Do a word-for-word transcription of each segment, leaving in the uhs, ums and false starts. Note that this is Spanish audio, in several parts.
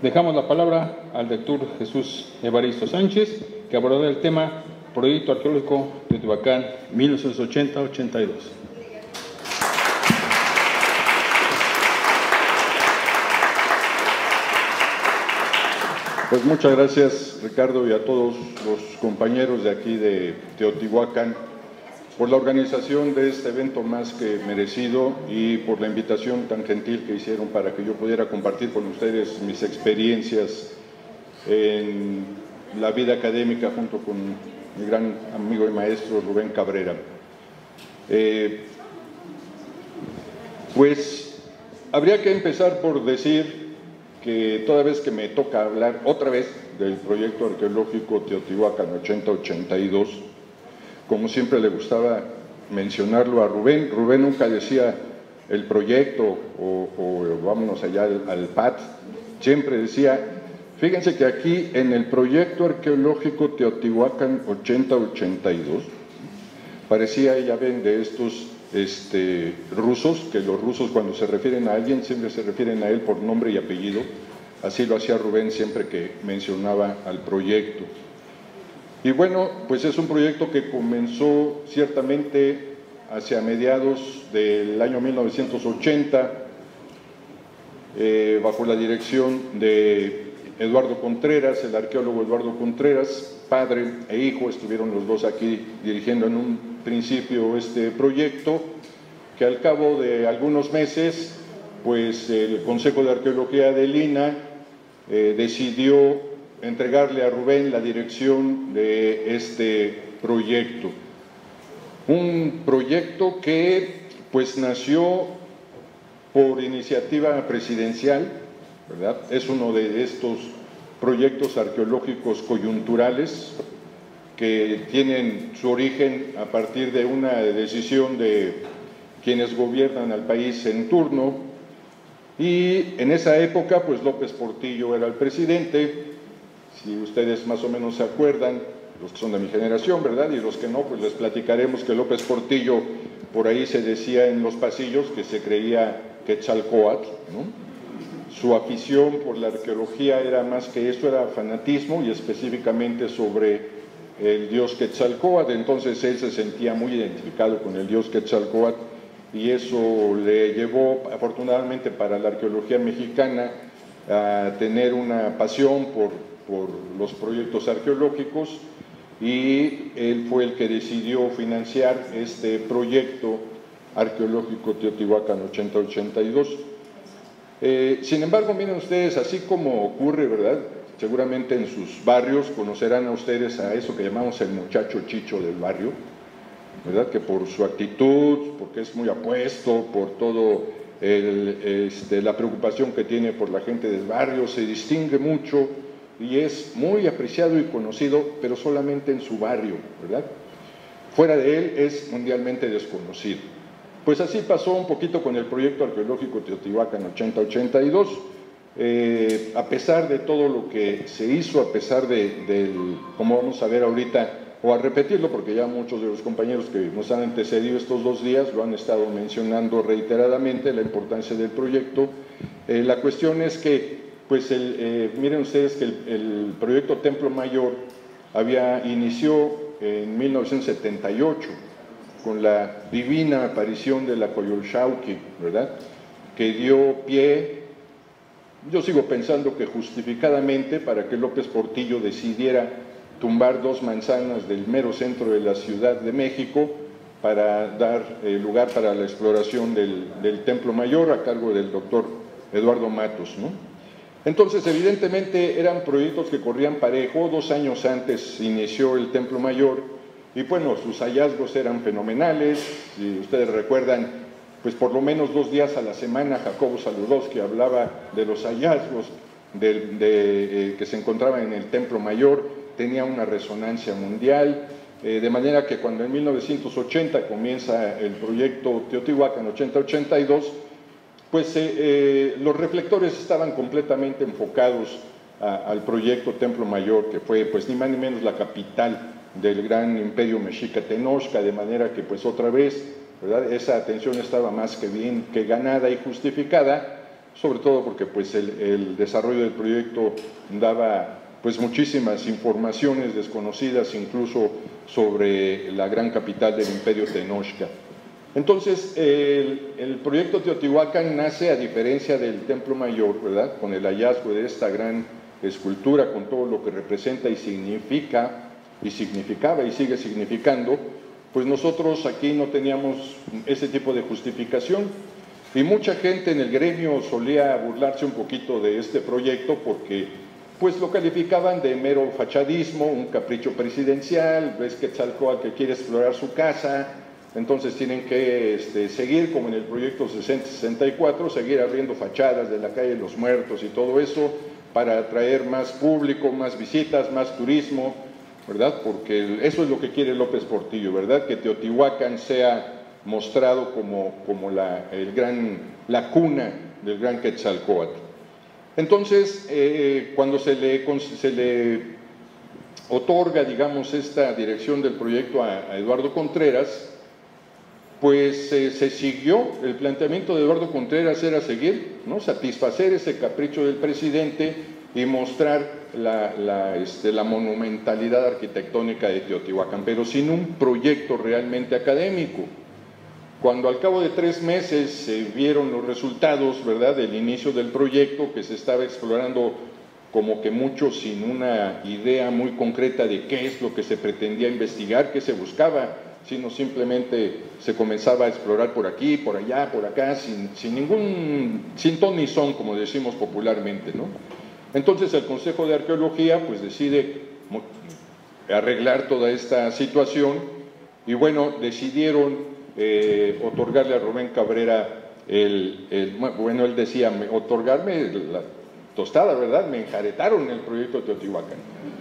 Dejamos la palabra al doctor Jesús Evaristo Sánchez, que abordará el tema Proyecto Arqueológico Teotihuacán mil novecientos ochenta a ochenta y dos. Pues muchas gracias, Ricardo, y a todos los compañeros de aquí de Teotihuacán por la organización de este evento más que merecido y por la invitación tan gentil que hicieron para que yo pudiera compartir con ustedes mis experiencias en la vida académica junto con mi gran amigo y maestro Rubén Cabrera. Eh, pues habría que empezar por decir que toda vez que me toca hablar otra vez del proyecto arqueológico Teotihuacán ochenta ochenta y dos, como siempre le gustaba mencionarlo a Rubén, Rubén nunca decía el proyecto o, o vámonos allá al, al P A T, siempre decía, fíjense que aquí en el proyecto arqueológico Teotihuacán ochenta ochenta y dos, parecía, ya ven, de estos este, rusos, que los rusos cuando se refieren a alguien siempre se refieren a él por nombre y apellido, así lo hacía Rubén siempre que mencionaba al proyecto. Y bueno, pues es un proyecto que comenzó ciertamente hacia mediados del año mil novecientos ochenta, eh, bajo la dirección de Eduardo Contreras, el arqueólogo Eduardo Contreras, padre e hijo, estuvieron los dos aquí dirigiendo en un principio este proyecto, que al cabo de algunos meses, pues el Consejo de Arqueología de Lina eh, decidió entregarle a Rubén la dirección de este proyecto. Un proyecto que pues nació por iniciativa presidencial, ¿verdad? Es uno de estos proyectos arqueológicos coyunturales que tienen su origen a partir de una decisión de quienes gobiernan al país en turno, y en esa época pues López Portillo era el presidente. Si ustedes más o menos se acuerdan, los que son de mi generación, ¿verdad? Y los que no, pues les platicaremos que López Portillo, por ahí se decía en los pasillos que se creía Quetzalcóatl, ¿no? Su afición por la arqueología era más que eso, era fanatismo, y específicamente sobre el dios Quetzalcóatl. Entonces él se sentía muy identificado con el dios Quetzalcóatl, y eso le llevó, afortunadamente para la arqueología mexicana, a tener una pasión por por los proyectos arqueológicos, y él fue el que decidió financiar este proyecto arqueológico Teotihuacán ochenta ochenta y dos. Eh, sin embargo, miren ustedes, así como ocurre, ¿verdad? Seguramente en sus barrios conocerán a ustedes a eso que llamamos el muchacho chicho del barrio, ¿verdad? Que por su actitud, porque es muy apuesto, por todo el, este, la preocupación que tiene por la gente del barrio, se distingue mucho y es muy apreciado y conocido, pero solamente en su barrio, ¿verdad? Fuera de él es mundialmente desconocido. Pues así pasó un poquito con el proyecto arqueológico Teotihuacán ochenta ochenta y dos. Eh, a pesar de todo lo que se hizo, a pesar de, del, como vamos a ver ahorita, o a repetirlo, porque ya muchos de los compañeros que nos han antecedido estos dos días lo han estado mencionando reiteradamente, la importancia del proyecto. Eh, la cuestión es que Pues el, eh, miren ustedes que el, el proyecto Templo Mayor había inició en mil novecientos setenta y ocho con la divina aparición de la Coyolxauhqui, ¿verdad? Que dio pie, yo sigo pensando que justificadamente, para que López Portillo decidiera tumbar dos manzanas del mero centro de la Ciudad de México para dar eh, lugar para la exploración del, del Templo Mayor a cargo del doctor Eduardo Matos, ¿no? Entonces, evidentemente, eran proyectos que corrían parejo. Dos años antes inició el Templo Mayor y, bueno, sus hallazgos eran fenomenales. Si ustedes recuerdan, pues por lo menos dos días a la semana Jacobo Saludowski hablaba de los hallazgos de, de, eh, que se encontraban en el Templo Mayor, tenía una resonancia mundial, eh, de manera que cuando en mil novecientos ochenta comienza el proyecto Teotihuacán ochenta ochenta y dos, pues eh, eh, los reflectores estaban completamente enfocados a, al proyecto Templo Mayor, que fue pues ni más ni menos la capital del gran imperio mexica Tenochca, de manera que pues otra vez, ¿verdad?, esa atención estaba más que bien que ganada y justificada, sobre todo porque pues el, el desarrollo del proyecto daba pues muchísimas informaciones desconocidas incluso sobre la gran capital del Imperio Tenochca. Entonces, el, el proyecto Teotihuacán nace a diferencia del Templo Mayor, ¿verdad?, con el hallazgo de esta gran escultura, con todo lo que representa y significa, y significaba y sigue significando, pues nosotros aquí no teníamos ese tipo de justificación, y mucha gente en el gremio solía burlarse un poquito de este proyecto porque pues lo calificaban de mero fachadismo, un capricho presidencial, ves que Quetzalcóatl que quiere explorar su casa, entonces tienen que este, seguir como en el proyecto sesenta sesenta y cuatro, seguir abriendo fachadas de la calle de los Muertos y todo eso para atraer más público, más visitas, más turismo, ¿verdad? Porque eso es lo que quiere López Portillo, ¿verdad? Que Teotihuacán sea mostrado como, como la, el gran, la cuna del gran Quetzalcóatl. Entonces, eh, cuando se le, se le otorga, digamos, esta dirección del proyecto a, a Eduardo Contreras, pues eh, se siguió, el planteamiento de Eduardo Contreras era seguir, ¿no?, satisfacer ese capricho del presidente y mostrar la, la, este, la monumentalidad arquitectónica de Teotihuacán, pero sin un proyecto realmente académico. Cuando al cabo de tres meses se vieron los resultados, ¿verdad?, del inicio del proyecto, que se estaba explorando como que mucho sin una idea muy concreta de qué es lo que se pretendía investigar, qué se buscaba, sino simplemente se comenzaba a explorar por aquí, por allá, por acá, sin, sin ningún, sin ton ni son, como decimos popularmente, ¿no? Entonces el Consejo de Arqueología pues decide arreglar toda esta situación y bueno, decidieron eh, otorgarle a Rubén Cabrera el, el, bueno, él decía, otorgarme la tostada, ¿verdad? Me enjaretaron el proyecto de Teotihuacán.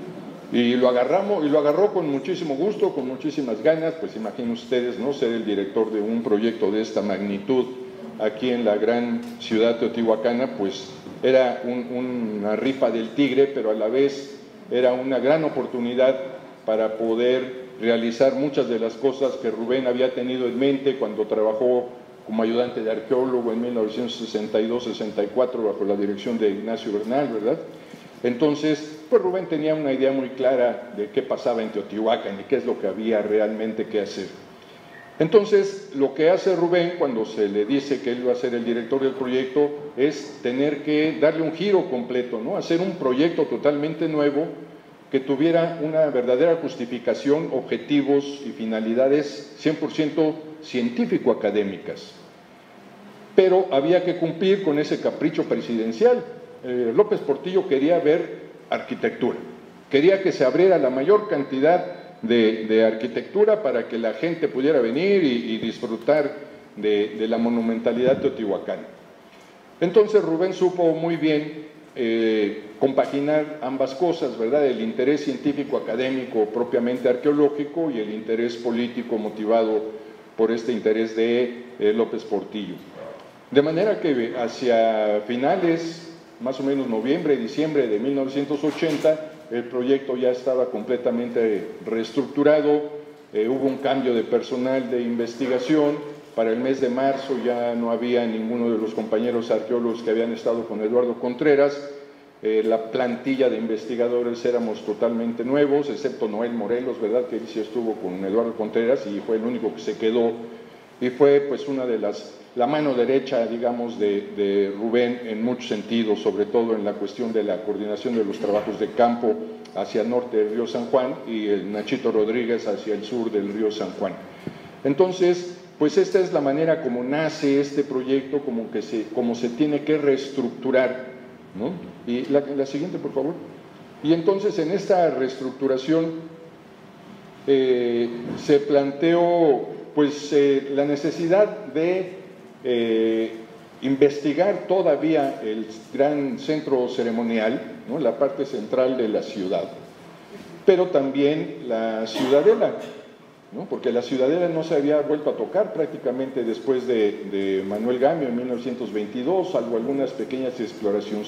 Y lo agarramos, y lo agarró con muchísimo gusto, con muchísimas ganas, pues imaginen ustedes, ¿no?, ser el director de un proyecto de esta magnitud aquí en la gran ciudad teotihuacana, pues era un, una rifa del tigre, pero a la vez era una gran oportunidad para poder realizar muchas de las cosas que Rubén había tenido en mente cuando trabajó como ayudante de arqueólogo en mil novecientos sesenta y dos sesenta y cuatro bajo la dirección de Ignacio Bernal, ¿verdad? Entonces, pues Rubén tenía una idea muy clara de qué pasaba en Teotihuacán y qué es lo que había realmente que hacer. Entonces, lo que hace Rubén cuando se le dice que él va a ser el director del proyecto es tener que darle un giro completo, ¿no?, hacer un proyecto totalmente nuevo que tuviera una verdadera justificación, objetivos y finalidades cien por ciento científico-académicas. Pero había que cumplir con ese capricho presidencial. Eh, López Portillo quería ver arquitectura, quería que se abriera la mayor cantidad de, de arquitectura para que la gente pudiera venir y, y disfrutar de, de la monumentalidad teotihuacana. Entonces Rubén supo muy bien eh, compaginar ambas cosas, ¿verdad?, el interés científico académico propiamente arqueológico y el interés político motivado por este interés de eh, López Portillo. De manera que hacia finales, más o menos noviembre, diciembre de mil novecientos ochenta, el proyecto ya estaba completamente reestructurado, eh, hubo un cambio de personal de investigación, para el mes de marzo ya no había ninguno de los compañeros arqueólogos que habían estado con Eduardo Contreras, eh, la plantilla de investigadores éramos totalmente nuevos, excepto Noel Morelos, ¿verdad?, que él sí estuvo con Eduardo Contreras y fue el único que se quedó, y fue pues una de las, la mano derecha, digamos, de, de Rubén en muchos sentidos, sobre todo en la cuestión de la coordinación de los trabajos de campo hacia el norte del río San Juan y el Nachito Rodríguez hacia el sur del río San Juan. Entonces, pues esta es la manera como nace este proyecto, como, que se, como se tiene que reestructurar, ¿no? Y la, la siguiente, por favor. Y entonces en esta reestructuración eh, se planteó pues eh, la necesidad de eh, investigar todavía el gran centro ceremonial, ¿no?, la parte central de la ciudad, pero también la ciudadela, ¿no?, porque la ciudadela no se había vuelto a tocar prácticamente después de, de Manuel Gamio en mil novecientos veintidós, salvo algunas pequeñas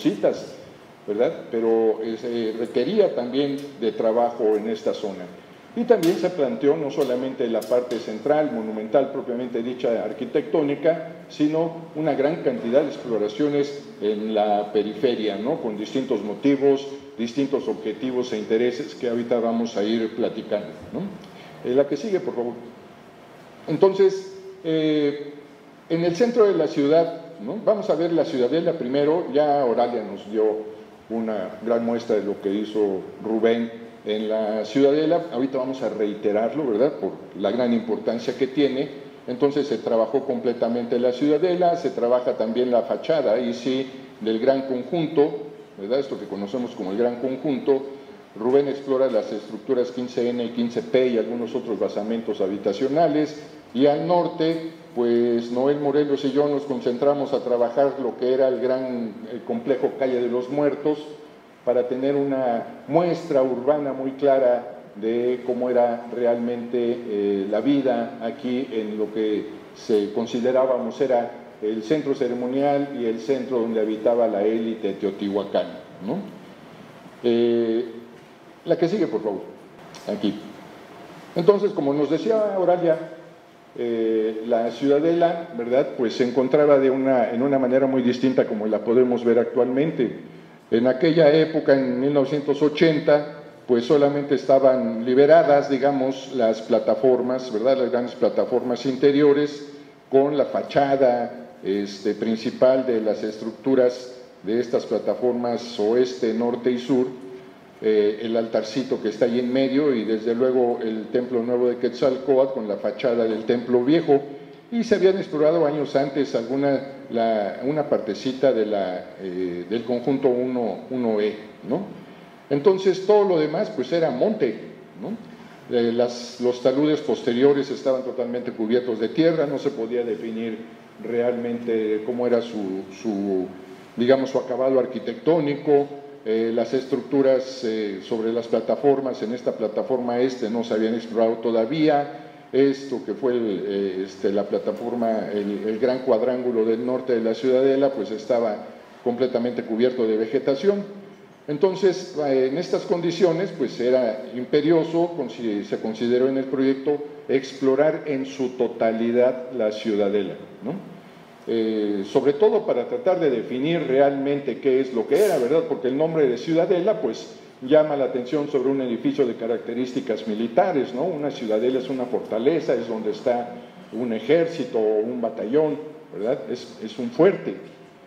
exploracioncitas, ¿verdad?, pero eh, se requería también de trabajo en esta zona. Y también se planteó no solamente la parte central, monumental propiamente dicha arquitectónica, sino una gran cantidad de exploraciones en la periferia, ¿no? Con distintos motivos, distintos objetivos e intereses que ahorita vamos a ir platicando, ¿no? Eh, la que sigue, por favor. Entonces, eh, en el centro de la ciudad, ¿no? Vamos a ver la ciudadela primero. Ya Oralia nos dio una gran muestra de lo que hizo Rubén en la ciudadela. Ahorita vamos a reiterarlo, ¿verdad?, por la gran importancia que tiene. Entonces se trabajó completamente la ciudadela, se trabaja también la fachada, y sí, del gran conjunto, ¿verdad?, esto que conocemos como el gran conjunto. Rubén explora las estructuras quince ene y quince pe y algunos otros basamentos habitacionales, y al norte, pues Noel Morelos y yo nos concentramos a trabajar lo que era el gran el complejo Calle de los Muertos, para tener una muestra urbana muy clara de cómo era realmente eh, la vida aquí en lo que se considerábamos era el centro ceremonial y el centro donde habitaba la élite teotihuacana, ¿no? Eh, la que sigue, por favor, aquí. Entonces, como nos decía Oralia, eh, la ciudadela, ¿verdad?, pues se encontraba de una, en una manera muy distinta como la podemos ver actualmente. En aquella época, en mil novecientos ochenta, pues solamente estaban liberadas, digamos, las plataformas, ¿verdad?, las grandes plataformas interiores, con la fachada este, principal de las estructuras de estas plataformas oeste, norte y sur, eh, el altarcito que está ahí en medio, y desde luego el templo nuevo de Quetzalcóatl con la fachada del templo viejo. Y se habían explorado años antes alguna, la, una partecita de la, eh, del conjunto uno e, ¿no? Entonces todo lo demás pues era monte, ¿no? Eh, las, los taludes posteriores estaban totalmente cubiertos de tierra, no se podía definir realmente cómo era su, su digamos, su acabado arquitectónico. Eh, las estructuras eh, sobre las plataformas, en esta plataforma este no se habían explorado todavía. Esto que fue el, eh, este, la plataforma, el, el gran cuadrángulo del norte de la ciudadela, pues estaba completamente cubierto de vegetación. Entonces, en estas condiciones, pues era imperioso, se consideró en el proyecto, explorar en su totalidad la ciudadela, ¿no? Eh, sobre todo para tratar de definir realmente qué es lo que era, ¿verdad? Porque el nombre de ciudadela, pues, llama la atención sobre un edificio de características militares, ¿no? Una ciudadela es una fortaleza, es donde está un ejército o un batallón, ¿verdad? Es, es un fuerte.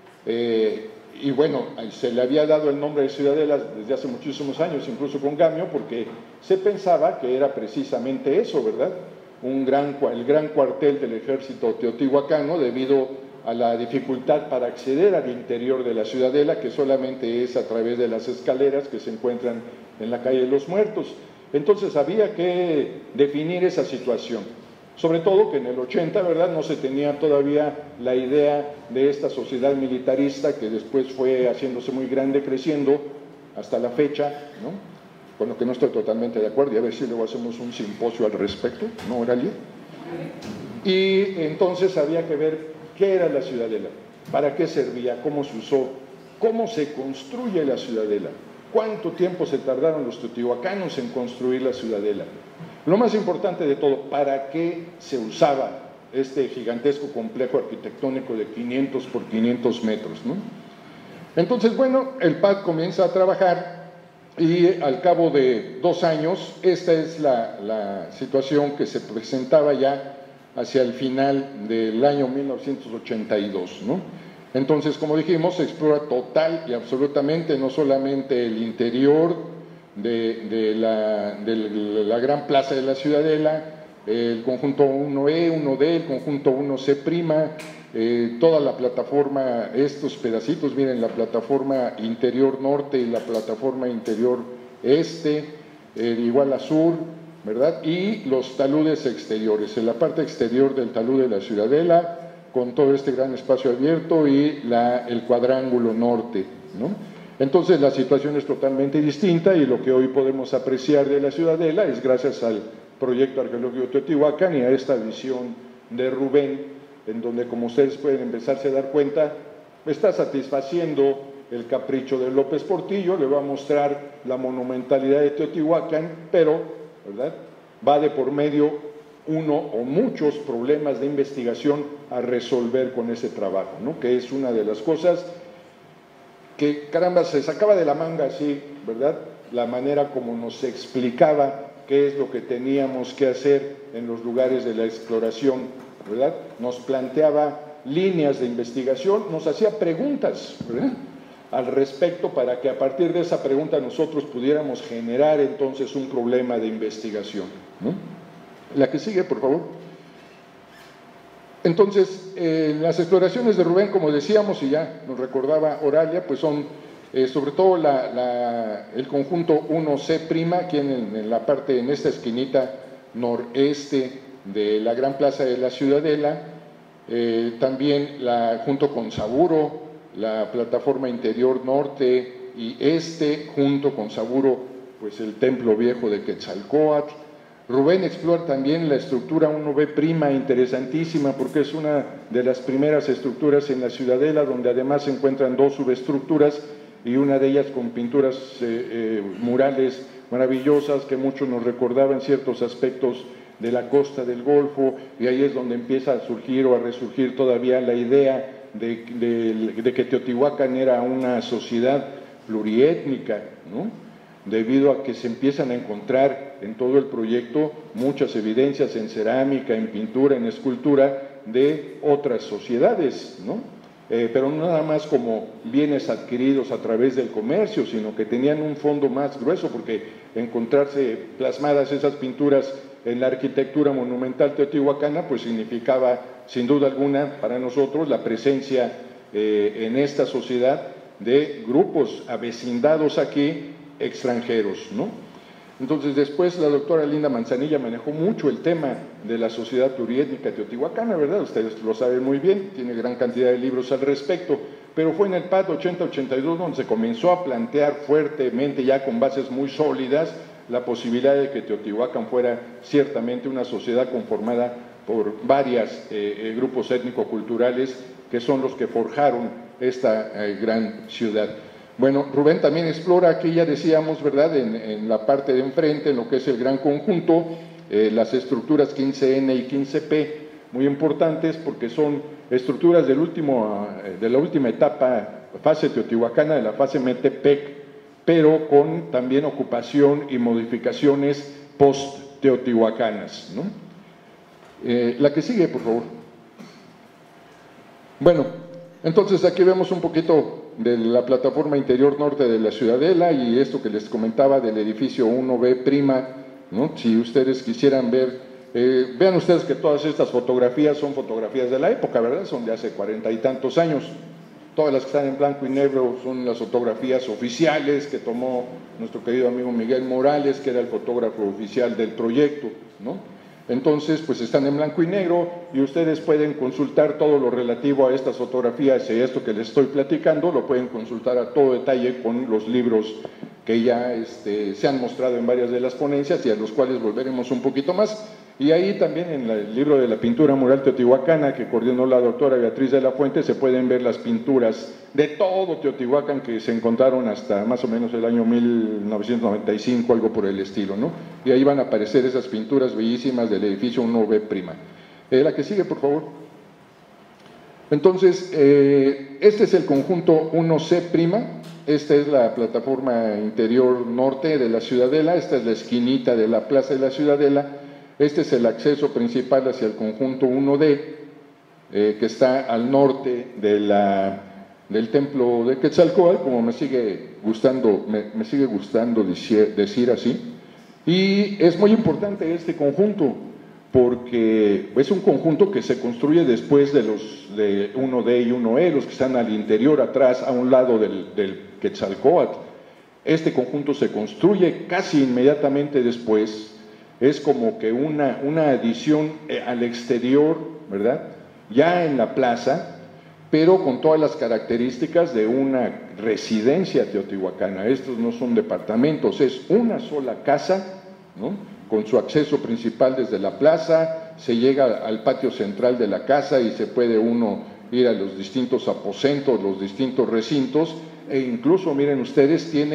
Eh, y bueno, se le había dado el nombre de ciudadela desde hace muchísimos años, incluso con Gamio, porque se pensaba que era precisamente eso, ¿verdad? Un gran, el gran cuartel del ejército teotihuacano, debido a la dificultad para acceder al interior de la ciudadela, que solamente es a través de las escaleras que se encuentran en la calle de los Muertos. Entonces había que definir esa situación, sobre todo que en el ochenta, ¿verdad?, no se tenía todavía la idea de esta sociedad militarista que después fue haciéndose muy grande, creciendo hasta la fecha, ¿no? Con lo que no estoy totalmente de acuerdo, y a ver si luego hacemos un simposio al respecto, ¿no, Oralia? Y entonces había que ver qué era la ciudadela, para qué servía, cómo se usó, cómo se construye la ciudadela, cuánto tiempo se tardaron los teotihuacanos en construir la ciudadela. Lo más importante de todo, ¿para qué se usaba este gigantesco complejo arquitectónico de quinientos por quinientos metros, ¿no? Entonces, bueno, el P A D comienza a trabajar, y al cabo de dos años, esta es la, la situación que se presentaba ya hacia el final del año mil novecientos ochenta y dos, ¿no? Entonces, como dijimos, se explora total y absolutamente, no solamente el interior de, de, la, de la gran plaza de la ciudadela, el conjunto uno e, uno de, el conjunto uno ce prima, eh, toda la plataforma, estos pedacitos, miren, la plataforma interior norte y la plataforma interior este, eh, igual a sur, ¿verdad? Y los taludes exteriores, en la parte exterior del talud de la ciudadela, con todo este gran espacio abierto, y la, el cuadrángulo norte, ¿no? Entonces la situación es totalmente distinta, y lo que hoy podemos apreciar de la ciudadela es gracias al proyecto arqueológico Teotihuacán y a esta visión de Rubén, en donde, como ustedes pueden empezarse a dar cuenta, está satisfaciendo el capricho de López Portillo. Le va a mostrar la monumentalidad de Teotihuacán, pero, ¿verdad?, va de por medio uno o muchos problemas de investigación a resolver con ese trabajo, ¿no? Que es una de las cosas que, caramba, se sacaba de la manga así, ¿verdad? La manera como nos explicaba qué es lo que teníamos que hacer en los lugares de la exploración, ¿verdad? Nos planteaba líneas de investigación, nos hacía preguntas, ¿verdad?, al respecto, para que a partir de esa pregunta nosotros pudiéramos generar entonces un problema de investigación, ¿no? La que sigue, por favor. Entonces, eh, las exploraciones de Rubén, como decíamos, y ya nos recordaba Oralia, pues son eh, sobre todo la, la, el conjunto uno C', aquí en, en la parte, en esta esquinita noreste de la gran plaza de la Ciudadela, eh, también la, junto con Saburo, la plataforma interior norte y este, junto con Saburo, pues el templo viejo de Quetzalcóatl. Rubén explora también la estructura uno B', interesantísima, porque es una de las primeras estructuras en la Ciudadela, donde además se encuentran dos subestructuras, y una de ellas con pinturas eh, eh, murales maravillosas que mucho nos recordaban ciertos aspectos de la costa del Golfo, y ahí es donde empieza a surgir o a resurgir todavía la idea de, de, de que Teotihuacán era una sociedad pluriétnica, ¿no?, debido a que se empiezan a encontrar en todo el proyecto muchas evidencias en cerámica, en pintura, en escultura de otras sociedades, ¿no? Eh, pero no nada más como bienes adquiridos a través del comercio, sino que tenían un fondo más grueso, porque encontrarse plasmadas esas pinturas en la arquitectura monumental teotihuacana, pues significaba, sin duda alguna, para nosotros la presencia eh, en esta sociedad de grupos avecindados aquí, extranjeros, ¿no? Entonces, después la doctora Linda Manzanilla manejó mucho el tema de la sociedad pluriétnica teotihuacana, ¿verdad? Ustedes lo saben muy bien, tiene gran cantidad de libros al respecto, pero fue en el P A D ochenta ochenta y dos donde se comenzó a plantear fuertemente, ya con bases muy sólidas, la posibilidad de que Teotihuacán fuera ciertamente una sociedad conformada por varios eh, grupos étnico-culturales que son los que forjaron esta eh, gran ciudad. Bueno, Rubén también explora aquí, ya decíamos, ¿verdad?, en, en la parte de enfrente, en lo que es el gran conjunto, eh, las estructuras quince ene y quince pe, muy importantes porque son estructuras del último, de la última etapa, fase teotihuacana, de la fase Metepec, pero con también ocupación y modificaciones post-teotihuacanas, ¿no? Eh, la que sigue, por favor. Bueno, entonces aquí vemos un poquito de la plataforma interior norte de la Ciudadela y esto que les comentaba del edificio uno be', ¿no? Si ustedes quisieran ver, eh, vean ustedes que todas estas fotografías son fotografías de la época, ¿verdad? Son de hace cuarenta y tantos años. Todas las que están en blanco y negro son las fotografías oficiales que tomó nuestro querido amigo Miguel Morales, que era el fotógrafo oficial del proyecto, ¿no? Entonces, pues están en blanco y negro y ustedes pueden consultar todo lo relativo a estas fotografías y esto que les estoy platicando, lo pueden consultar a todo detalle con los libros que ya este, se han mostrado en varias de las ponencias y a los cuales volveremos un poquito más. Y ahí también en el libro de la pintura mural teotihuacana que coordinó la doctora Beatriz de la Fuente se pueden ver las pinturas de todo Teotihuacán que se encontraron hasta más o menos el año mil novecientos noventa y cinco, algo por el estilo, ¿no? Y ahí van a aparecer esas pinturas bellísimas del edificio uno be'. Eh, la que sigue, por favor. Entonces, eh, este es el conjunto uno ce', esta es la plataforma interior norte de la Ciudadela, esta es la esquinita de la plaza de la Ciudadela. Este es el acceso principal hacia el conjunto uno de, eh, que está al norte de la, del templo de Quetzalcóatl, como me sigue gustando, me, me sigue gustando decir, decir así. Y es muy importante este conjunto, porque es un conjunto que se construye después de los de uno de y uno e, los que están al interior, atrás, a un lado del, del Quetzalcóatl. Este conjunto se construye casi inmediatamente después. Es como que una, una adición al exterior, ¿verdad?, ya en la plaza, pero con todas las características de una residencia teotihuacana. Estos no son departamentos, es una sola casa, ¿no?, con su acceso principal desde la plaza, se llega al patio central de la casa y se puede uno ir a los distintos aposentos, los distintos recintos, e incluso, miren ustedes, tiene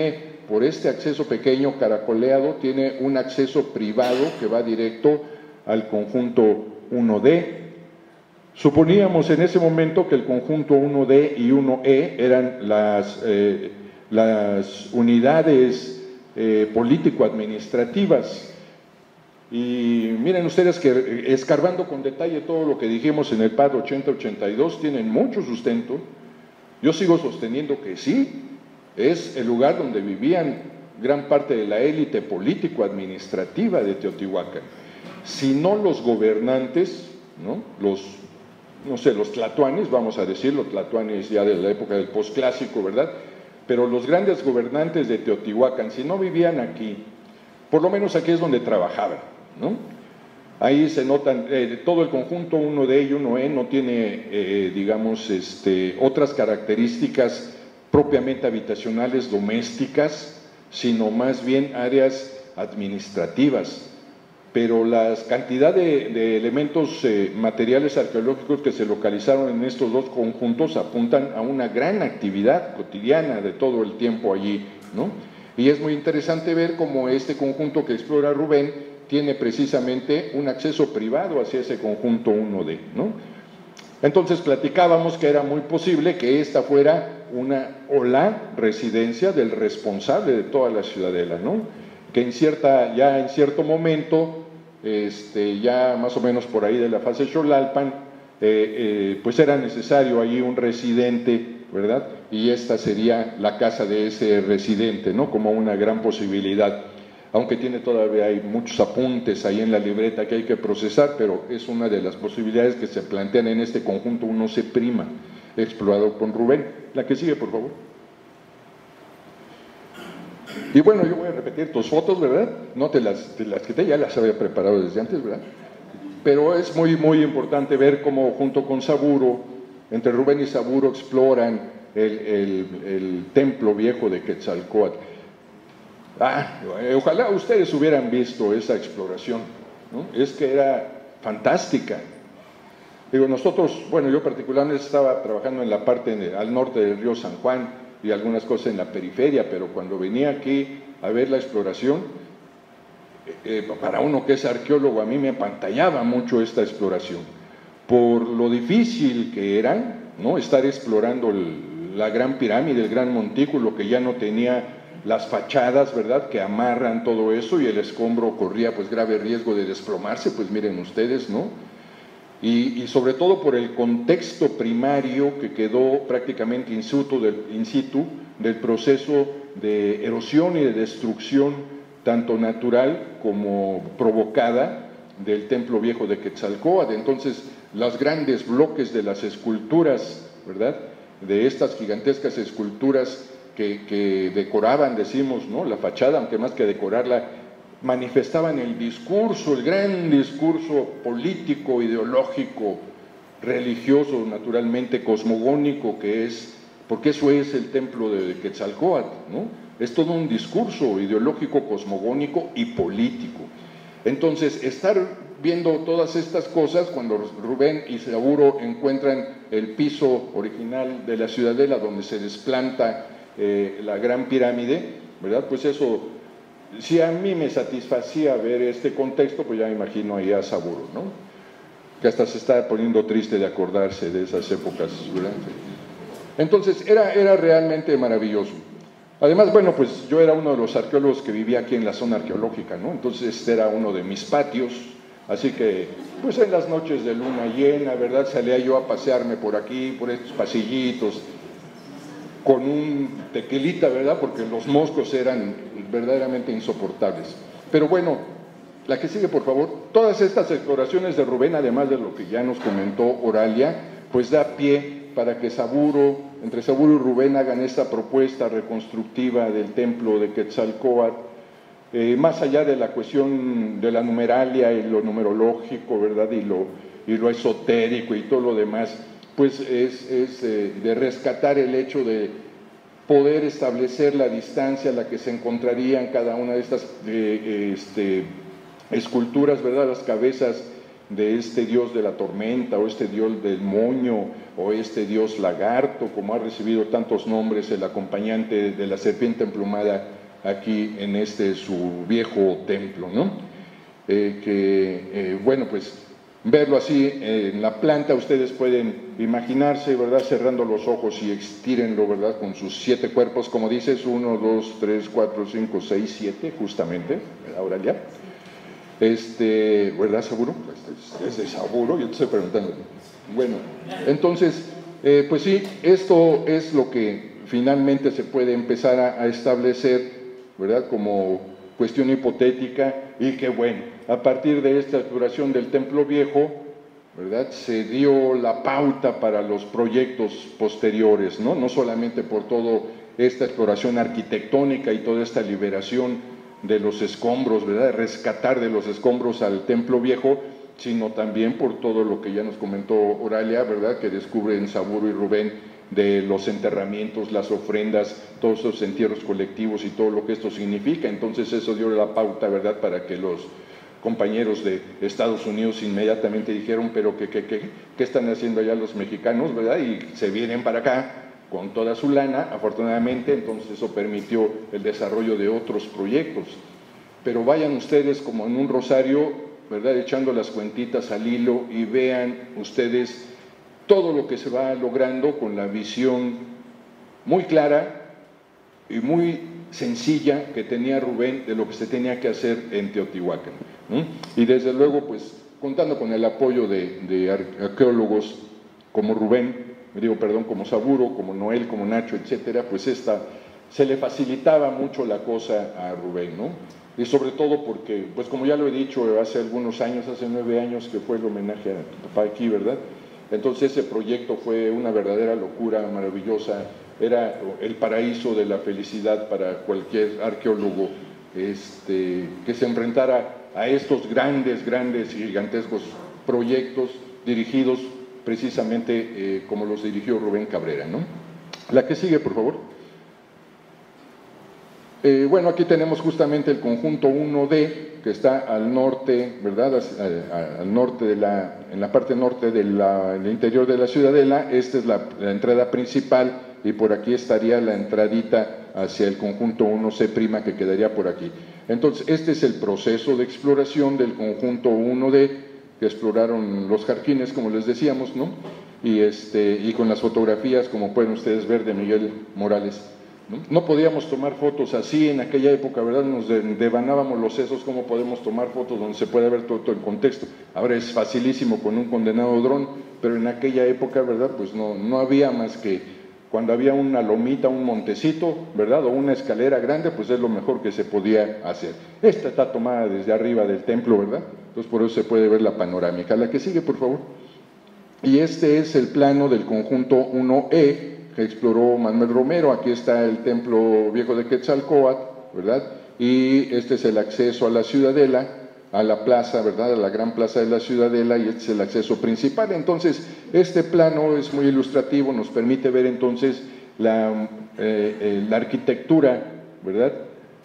por este acceso pequeño caracoleado, tiene un acceso privado que va directo al conjunto uno D. Suponíamos en ese momento que el conjunto uno D y uno E eran las, eh, las unidades eh, político-administrativas. Y miren ustedes que escarbando con detalle todo lo que dijimos en el P A D ochenta ochenta y dos, tienen mucho sustento. Yo sigo sosteniendo que sí, es el lugar donde vivían gran parte de la élite político-administrativa de Teotihuacán. Si no los gobernantes, ¿no? Los, no sé, los tlatoanes, vamos a decirlo, tlatoanes ya de la época del posclásico, ¿verdad? Pero los grandes gobernantes de Teotihuacán, si no vivían aquí, por lo menos aquí es donde trabajaban, ¿no? Ahí se notan, eh, todo el conjunto uno D y uno E no tiene, eh, digamos, este, otras características propiamente habitacionales domésticas, sino más bien áreas administrativas. Pero la cantidad de, de elementos eh, materiales arqueológicos que se localizaron en estos dos conjuntos apuntan a una gran actividad cotidiana de todo el tiempo allí, ¿no? Y es muy interesante ver cómo este conjunto que explora Rubén tiene precisamente un acceso privado hacia ese conjunto uno D, ¿no? Entonces platicábamos que era muy posible que esta fuera una o la residencia del responsable de toda la ciudadela, ¿no? Que en cierta, ya en cierto momento, este, ya más o menos por ahí de la fase Xolalpan, eh, eh, pues era necesario ahí un residente, ¿verdad? Y esta sería la casa de ese residente, ¿no? Como una gran posibilidad. Aunque tiene todavía hay muchos apuntes ahí en la libreta que hay que procesar, pero es una de las posibilidades que se plantean en este conjunto uno C prima, explorado con Rubén. La que sigue, por favor. Y bueno, yo voy a repetir tus fotos, ¿verdad? No te las, te las quité, ya las había preparado desde antes, ¿verdad? Pero es muy, muy importante ver cómo junto con Saburo, entre Rubén y Saburo exploran el, el, el templo viejo de Quetzalcóatl. Ah, ojalá ustedes hubieran visto esa exploración, ¿no? Es que era fantástica. Digo, nosotros, bueno, yo particularmente estaba trabajando en la parte en el, al norte del río San Juan y algunas cosas en la periferia, pero cuando venía aquí a ver la exploración, eh, para uno que es arqueólogo, a mí me apantallaba mucho esta exploración, por lo difícil que era, ¿no? Estar explorando el, la gran pirámide, el gran montículo que ya no tenía las fachadas, ¿verdad?, que amarran todo eso, y el escombro corría pues grave riesgo de desplomarse, pues miren ustedes, ¿no? Y, y sobre todo por el contexto primario que quedó prácticamente in situ, del, in situ del proceso de erosión y de destrucción, tanto natural como provocada, del templo viejo de Quetzalcóatl. Entonces, los grandes bloques de las esculturas, ¿verdad?, de estas gigantescas esculturas Que, que decoraban, decimos, ¿no?, la fachada, aunque más que decorarla, manifestaban el discurso, el gran discurso político, ideológico, religioso, naturalmente cosmogónico que es, porque eso es el templo de Quetzalcóatl, ¿no? Es todo un discurso ideológico, cosmogónico y político. Entonces, estar viendo todas estas cosas, cuando Rubén y Saburo encuentran el piso original de la ciudadela donde se desplanta Eh, la gran pirámide, ¿verdad? Pues eso, si a mí me satisfacía ver este contexto, pues ya me imagino ahí a Saburo, ¿no? Que hasta se está poniendo triste de acordarse de esas épocas, ¿verdad? Entonces, era, era realmente maravilloso. Además, bueno, pues yo era uno de los arqueólogos que vivía aquí en la zona arqueológica, ¿no? Entonces, este era uno de mis patios, así que, pues en las noches de luna llena, ¿verdad?, salía yo a pasearme por aquí, por estos pasillitos, con un tequilita, ¿verdad?, porque los moscos eran verdaderamente insoportables. Pero bueno, la que sigue, por favor. Todas estas exploraciones de Rubén, además de lo que ya nos comentó Oralia, pues da pie para que Saburo, entre Saburo y Rubén hagan esta propuesta reconstructiva del templo de Quetzalcóatl, eh, más allá de la cuestión de la numeralia y lo numerológico, ¿verdad?, y lo, y lo esotérico y todo lo demás, pues es, es eh, de rescatar el hecho de poder establecer la distancia a la que se encontrarían cada una de estas eh, este, esculturas, ¿verdad?, las cabezas de este dios de la tormenta, o este dios del moño, o este dios lagarto, como ha recibido tantos nombres el acompañante de la serpiente emplumada aquí en este su viejo templo, ¿no? Eh, que, eh, bueno, pues verlo así eh, en la planta, ustedes pueden imaginarse, ¿verdad? Cerrando los ojos y estírenlo, ¿verdad? Con sus siete cuerpos, como dices, uno, dos, tres, cuatro, cinco, seis, siete, justamente, ¿verdad, Auralia? Este, ¿verdad, Saburo? Este, ese es Saburo, yo te estoy preguntando. Bueno, entonces, eh, pues sí, esto es lo que finalmente se puede empezar a, a establecer, ¿verdad? Como cuestión hipotética, y que bueno, a partir de esta exploración del Templo Viejo, ¿verdad?, se dio la pauta para los proyectos posteriores, ¿no? No solamente por toda esta exploración arquitectónica y toda esta liberación de los escombros, ¿verdad?, de rescatar de los escombros al Templo Viejo, sino también por todo lo que ya nos comentó Auralia, ¿verdad?, que descubren Saburo y Rubén de los enterramientos, las ofrendas, todos esos entierros colectivos y todo lo que esto significa. Entonces eso dio la pauta, ¿verdad?, para que los compañeros de Estados Unidos inmediatamente dijeron, pero ¿qué, qué, qué, qué están haciendo allá los mexicanos, ¿verdad? Y se vienen para acá con toda su lana, afortunadamente. Entonces eso permitió el desarrollo de otros proyectos. Pero vayan ustedes como en un rosario, ¿verdad?, echando las cuentitas al hilo, y vean ustedes todo lo que se va logrando con la visión muy clara y muy sencilla que tenía Rubén de lo que se tenía que hacer en Teotihuacán, ¿no? Y desde luego, pues, contando con el apoyo de, de arqueólogos como Rubén, me digo, perdón, como Saburo, como Noel, como Nacho, etcétera, pues esta, se le facilitaba mucho la cosa a Rubén, ¿no? Y sobre todo porque, pues como ya lo he dicho, hace algunos años, hace nueve años que fue el homenaje a tu papá aquí, ¿verdad? Entonces ese proyecto fue una verdadera locura maravillosa, era el paraíso de la felicidad para cualquier arqueólogo este, que se enfrentara a estos grandes, grandes y gigantescos proyectos dirigidos precisamente eh, como los dirigió Rubén Cabrera, ¿no? La que sigue, por favor. Eh, bueno, aquí tenemos justamente el conjunto uno D, que está al norte, ¿verdad?, al, al norte de la, en la parte norte del interior de la ciudadela. Esta es la, la entrada principal, y por aquí estaría la entradita hacia el conjunto uno C', que quedaría por aquí. Entonces, este es el proceso de exploración del conjunto uno D, que exploraron los Jarquines, como les decíamos, ¿no? Y, este, y con las fotografías, como pueden ustedes ver, de Miguel Morales. ¿No? No podíamos tomar fotos así en aquella época, ¿verdad? Nos devanábamos los sesos. ¿Cómo podemos tomar fotos donde se puede ver todo, todo el contexto? Ahora es facilísimo con un condenado dron, pero en aquella época, ¿verdad?, pues no, no había más que cuando había una lomita, un montecito, ¿verdad?, o una escalera grande, pues es lo mejor que se podía hacer. Esta está tomada desde arriba del templo, ¿verdad? Entonces por eso se puede ver la panorámica. La que sigue, por favor. Y este es el plano del conjunto uno E, que exploró Manuel Romero. Aquí está el Templo Viejo de Quetzalcóatl, ¿verdad? Y este es el acceso a la ciudadela, a la plaza, ¿verdad?, a la gran plaza de la ciudadela, y este es el acceso principal. Entonces, este plano es muy ilustrativo, nos permite ver entonces la, eh, eh, la arquitectura, ¿verdad?,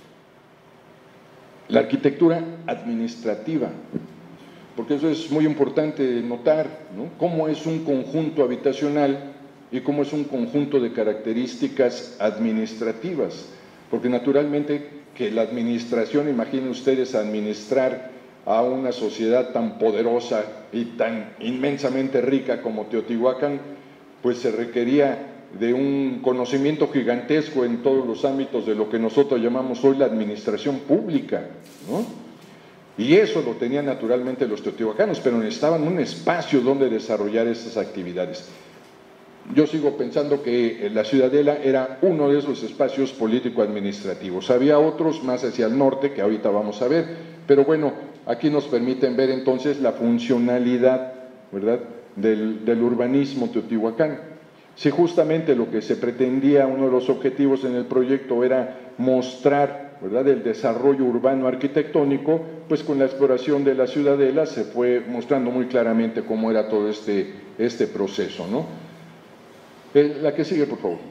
la arquitectura administrativa, porque eso es muy importante notar, ¿no?, cómo es un conjunto habitacional y cómo es un conjunto de características administrativas, porque naturalmente que la administración, imaginen ustedes administrar a una sociedad tan poderosa y tan inmensamente rica como Teotihuacán, pues se requería de un conocimiento gigantesco en todos los ámbitos de lo que nosotros llamamos hoy la administración pública, ¿no? Y eso lo tenían naturalmente los teotihuacanos, pero necesitaban un espacio donde desarrollar esas actividades. Yo sigo pensando que la ciudadela era uno de esos espacios político-administrativos. Había otros más hacia el norte, que ahorita vamos a ver, pero bueno, aquí nos permiten ver entonces la funcionalidad, ¿verdad?, del, del urbanismo teotihuacán. Si justamente lo que se pretendía, uno de los objetivos en el proyecto era mostrar, ¿verdad?, el desarrollo urbano arquitectónico, pues con la exploración de la ciudadela se fue mostrando muy claramente cómo era todo este, este proceso, ¿no? La que sigue, por favor.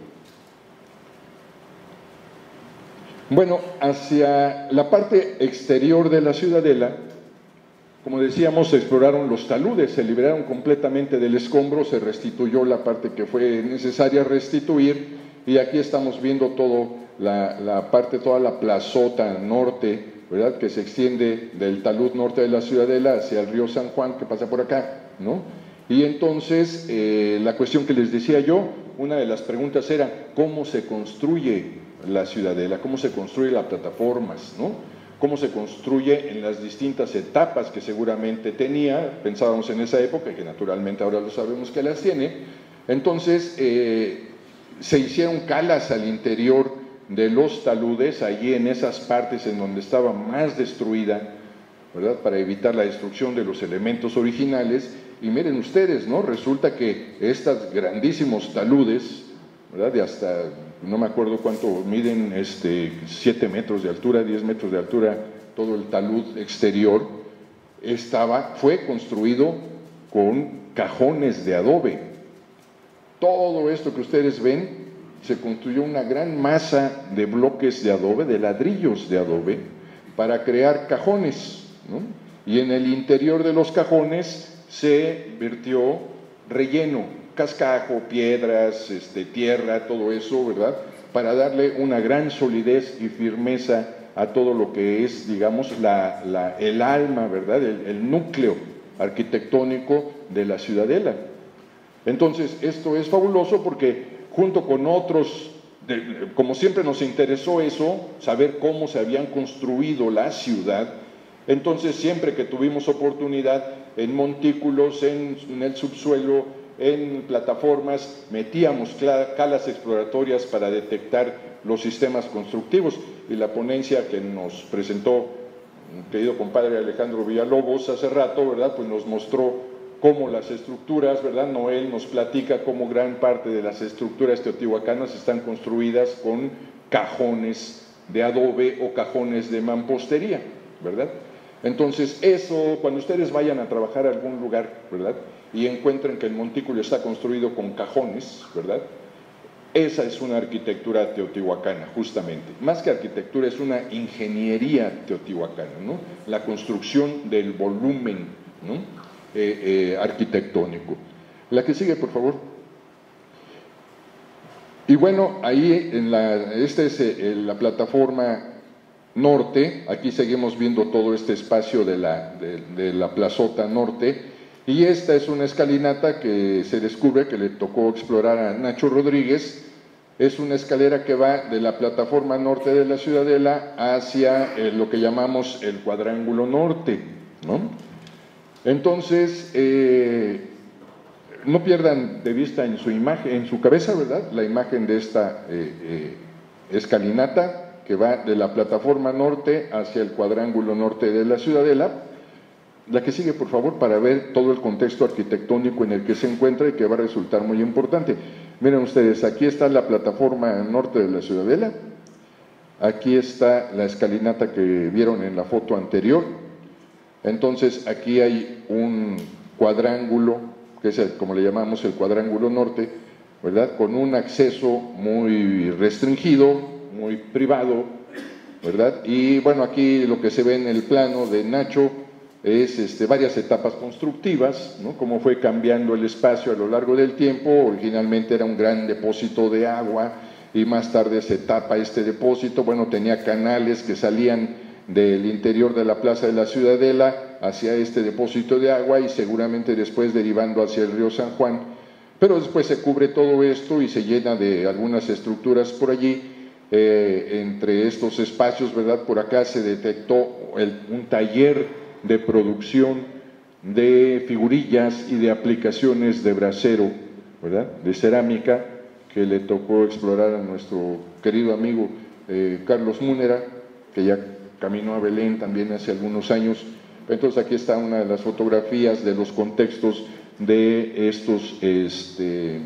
Bueno, hacia la parte exterior de la ciudadela, como decíamos, se exploraron los taludes, se liberaron completamente del escombro, se restituyó la parte que fue necesaria restituir, y aquí estamos viendo todo la, la parte, toda la plazota norte, ¿verdad?, que se extiende del talud norte de la Ciudadela hacia el río San Juan, que pasa por acá, ¿no? Y entonces, eh, la cuestión que les decía yo, una de las preguntas era, ¿cómo se construye la Ciudadela? ¿Cómo se construye las plataformas, ¿no? ¿Cómo se construye en las distintas etapas que seguramente tenía? Pensábamos en esa época, que naturalmente ahora lo sabemos que las tiene. Entonces, eh, se hicieron calas al interior de los taludes, allí en esas partes en donde estaba más destruida, ¿verdad?, para evitar la destrucción de los elementos originales. Y miren ustedes, ¿no?, resulta que estos grandísimos taludes, ¿verdad?, de hasta, no me acuerdo cuánto miden, este, siete metros de altura, diez metros de altura, todo el talud exterior, estaba, fue construido con cajones de adobe. Todo esto que ustedes ven, se construyó una gran masa de bloques de adobe, de ladrillos de adobe, para crear cajones, ¿no? Y en el interior de los cajones se vertió relleno, cascajo, piedras, este, tierra, todo eso, ¿verdad?, para darle una gran solidez y firmeza a todo lo que es, digamos, la, la, el alma, ¿verdad?, el, el núcleo arquitectónico de la Ciudadela. Entonces, esto es fabuloso porque junto con otros, de, como siempre nos interesó eso, saber cómo se habían construido la ciudad, entonces siempre que tuvimos oportunidad en montículos, en, en el subsuelo, en plataformas, metíamos calas exploratorias para detectar los sistemas constructivos, y la ponencia que nos presentó mi querido compadre Alejandro Villalobos hace rato, ¿verdad?, pues nos mostró cómo las estructuras, ¿verdad? Noel nos platica cómo gran parte de las estructuras teotihuacanas están construidas con cajones de adobe o cajones de mampostería, ¿verdad? Entonces, eso, cuando ustedes vayan a trabajar a algún lugar, ¿verdad?, y encuentren que el montículo está construido con cajones, ¿verdad?, esa es una arquitectura teotihuacana, justamente. Más que arquitectura, es una ingeniería teotihuacana, ¿no? La construcción del volumen, ¿no?, Eh, eh, arquitectónico. La que sigue, por favor. Y bueno, ahí en la, esta es eh, la plataforma norte, aquí seguimos viendo todo este espacio de la, de, de la plazota norte, y esta es una escalinata que se descubre, que le tocó explorar a Nacho Rodríguez. Es una escalera que va de la plataforma norte de la Ciudadela hacia eh, lo que llamamos el cuadrángulo norte, ¿no? Entonces, eh, no pierdan de vista en su imagen, en su cabeza, ¿verdad?, la imagen de esta eh, eh, escalinata que va de la plataforma norte hacia el cuadrángulo norte de la Ciudadela. La que sigue, por favor, para ver todo el contexto arquitectónico en el que se encuentra y que va a resultar muy importante. Miren ustedes, aquí está la plataforma norte de la Ciudadela, aquí está la escalinata que vieron en la foto anterior. Entonces, aquí hay un cuadrángulo, que es el, como le llamamos el cuadrángulo norte, ¿verdad?, con un acceso muy restringido, muy privado, ¿verdad? Y bueno, aquí lo que se ve en el plano de Nacho es este, varias etapas constructivas, ¿no?, cómo fue cambiando el espacio a lo largo del tiempo. Originalmente era un gran depósito de agua y más tarde se tapa este depósito. Bueno, tenía canales que salían del interior de la plaza de la Ciudadela hacia este depósito de agua y seguramente después derivando hacia el río San Juan, pero después se cubre todo esto y se llena de algunas estructuras por allí. Eh, entre estos espacios, ¿verdad?, por acá se detectó el, un taller de producción de figurillas y de aplicaciones de brasero, ¿verdad?, de cerámica, que le tocó explorar a nuestro querido amigo eh, Carlos Múnera, que ya caminó a Belén también hace algunos años. Entonces aquí está una de las fotografías de los contextos de estos, este,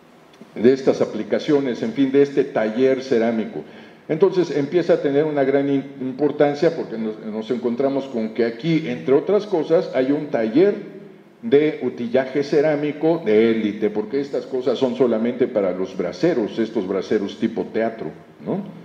de estas aplicaciones, en fin, de este taller cerámico. Entonces empieza a tener una gran importancia porque nos, nos encontramos con que aquí, entre otras cosas, hay un taller de utillaje cerámico de élite, porque estas cosas son solamente para los braseros, estos braseros tipo teatro, ¿no?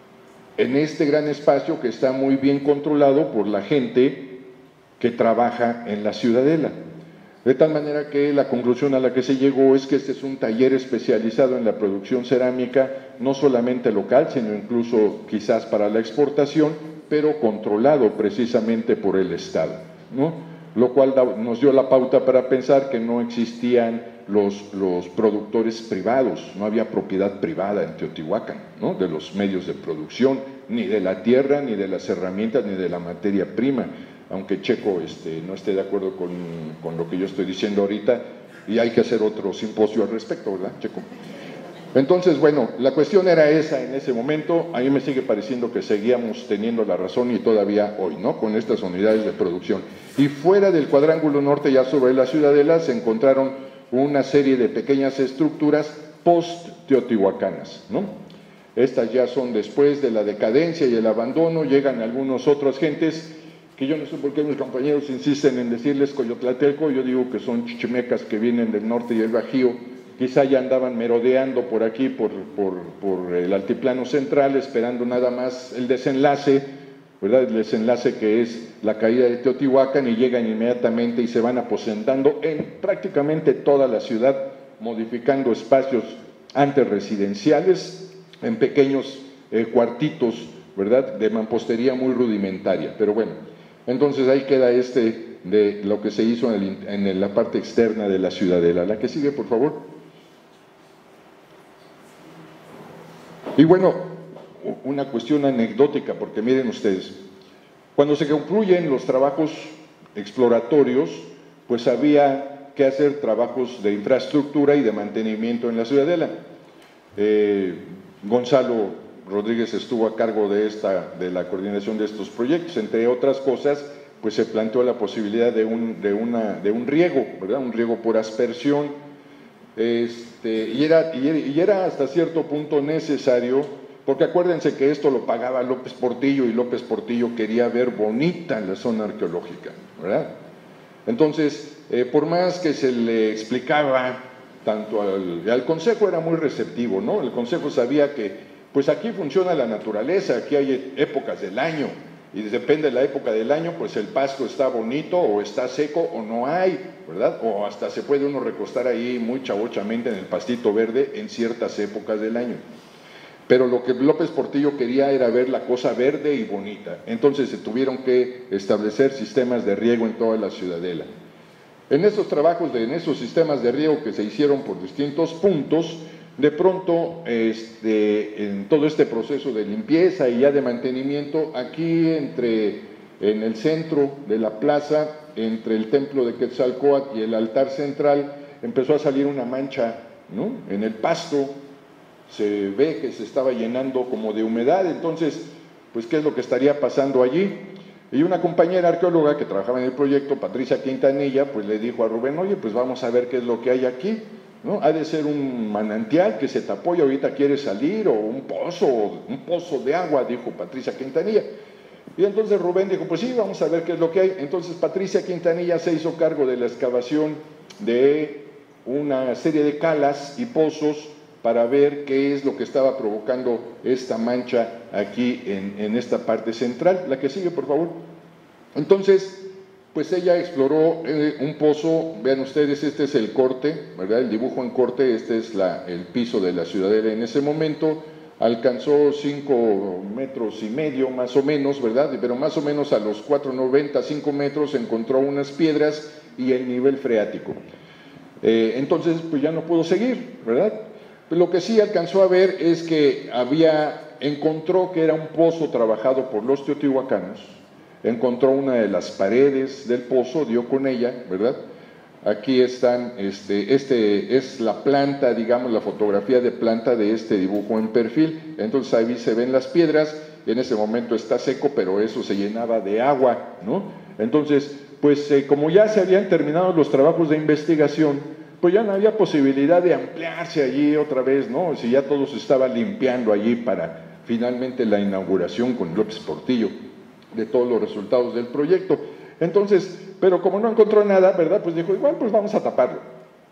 En este gran espacio que está muy bien controlado por la gente que trabaja en la Ciudadela. De tal manera que la conclusión a la que se llegó es que este es un taller especializado en la producción cerámica no solamente local, sino incluso quizás para la exportación, pero controlado precisamente por el Estado, ¿no? Lo cual da, nos dio la pauta para pensar que no existían los, los productores privados, no había propiedad privada en Teotihuacán, ¿no? De los medios de producción, ni de la tierra, ni de las herramientas, ni de la materia prima, aunque Checo este, no esté de acuerdo con, con lo que yo estoy diciendo ahorita, y hay que hacer otro simposio al respecto, ¿verdad, Checo? Entonces, bueno, la cuestión era esa en ese momento. A mí me sigue pareciendo que seguíamos teniendo la razón y todavía hoy, ¿no? Con estas unidades de producción. Y fuera del cuadrángulo norte, ya sobre la Ciudadela, se encontraron una serie de pequeñas estructuras post-teotihuacanas, ¿no? Estas ya son después de la decadencia y el abandono, llegan algunos otros gentes que yo no sé por qué mis compañeros insisten en decirles Coyotlaltelco, yo digo que son chichimecas que vienen del norte y el Bajío, quizá ya andaban merodeando por aquí, por, por, por el altiplano central, esperando nada más el desenlace, ¿verdad? El desenlace que es la caída de Teotihuacán, y llegan inmediatamente y se van aposentando en prácticamente toda la ciudad, modificando espacios antes residenciales en pequeños eh, cuartitos, ¿verdad? De mampostería muy rudimentaria, pero bueno, entonces ahí queda este de lo que se hizo en, el, en la parte externa de la Ciudadela. La que sigue, por favor. Y bueno, una cuestión anecdótica, porque miren ustedes, cuando se concluyen los trabajos exploratorios, pues había que hacer trabajos de infraestructura y de mantenimiento en la Ciudadela. Eh, Gonzalo Rodríguez estuvo a cargo de, esta, de la coordinación de estos proyectos. Entre otras cosas, pues se planteó la posibilidad de un, de una, de un riego, ¿verdad? Un riego por aspersión. Este, y, era, y era hasta cierto punto necesario, porque acuérdense que esto lo pagaba López Portillo, y López Portillo quería ver bonita la zona arqueológica, ¿verdad? Entonces, eh, por más que se le explicaba tanto al, al Consejo, era muy receptivo, ¿no? El Consejo sabía que, pues aquí funciona la naturaleza, aquí hay épocas del año, y depende de la época del año, pues el pasto está bonito o está seco o no hay, ¿verdad? O hasta se puede uno recostar ahí muy chavochamente en el pastito verde en ciertas épocas del año. Pero lo que López Portillo quería era ver la cosa verde y bonita. Entonces se tuvieron que establecer sistemas de riego en toda la Ciudadela. En esos trabajos, de, en esos sistemas de riego que se hicieron por distintos puntos, de pronto, este, en todo este proceso de limpieza y ya de mantenimiento, aquí entre, en el centro de la plaza, entre el templo de Quetzalcóatl y el altar central, empezó a salir una mancha, ¿no? En el pasto se ve que se estaba llenando como de humedad. Entonces, pues, ¿qué es lo que estaría pasando allí? Y una compañera arqueóloga que trabajaba en el proyecto, Patricia Quintanilla, pues le dijo a Rubén, oye, pues vamos a ver qué es lo que hay aquí, ¿no? Ha de ser un manantial que se tapó y ahorita quiere salir, o un pozo, un pozo de agua, dijo Patricia Quintanilla. Y entonces Rubén dijo, pues sí, vamos a ver qué es lo que hay. Entonces Patricia Quintanilla se hizo cargo de la excavación de una serie de calas y pozos para ver qué es lo que estaba provocando esta mancha aquí en, en esta parte central. La que sigue, por favor. Entonces, pues ella exploró eh, un pozo. Vean ustedes, este es el corte, ¿verdad? El dibujo en corte, este es la, el piso de la Ciudadela en ese momento. Alcanzó cinco metros y medio, más o menos, ¿verdad? Pero más o menos a los cuatro noventa, cinco metros, encontró unas piedras y el nivel freático. Eh, entonces, pues ya no pudo seguir, ¿verdad? Lo que sí alcanzó a ver es que había, encontró que era un pozo trabajado por los teotihuacanos, encontró una de las paredes del pozo, dio con ella, ¿verdad? Aquí están, este, este es la planta, digamos, la fotografía de planta de este dibujo en perfil. Entonces ahí se ven las piedras, en ese momento está seco, pero eso se llenaba de agua, ¿no? Entonces, pues eh, como ya se habían terminado los trabajos de investigación, pues ya no había posibilidad de ampliarse allí otra vez, ¿no? Si ya todo se estaba limpiando allí para finalmente la inauguración con López Portillo de todos los resultados del proyecto. Entonces, pero como no encontró nada, ¿verdad? Pues dijo, igual, pues vamos a taparlo.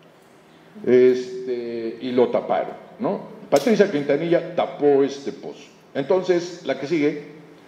Este, y lo taparon, ¿no? Patricia Quintanilla tapó este pozo. Entonces, la que sigue,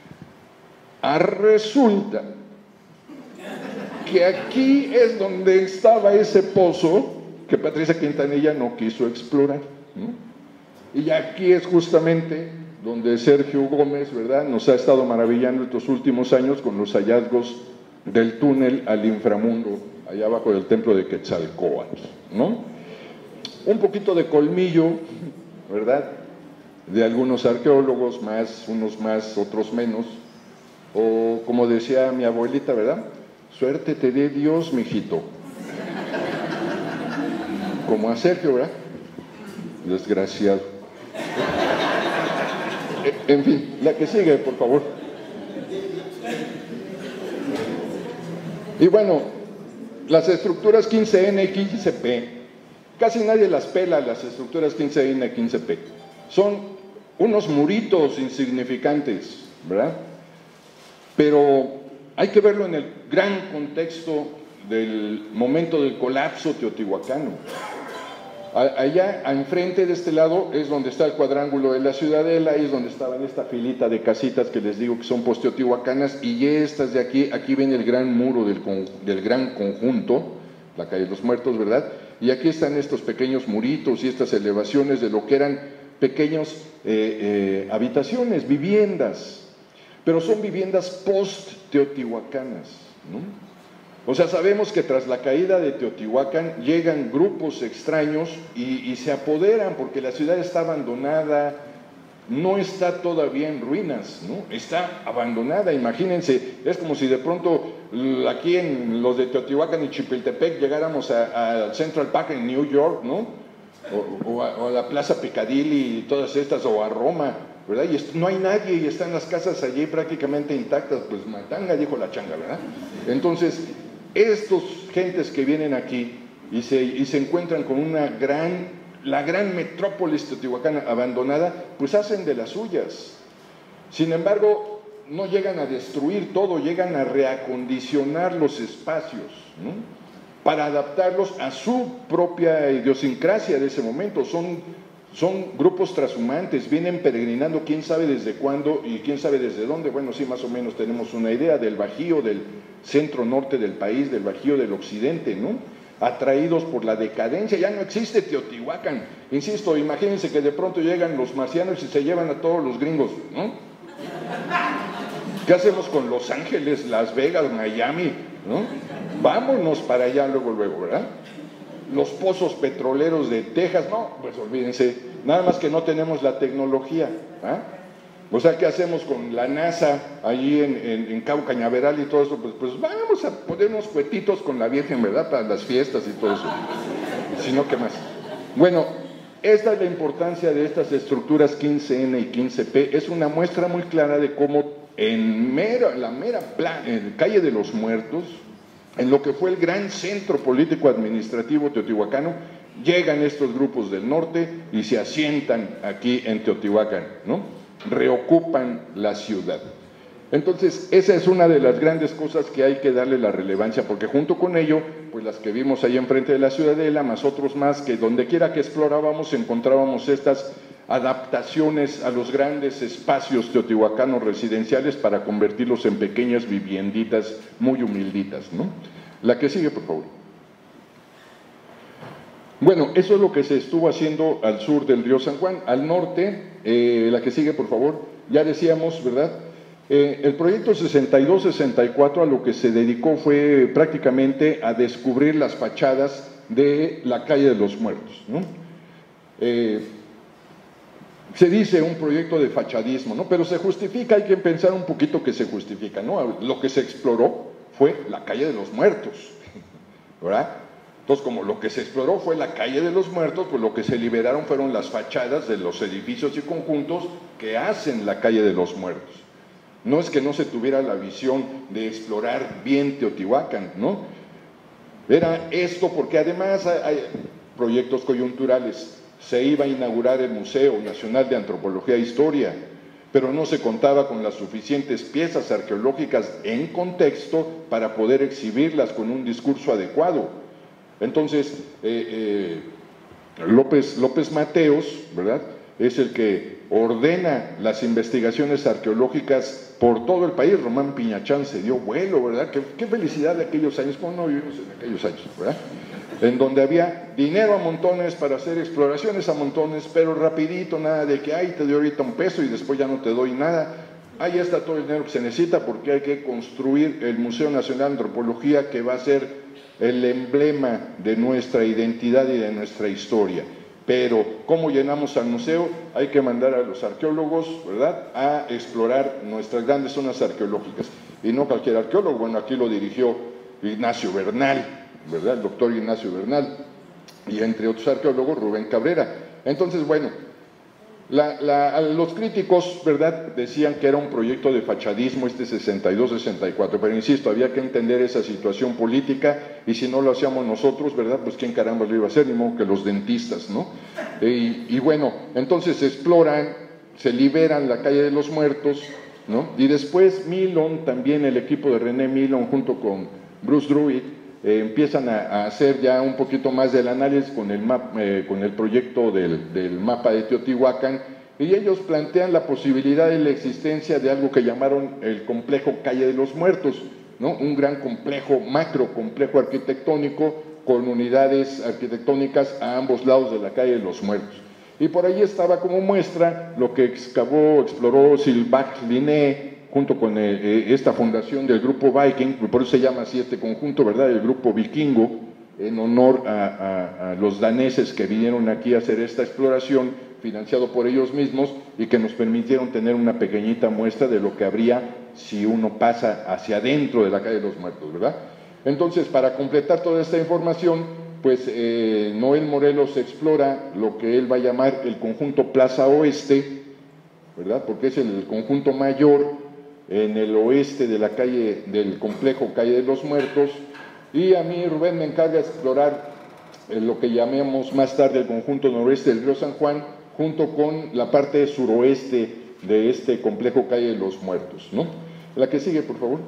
resulta que aquí es donde estaba ese pozo que Patricia Quintanilla no quiso explorar, ¿no? Y aquí es justamente donde Sergio Gómez, ¿verdad?, nos ha estado maravillando estos últimos años con los hallazgos del túnel al inframundo, allá abajo del templo de Quetzalcóatl, ¿no? Un poquito de colmillo, ¿verdad?, de algunos arqueólogos, más, unos más, otros menos, o como decía mi abuelita, ¿verdad?, suerte te dé Dios, mijito. Como a Sergio, ¿verdad?, desgraciado. En fin, la que sigue, por favor. Y bueno, las estructuras quince ene y quince pe, casi nadie las pela, las estructuras quince ene y quince pe. Son unos muritos insignificantes, ¿verdad? Pero hay que verlo en el gran contexto del momento del colapso teotihuacano. Allá, enfrente de este lado, es donde está el cuadrángulo de la Ciudadela, ahí es donde estaba en esta filita de casitas que les digo que son post-teotihuacanas, y estas de aquí, aquí ven el gran muro del, del gran conjunto, la calle de los Muertos, ¿verdad? Y aquí están estos pequeños muritos y estas elevaciones de lo que eran pequeños eh, eh, habitaciones, viviendas, pero son viviendas post-teotihuacanas, ¿no? O sea, sabemos que tras la caída de Teotihuacán llegan grupos extraños y, y se apoderan porque la ciudad está abandonada, no está todavía en ruinas, ¿no? Está abandonada, imagínense, es como si de pronto aquí en los de Teotihuacán y Chipiltepec llegáramos al Central Park en New York, ¿no? O, o, a, o a la Plaza Piccadilly y todas estas, o a Roma, ¿verdad? Y no hay nadie y están las casas allí prácticamente intactas, pues matanga, dijo la changa, ¿verdad? Entonces, estos gentes que vienen aquí y se, y se encuentran con una gran, la gran metrópolis teotihuacana abandonada, pues hacen de las suyas. Sin embargo, no llegan a destruir todo, llegan a reacondicionar los espacios, ¿no?, para adaptarlos a su propia idiosincrasia de ese momento. Son, son grupos trashumantes, vienen peregrinando quién sabe desde cuándo y quién sabe desde dónde. Bueno, sí, más o menos tenemos una idea del Bajío, del centro norte del país, del Bajío del occidente, ¿no? Atraídos por la decadencia, ya no existe Teotihuacán. Insisto, imagínense que de pronto llegan los marcianos y se llevan a todos los gringos, ¿no? ¿Qué hacemos con Los Ángeles, Las Vegas, Miami, ¿no? Vámonos para allá luego, luego, ¿verdad? Los pozos petroleros de Texas, no, pues olvídense, nada más que no tenemos la tecnología, ¿ah? O sea, ¿qué hacemos con la NASA allí en, en, en Cabo Cañaveral y todo eso? Pues, pues vamos a poner unos cuetitos con la Virgen, ¿verdad?, para las fiestas y todo eso. Si no, ¿qué más? Bueno, esta es la importancia de estas estructuras quince ene y quince pe. Es una muestra muy clara de cómo en mera, la mera plan, en calle de los Muertos, en lo que fue el gran centro político administrativo teotihuacano, llegan estos grupos del norte y se asientan aquí en Teotihuacán, ¿no? Reocupan la ciudad. Entonces, esa es una de las grandes cosas que hay que darle la relevancia, porque junto con ello, pues las que vimos ahí enfrente de la Ciudadela, más otros más, que donde quiera que explorábamos encontrábamos estas adaptaciones a los grandes espacios teotihuacanos residenciales para convertirlos en pequeñas vivienditas muy humilditas, ¿no? La que sigue, por favor. Bueno, eso es lo que se estuvo haciendo al sur del río San Juan. Al norte, eh, la que sigue, por favor, ya decíamos, ¿verdad? Eh, el proyecto sesenta y dos sesenta y cuatro a lo que se dedicó fue prácticamente a descubrir las fachadas de la calle de los Muertos, ¿no? Eh, se dice un proyecto de fachadismo, ¿no? Pero se justifica, hay que pensar un poquito que se justifica, ¿no? Lo que se exploró fue la calle de los Muertos, ¿verdad? Entonces, como lo que se exploró fue la calle de los Muertos, pues lo que se liberaron fueron las fachadas de los edificios y conjuntos que hacen la calle de los Muertos. No es que no se tuviera la visión de explorar bien Teotihuacán, ¿no? Era esto porque además hay, hay proyectos coyunturales. Se iba a inaugurar el Museo Nacional de Antropología e Historia, pero no se contaba con las suficientes piezas arqueológicas en contexto para poder exhibirlas con un discurso adecuado. Entonces, eh, eh, López, López Mateos, ¿verdad?, es el que ordena las investigaciones arqueológicas por todo el país. Román Piñachán se dio vuelo, ¿verdad? Qué, qué felicidad de aquellos años, como no vivimos en aquellos años, ¿verdad? En donde había dinero a montones para hacer exploraciones a montones, pero rapidito, nada de que, ay, te doy ahorita un peso y después ya no te doy nada. Ahí está todo el dinero que se necesita porque hay que construir el Museo Nacional de Antropología, que va a ser el emblema de nuestra identidad y de nuestra historia. Pero, ¿cómo llenamos al museo? Hay que mandar a los arqueólogos, ¿verdad?, a explorar nuestras grandes zonas arqueológicas. Y no cualquier arqueólogo, bueno, aquí lo dirigió Ignacio Bernal, ¿verdad?, el doctor Ignacio Bernal, y entre otros arqueólogos, Rubén Cabrera. Entonces, bueno, la, la, los críticos, ¿verdad?, decían que era un proyecto de fachadismo este sesenta y dos sesenta y cuatro, pero insisto, había que entender esa situación política, y si no lo hacíamos nosotros, ¿verdad?, pues quién caramba lo iba a hacer, ni modo que los dentistas, ¿no? Y, y bueno, entonces se exploran, se liberan la calle de los Muertos, ¿no? Y después Milon, también el equipo de René Milon junto con Bruce Druitt, Eh, empiezan a, a hacer ya un poquito más del análisis con el, map, eh, con el proyecto del, del mapa de Teotihuacán, y ellos plantean la posibilidad de la existencia de algo que llamaron el complejo Calle de los Muertos, ¿no? Un gran complejo, macro complejo arquitectónico con unidades arquitectónicas a ambos lados de la Calle de los Muertos. Y por ahí estaba como muestra lo que excavó, exploró Sylvain Linné, junto con eh, esta fundación del grupo Viking, por eso se llama así este conjunto, ¿verdad?, el grupo vikingo, en honor a, a, a los daneses que vinieron aquí a hacer esta exploración, financiado por ellos mismos, y que nos permitieron tener una pequeñita muestra de lo que habría si uno pasa hacia adentro de la Calle de los Muertos, ¿verdad? Entonces, para completar toda esta información, pues eh, Noel Morelos explora lo que él va a llamar el conjunto Plaza Oeste, ¿verdad?, porque es el conjunto mayor en el oeste de la calle, del complejo Calle de los Muertos, y a mí Rubén me encarga de explorar eh, lo que llamemos más tarde el conjunto noroeste del río San Juan, junto con la parte suroeste de este complejo Calle de los Muertos, ¿no? La que sigue, por favor.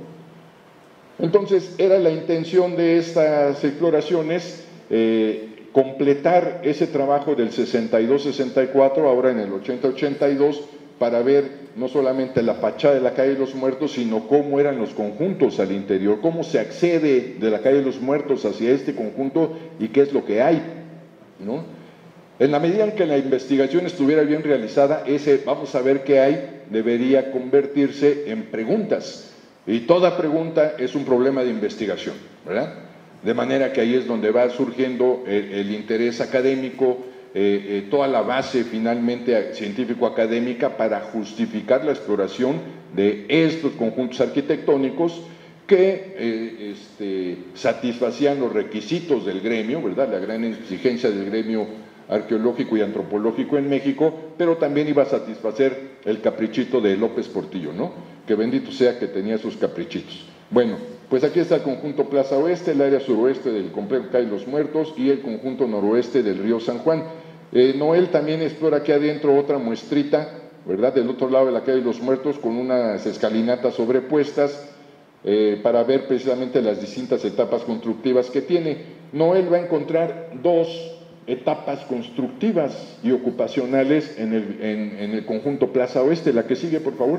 Entonces, era la intención de estas exploraciones eh, completar ese trabajo del sesenta y dos sesenta y cuatro, ahora en el ochenta ochenta y dos, para ver no solamente la fachada de la Calle de los Muertos, sino cómo eran los conjuntos al interior, cómo se accede de la Calle de los Muertos hacia este conjunto y qué es lo que hay, ¿no? En la medida en que la investigación estuviera bien realizada, ese vamos a ver qué hay debería convertirse en preguntas, y toda pregunta es un problema de investigación, ¿verdad? De manera que ahí es donde va surgiendo el, el interés académico, Eh, eh, toda la base finalmente científico-académica para justificar la exploración de estos conjuntos arquitectónicos que eh, este, satisfacían los requisitos del gremio, ¿verdad?, la gran exigencia del gremio arqueológico y antropológico en México, pero también iba a satisfacer el caprichito de López Portillo, ¿no?, que bendito sea que tenía sus caprichitos. Bueno, pues aquí está el conjunto Plaza Oeste, el área suroeste del complejo Calle de los Muertos y el conjunto noroeste del río San Juan. Eh, Noel también explora aquí adentro otra muestrita, ¿verdad?, del otro lado de la Calle de los Muertos, con unas escalinatas sobrepuestas eh, para ver precisamente las distintas etapas constructivas que tiene. Noel va a encontrar dos etapas constructivas y ocupacionales en el, en, en el conjunto Plaza Oeste. La que sigue, por favor.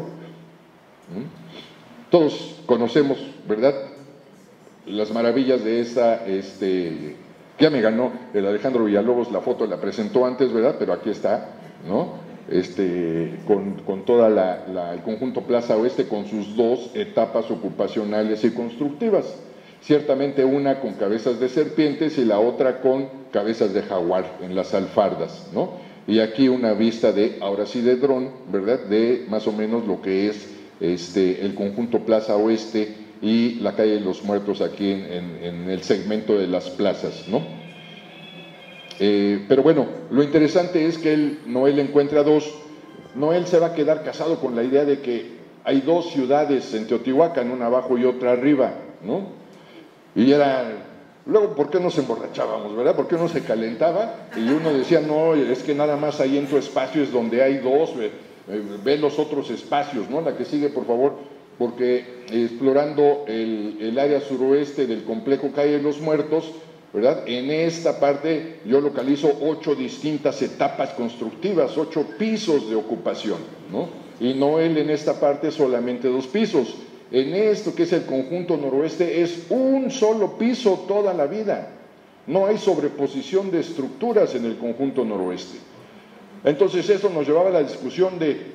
Todos conocemos, ¿verdad?, las maravillas de esta, este, ya me ganó el Alejandro Villalobos, la foto la presentó antes, ¿verdad?, pero aquí está, ¿no?, este, con, con toda la, la, el conjunto Plaza Oeste, con sus dos etapas ocupacionales y constructivas, ciertamente una con cabezas de serpientes y la otra con cabezas de jaguar en las alfardas, ¿no?, y aquí una vista de, ahora sí de dron, ¿verdad?, de más o menos lo que es este, el conjunto Plaza Oeste y la Calle de los Muertos aquí en, en, en el segmento de las plazas, ¿no? Eh, pero bueno, lo interesante es que él, Noel encuentra dos. Noel se va a quedar casado con la idea de que hay dos ciudades en Teotihuacán, una abajo y otra arriba, ¿no? Y era, luego, ¿por qué nos emborrachábamos, verdad? ¿Por qué uno se calentaba? Y uno decía, no, es que nada más ahí en tu espacio es donde hay dos, ve, ve los otros espacios, ¿no? La que sigue, por favor. Porque explorando el, el área suroeste del complejo Calle de los Muertos, ¿verdad? En esta parte yo localizo ocho distintas etapas constructivas, ocho pisos de ocupación, ¿no? Y Noel en esta parte solamente dos pisos. En esto que es el conjunto noroeste es un solo piso toda la vida. No hay sobreposición de estructuras en el conjunto noroeste. Entonces eso nos llevaba a la discusión de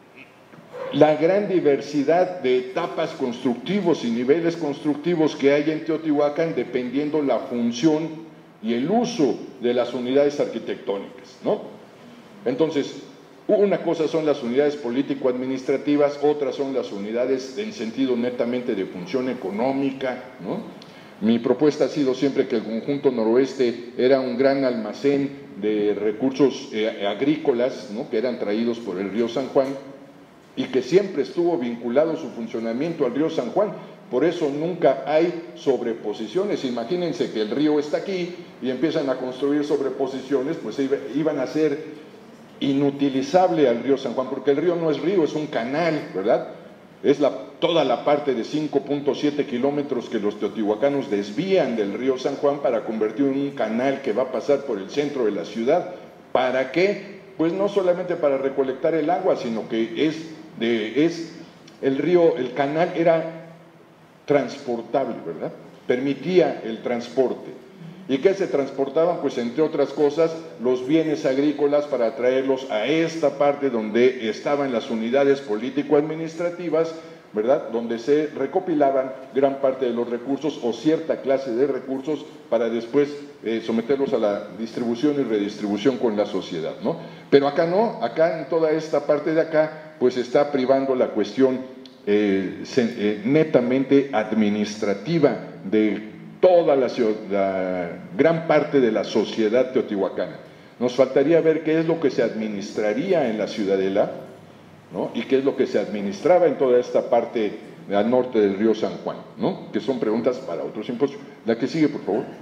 la gran diversidad de etapas constructivos y niveles constructivos que hay en Teotihuacán dependiendo la función y el uso de las unidades arquitectónicas, ¿no? Entonces, una cosa son las unidades político-administrativas, otras son las unidades en sentido netamente de función económica, ¿no? Mi propuesta ha sido siempre que el conjunto noroeste era un gran almacén de recursos eh, agrícolas, ¿no? Que eran traídos por el río San Juan, y que siempre estuvo vinculado su funcionamiento al río San Juan. Por eso nunca hay sobreposiciones. Imagínense que el río está aquí y empiezan a construir sobreposiciones, pues iban a ser inutilizable al río San Juan, porque el río no es río, es un canal, ¿verdad? Es la, toda la parte de cinco punto siete kilómetros que los teotihuacanos desvían del río San Juan para convertirlo en un canal que va a pasar por el centro de la ciudad. ¿Para qué? Pues no solamente para recolectar el agua, sino que es, de, es el río, el canal era transportable, ¿verdad? Permitía el transporte. ¿Y qué se transportaban? Pues entre otras cosas, los bienes agrícolas para traerlos a esta parte donde estaban las unidades político-administrativas, ¿verdad? Donde se recopilaban gran parte de los recursos o cierta clase de recursos para después eh, someterlos a la distribución y redistribución con la sociedad, ¿no? Pero acá no, acá en toda esta parte de acá, pues está privando la cuestión eh, se, eh, netamente administrativa de toda la, la gran parte de la sociedad teotihuacana. Nos faltaría ver qué es lo que se administraría en la ciudadela, ¿no? Y qué es lo que se administraba en toda esta parte al norte del río San Juan, ¿no? Que son preguntas para otro simposio. La que sigue, por favor.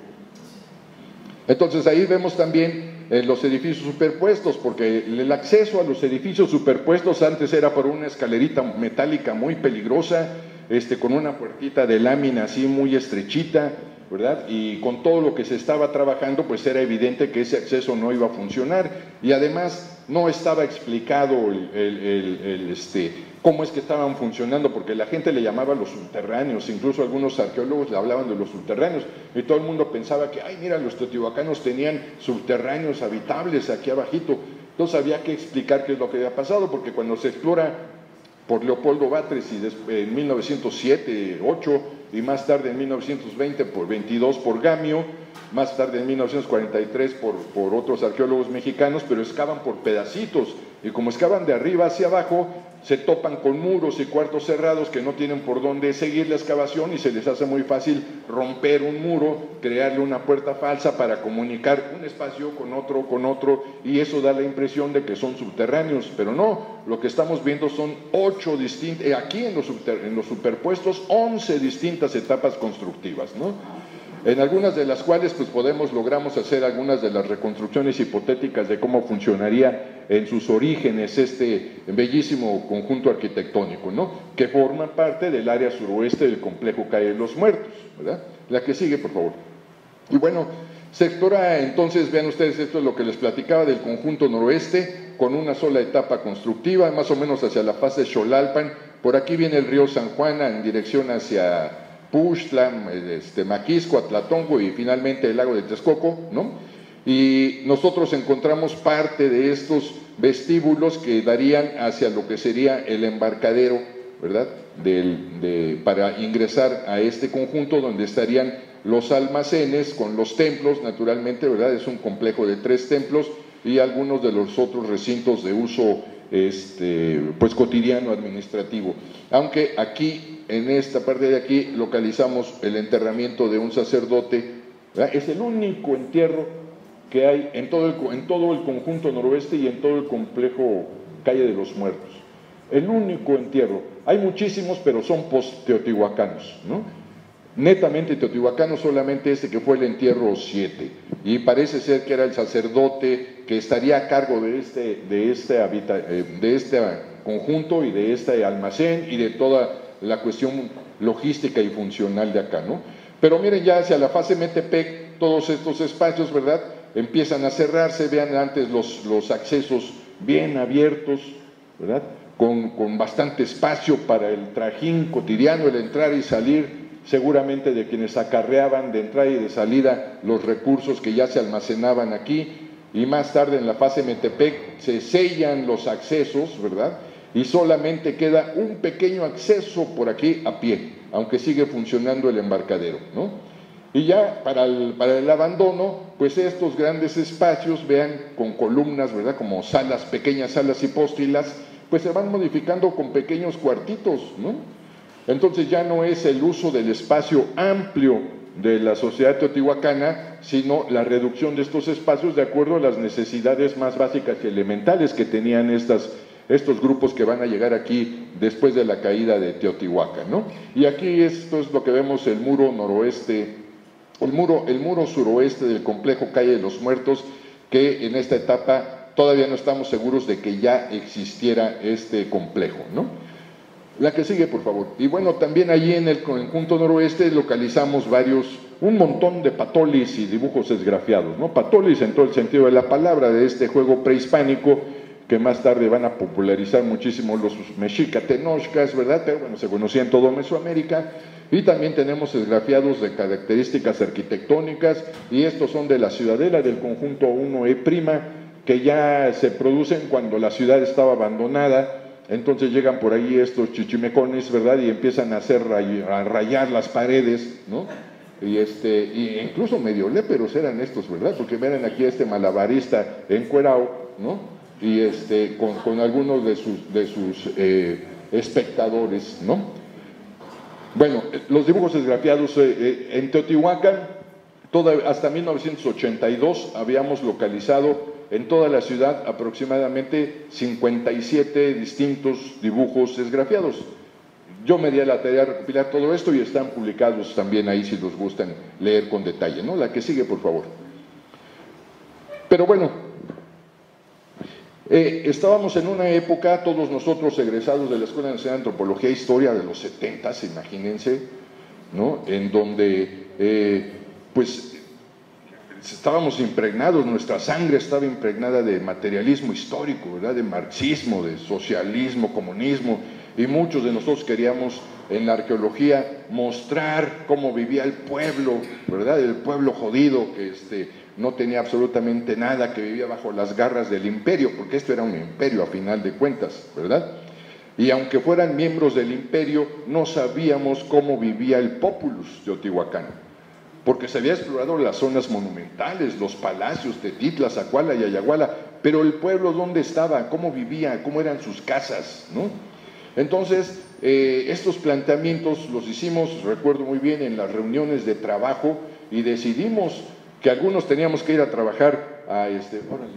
Entonces ahí vemos también eh, los edificios superpuestos, porque el acceso a los edificios superpuestos antes era por una escalerita metálica muy peligrosa, este, con una puertita de lámina así muy estrechita, ¿verdad? Y con todo lo que se estaba trabajando, pues era evidente que ese acceso no iba a funcionar, y además no estaba explicado el, el, el, el, este, cómo es que estaban funcionando, porque la gente le llamaba los subterráneos, incluso algunos arqueólogos le hablaban de los subterráneos, y todo el mundo pensaba que, ay, mira, los teotihuacanos tenían subterráneos habitables aquí abajito. Entonces había que explicar qué es lo que había pasado, porque cuando se explora por Leopoldo Batres y en mil novecientos siete, ocho y más tarde en mil novecientos veinte por veintidós por Gamio, más tarde en mil novecientos cuarenta y tres por, por otros arqueólogos mexicanos, pero excavan por pedacitos, y como excavan de arriba hacia abajo, se topan con muros y cuartos cerrados que no tienen por dónde seguir la excavación y se les hace muy fácil romper un muro, crearle una puerta falsa para comunicar un espacio con otro, con otro, y eso da la impresión de que son subterráneos, pero no, lo que estamos viendo son ocho distintas, aquí en los, subter, en los superpuestos, once distintas etapas constructivas, ¿no? En algunas de las cuales pues podemos, logramos hacer algunas de las reconstrucciones hipotéticas de cómo funcionaría en sus orígenes este bellísimo conjunto arquitectónico, ¿no? Que forma parte del área suroeste del complejo Calle de los Muertos, ¿verdad? La que sigue, por favor. Y bueno, se explora entonces, vean ustedes, esto es lo que les platicaba del conjunto noroeste, con una sola etapa constructiva, más o menos hacia la fase Xolalpan. Por aquí viene el río San Juan en dirección hacia Puxtla, este, Maquisco, Atlatongo y finalmente el lago de Texcoco, ¿no? Y nosotros encontramos parte de estos vestíbulos que darían hacia lo que sería el embarcadero, ¿verdad? Del, de, para ingresar a este conjunto donde estarían los almacenes con los templos, naturalmente, ¿verdad? Es un complejo de tres templos y algunos de los otros recintos de uso este, pues cotidiano administrativo. Aunque aquí, en esta parte de aquí, localizamos el enterramiento de un sacerdote, ¿verdad? Es el único entierro que hay en todo, el, en todo el conjunto noroeste y en todo el complejo Calle de los Muertos. El único entierro. Hay muchísimos, pero son post-teotihuacanos, ¿no? Netamente teotihuacano solamente este que fue el entierro siete, y parece ser que era el sacerdote que estaría a cargo de este, de este, habita, de este conjunto y de este almacén y de toda la cuestión logística y funcional de acá, ¿no? Pero miren, ya hacia la fase Metepec todos estos espacios, ¿verdad?, empiezan a cerrarse. Vean antes los, los accesos bien abiertos, ¿verdad?, con, con bastante espacio para el trajín cotidiano, el entrar y salir, seguramente de quienes acarreaban de entrada y de salida los recursos que ya se almacenaban aquí, y más tarde en la fase Metepec se sellan los accesos, ¿verdad?, y solamente queda un pequeño acceso por aquí a pie, aunque sigue funcionando el embarcadero, ¿no? Y ya para el, para el abandono, pues estos grandes espacios, vean, con columnas, ¿verdad?, como salas, pequeñas salas hipóstilas, pues se van modificando con pequeños cuartitos, ¿no? Entonces ya no es el uso del espacio amplio de la sociedad teotihuacana, sino la reducción de estos espacios de acuerdo a las necesidades más básicas y elementales que tenían estas, estos grupos que van a llegar aquí después de la caída de Teotihuacán, ¿no? Y aquí esto es lo que vemos, el muro noroeste, el muro, el muro suroeste del complejo Calle de los Muertos, que en esta etapa todavía no estamos seguros de que ya existiera este complejo, ¿no? La que sigue, por favor. Y bueno, también allí en el conjunto noroeste localizamos varios, un montón de patolis y dibujos esgrafiados, ¿no? Patolis en todo el sentido de la palabra, de este juego prehispánico que más tarde van a popularizar muchísimo los mexica-tenochcas, ¿verdad? Pero bueno, se conocía en todo Mesoamérica. Y también tenemos esgrafiados de características arquitectónicas, y estos son de la ciudadela del conjunto uno E', que ya se producen cuando la ciudad estaba abandonada. Entonces llegan por ahí estos chichimecones, ¿verdad?, y empiezan a hacer ray, a rayar las paredes, ¿no? Y este, y incluso medio léperos eran estos, ¿verdad?, porque miren aquí este malabarista encuerao, ¿no?, y este, con, con algunos de sus, de sus eh, espectadores, ¿no? Bueno, los dibujos esgrafiados eh, eh, en Teotihuacán, toda, hasta mil novecientos ochenta y dos habíamos localizado en toda la ciudad aproximadamente cincuenta y siete distintos dibujos esgrafiados. Yo me di a la tarea de recopilar todo esto y están publicados también ahí si los gustan leer con detalle, ¿no? La que sigue, por favor. Pero bueno, eh, estábamos en una época, todos nosotros egresados de la Escuela Nacional de Antropología e Historia de los setentas, imagínense, ¿no?, en donde, eh, pues, estábamos impregnados, nuestra sangre estaba impregnada de materialismo histórico, ¿verdad?, de marxismo, de socialismo, comunismo, y muchos de nosotros queríamos en la arqueología mostrar cómo vivía el pueblo, ¿verdad?, el pueblo jodido que este, no tenía absolutamente nada, que vivía bajo las garras del imperio, porque esto era un imperio a final de cuentas, ¿verdad? Y aunque fueran miembros del imperio, no sabíamos cómo vivía el populus teotihuacano, porque se había explorado las zonas monumentales, los palacios, Tetitla, Zacuala y Ayaguala, pero el pueblo, ¿dónde estaba? ¿Cómo vivía? ¿Cómo eran sus casas? ¿No? Entonces, eh, estos planteamientos los hicimos, recuerdo muy bien, en las reuniones de trabajo, y decidimos que algunos teníamos que ir a trabajar a, este, órale,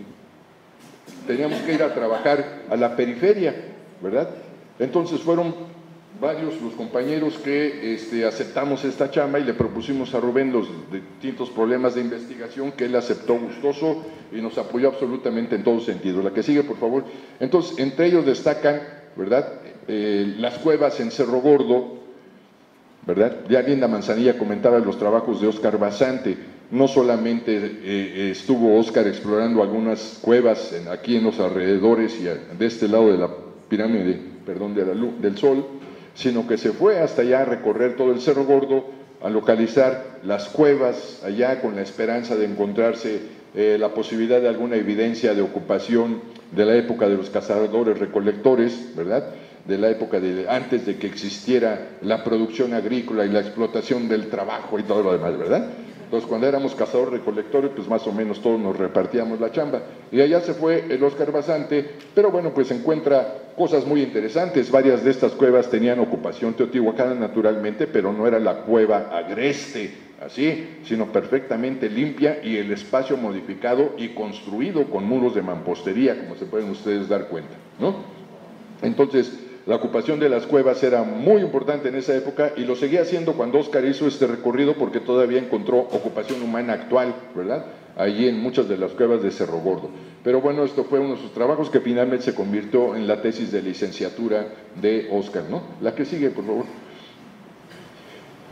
teníamos que ir a trabajar a la periferia, ¿verdad? Entonces fueron varios los compañeros que este, aceptamos esta chamba y le propusimos a Rubén los distintos problemas de investigación que él aceptó gustoso y nos apoyó absolutamente en todo sentido. La que sigue, por favor. Entonces, entre ellos destacan, ¿verdad?, eh, las cuevas en Cerro Gordo, ¿verdad? Ya Linda Manzanilla comentaba los trabajos de Óscar Basante. No solamente eh, estuvo Óscar explorando algunas cuevas en, aquí en los alrededores y de este lado de la pirámide, perdón, de la luz, del Sol, sino que se fue hasta allá a recorrer todo el Cerro Gordo, a localizar las cuevas allá con la esperanza de encontrarse eh, la posibilidad de alguna evidencia de ocupación de la época de los cazadores recolectores, ¿verdad?, de la época de antes de que existiera la producción agrícola y la explotación del trabajo y todo lo demás, ¿verdad? Entonces, cuando éramos cazadores recolectores, pues más o menos todos nos repartíamos la chamba. Y allá se fue el Óscar Basante, pero bueno, pues encuentra cosas muy interesantes. Varias de estas cuevas tenían ocupación teotihuacana naturalmente, pero no era la cueva agreste, así, sino perfectamente limpia y el espacio modificado y construido con muros de mampostería, como se pueden ustedes dar cuenta, ¿no? Entonces, la ocupación de las cuevas era muy importante en esa época y lo seguía haciendo cuando Óscar hizo este recorrido porque todavía encontró ocupación humana actual, ¿verdad?, allí en muchas de las cuevas de Cerro Gordo. Pero bueno, esto fue uno de sus trabajos que finalmente se convirtió en la tesis de licenciatura de Óscar, ¿no? La que sigue, por favor.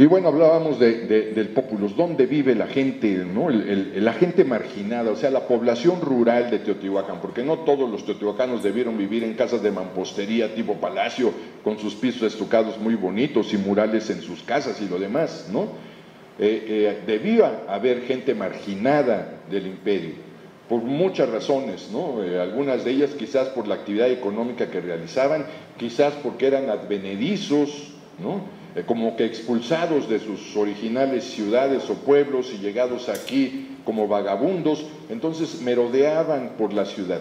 Y bueno, hablábamos de, de, del populus, ¿dónde vive la gente, ¿no? el, el, la gente marginada, o sea, la población rural de Teotihuacán, porque no todos los teotihuacanos debieron vivir en casas de mampostería tipo palacio, con sus pisos estucados muy bonitos y murales en sus casas y lo demás, ¿no? Eh, eh, debía haber gente marginada del imperio, por muchas razones, ¿no? Eh, algunas de ellas quizás por la actividad económica que realizaban, quizás porque eran advenedizos, ¿no? Eh, como que expulsados de sus originales ciudades o pueblos y llegados aquí como vagabundos, entonces merodeaban por la ciudad.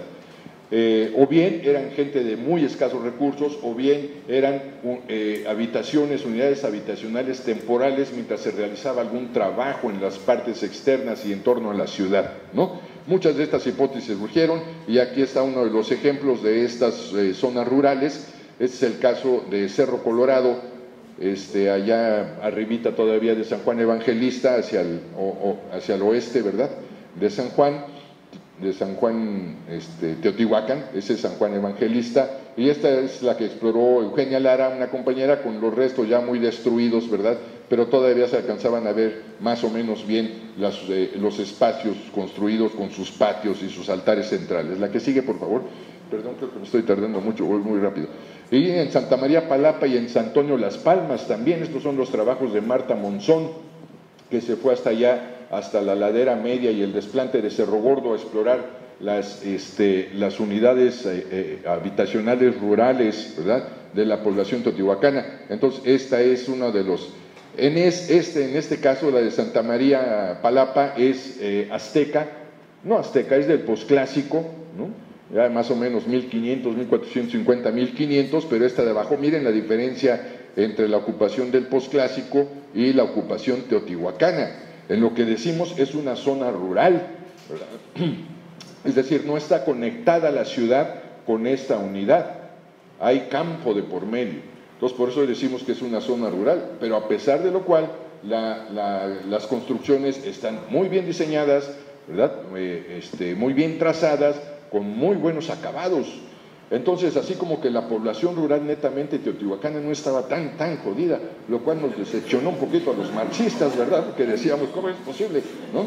Eh, o bien eran gente de muy escasos recursos, o bien eran eh, habitaciones, unidades habitacionales temporales mientras se realizaba algún trabajo en las partes externas y en torno a la ciudad, ¿no? Muchas de estas hipótesis surgieron y aquí está uno de los ejemplos de estas eh, zonas rurales. Este es el caso de Cerro Colorado, este, allá arribita todavía de San Juan Evangelista, hacia el, o, o, hacia el oeste, ¿verdad?, de San Juan, de San Juan este, Teotihuacán, ese es San Juan Evangelista, y esta es la que exploró Eugenia Lara, una compañera, con los restos ya muy destruidos, ¿verdad?, pero todavía se alcanzaban a ver más o menos bien las, eh, los espacios construidos con sus patios y sus altares centrales. La que sigue, por favor. Perdón, creo que me estoy tardando mucho, voy muy rápido. Y en Santa María Palapa y en San Antonio Las Palmas también, estos son los trabajos de Marta Monzón, que se fue hasta allá, hasta la ladera media y el desplante de Cerro Gordo a explorar las, este, las unidades eh, eh, habitacionales rurales, ¿verdad?, de la población teotihuacana. Entonces, esta es uno de los... En, es, este, en este caso, la de Santa María Palapa es eh, azteca, no azteca, es del posclásico, ¿no?, ya más o menos mil quinientos, mil cuatrocientos cincuenta, mil quinientos, pero esta de abajo, miren la diferencia entre la ocupación del posclásico y la ocupación teotihuacana. En lo que decimos es una zona rural, ¿verdad? Es decir, no está conectada la ciudad con esta unidad, hay campo de por medio. Entonces, por eso decimos que es una zona rural, pero a pesar de lo cual, la, la, las construcciones están muy bien diseñadas, ¿verdad?, eh, este, muy bien trazadas, con muy buenos acabados. Entonces, así como que la población rural netamente teotihuacana no estaba tan, tan jodida, lo cual nos decepcionó un poquito a los marxistas, ¿verdad?, porque decíamos, ¿cómo es posible?, ¿no?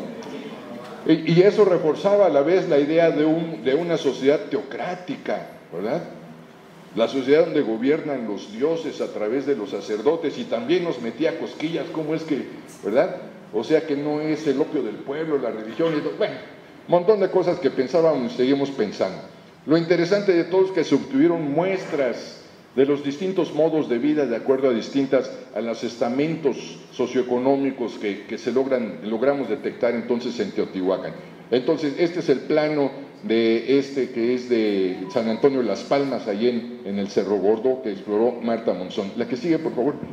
Y, y eso reforzaba a la vez la idea de, un, de una sociedad teocrática, ¿verdad?, la sociedad donde gobiernan los dioses a través de los sacerdotes, y también nos metía cosquillas, ¿cómo es que, verdad? O sea que no es el opio del pueblo, la religión, y todo. Bueno, montón de cosas que pensábamos y seguimos pensando. Lo interesante de todo es que se obtuvieron muestras de los distintos modos de vida de acuerdo a distintas, a los estamentos socioeconómicos que, que se logran, logramos detectar entonces en Teotihuacán. Entonces, este es el plano de este que es de San Antonio de Las Palmas, allí en, en el Cerro Gordo, que exploró Marta Monzón. La que sigue, por favor.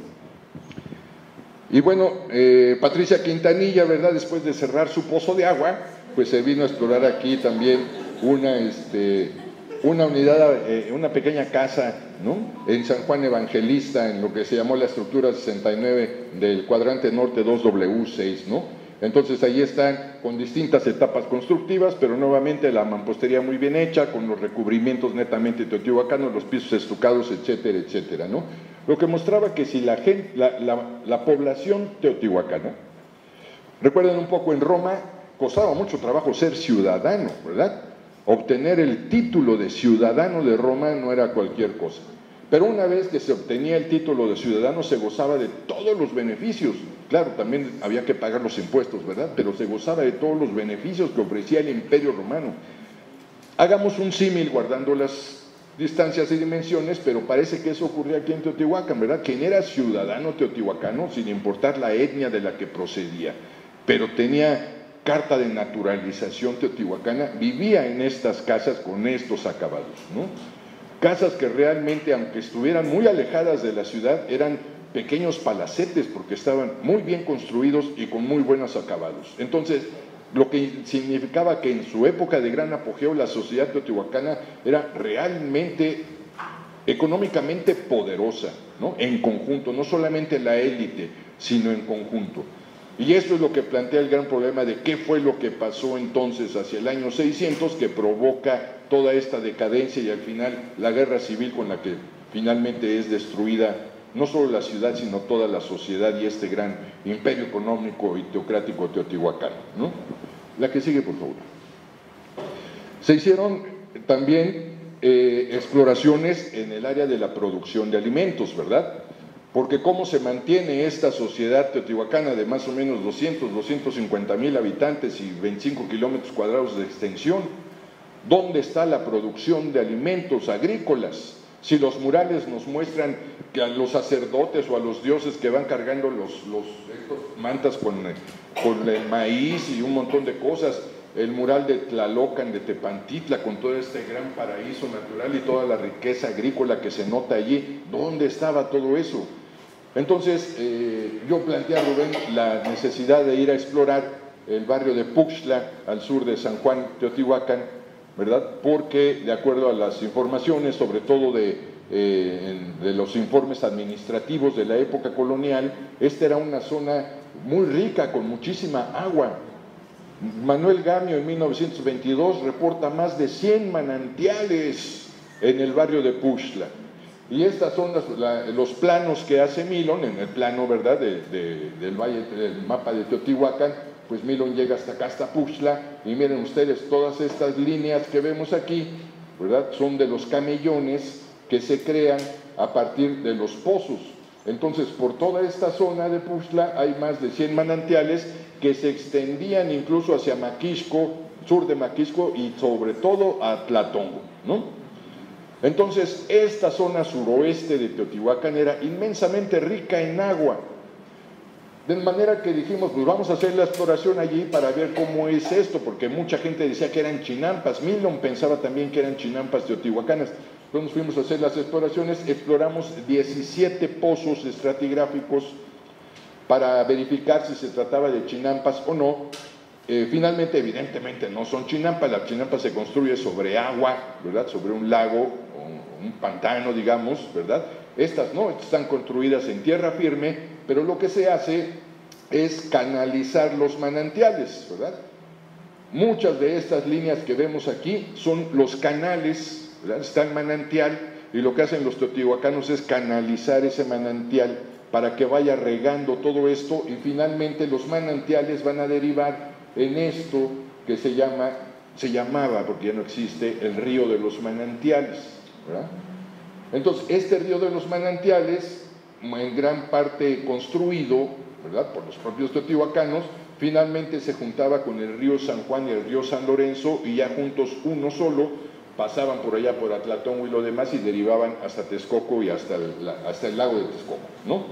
Y bueno, eh, Patricia Quintanilla, ¿verdad?, después de cerrar su pozo de agua, pues se vino a explorar aquí también una, este, una unidad, eh, una pequeña casa, ¿no?, en San Juan Evangelista, en lo que se llamó la estructura sesenta y nueve del cuadrante norte dos W seis, ¿no? Entonces ahí están con distintas etapas constructivas, pero nuevamente la mampostería muy bien hecha, con los recubrimientos netamente teotihuacanos, los pisos estucados, etcétera, etcétera, ¿no? Lo que mostraba que si la, gente, la, la, la población teotihuacana, recuerden un poco, en Roma costaba mucho trabajo ser ciudadano, ¿verdad? Obtener el título de ciudadano de Roma no era cualquier cosa. Pero una vez que se obtenía el título de ciudadano, se gozaba de todos los beneficios. Claro, también había que pagar los impuestos, ¿verdad?, pero se gozaba de todos los beneficios que ofrecía el Imperio Romano. Hagamos un símil guardando las distancias y dimensiones, pero parece que eso ocurría aquí en Teotihuacán, ¿verdad? Quien era ciudadano teotihuacano, sin importar la etnia de la que procedía, pero tenía carta de naturalización teotihuacana, vivía en estas casas con estos acabados, ¿no? Casas que realmente, aunque estuvieran muy alejadas de la ciudad, eran pequeños palacetes porque estaban muy bien construidos y con muy buenos acabados. Entonces, lo que significaba que en su época de gran apogeo la sociedad teotihuacana era realmente económicamente poderosa, ¿no?, en conjunto, no solamente la élite, sino en conjunto. Y esto es lo que plantea el gran problema de qué fue lo que pasó entonces hacia el año seiscientos que provoca toda esta decadencia y al final la guerra civil con la que finalmente es destruida no solo la ciudad, sino toda la sociedad y este gran imperio económico y teocrático teotihuacano, ¿no? La que sigue, por favor. Se hicieron también eh, exploraciones en el área de la producción de alimentos, ¿verdad? Porque cómo se mantiene esta sociedad teotihuacana de más o menos doscientos, doscientos cincuenta mil habitantes y veinticinco kilómetros cuadrados de extensión. ¿Dónde está la producción de alimentos agrícolas? Si los murales nos muestran que a los sacerdotes o a los dioses que van cargando los, los estos mantas con, con el maíz y un montón de cosas, el mural de Tlalocan, de Tepantitla, con todo este gran paraíso natural y toda la riqueza agrícola que se nota allí, ¿dónde estaba todo eso? Entonces, eh, yo planteé a Rubén la necesidad de ir a explorar el barrio de Puxtla, al sur de San Juan, Teotihuacán, ¿verdad? Porque, de acuerdo a las informaciones, sobre todo de, eh, de los informes administrativos de la época colonial, esta era una zona muy rica, con muchísima agua. Manuel Gamio en mil novecientos veintidós reporta más de cien manantiales en el barrio de Puxtla. Y estas son las, la, los planos que hace Milon, en el plano, ¿verdad?, de, de, del valle, del mapa de Teotihuacán. Pues Milon llega hasta acá, hasta Puxtla, y miren ustedes, todas estas líneas que vemos aquí, ¿verdad?, son de los camellones que se crean a partir de los pozos. Entonces, por toda esta zona de Puxtla hay más de cien manantiales que se extendían incluso hacia Maquixco, sur de Maquixco, y sobre todo a Tlatongo, ¿no? Entonces, esta zona suroeste de Teotihuacán era inmensamente rica en agua. De manera que dijimos, pues vamos a hacer la exploración allí para ver cómo es esto, porque mucha gente decía que eran chinampas. Milon pensaba también que eran chinampas teotihuacanas. Entonces fuimos a hacer las exploraciones, exploramos diecisiete pozos estratigráficos para verificar si se trataba de chinampas o no. Eh, finalmente, evidentemente, no son chinampas. La chinampa se construye sobre agua, ¿verdad?, sobre un lago o un pantano, digamos, ¿verdad? Estas no, están construidas en tierra firme, pero lo que se hace es canalizar los manantiales, ¿verdad? Muchas de estas líneas que vemos aquí son los canales, ¿verdad? Está el manantial, y lo que hacen los teotihuacanos es canalizar ese manantial para que vaya regando todo esto, y finalmente los manantiales van a derivar en esto que se llama, se llamaba, porque ya no existe, el río de los manantiales, ¿verdad? Entonces, este río de los manantiales, en gran parte construido, ¿verdad?, por los propios teotihuacanos, finalmente se juntaba con el río San Juan y el río San Lorenzo, y ya juntos uno solo, pasaban por allá por Atlatongo y lo demás, y derivaban hasta Texcoco y hasta el, hasta el lago de Texcoco, ¿no?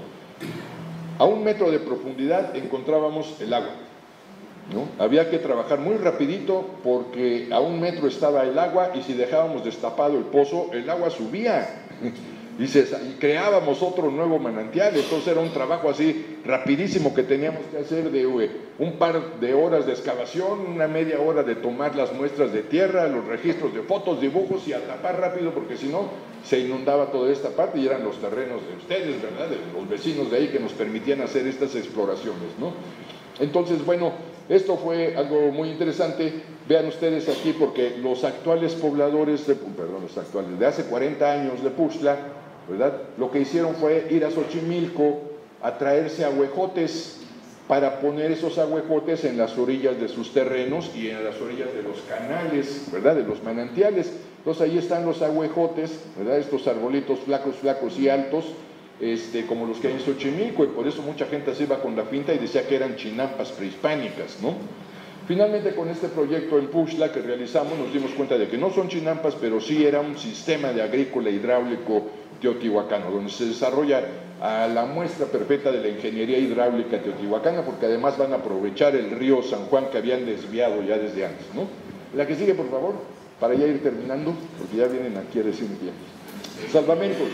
A un metro de profundidad encontrábamos el agua, ¿no? Había que trabajar muy rapidito porque a un metro estaba el agua, y si dejábamos destapado el pozo, el agua subía y, se, y creábamos otro nuevo manantial. Entonces era un trabajo así rapidísimo que teníamos que hacer de un par de horas de excavación, una media hora de tomar las muestras de tierra, los registros de fotos, dibujos, y a tapar rápido, porque si no se inundaba toda esta parte, y eran los terrenos de ustedes, ¿verdad?, de los vecinos de ahí, que nos permitían hacer estas exploraciones, ¿no? Entonces, bueno, esto fue algo muy interesante. Vean ustedes aquí, porque los actuales pobladores, de, perdón, los actuales, de hace cuarenta años de Puxtla, ¿verdad?, lo que hicieron fue ir a Xochimilco a traerse ahuejotes para poner esos ahuejotes en las orillas de sus terrenos y en las orillas de los canales, ¿verdad?, de los manantiales. Entonces ahí están los ahuejotes, ¿verdad?, estos arbolitos flacos, flacos y altos, Este, como los que hay en Xochimilco, y por eso mucha gente se iba con la finta y decía que eran chinampas prehispánicas, ¿no? Finalmente, con este proyecto en Puxtla que realizamos, nos dimos cuenta de que no son chinampas, pero sí era un sistema de agrícola hidráulico teotihuacano, donde se desarrolla a la muestra perfecta de la ingeniería hidráulica teotihuacana, porque además van a aprovechar el río San Juan que habían desviado ya desde antes, ¿no? La que sigue, por favor, para ya ir terminando, porque ya vienen aquí a decirme bien. Salvamentos.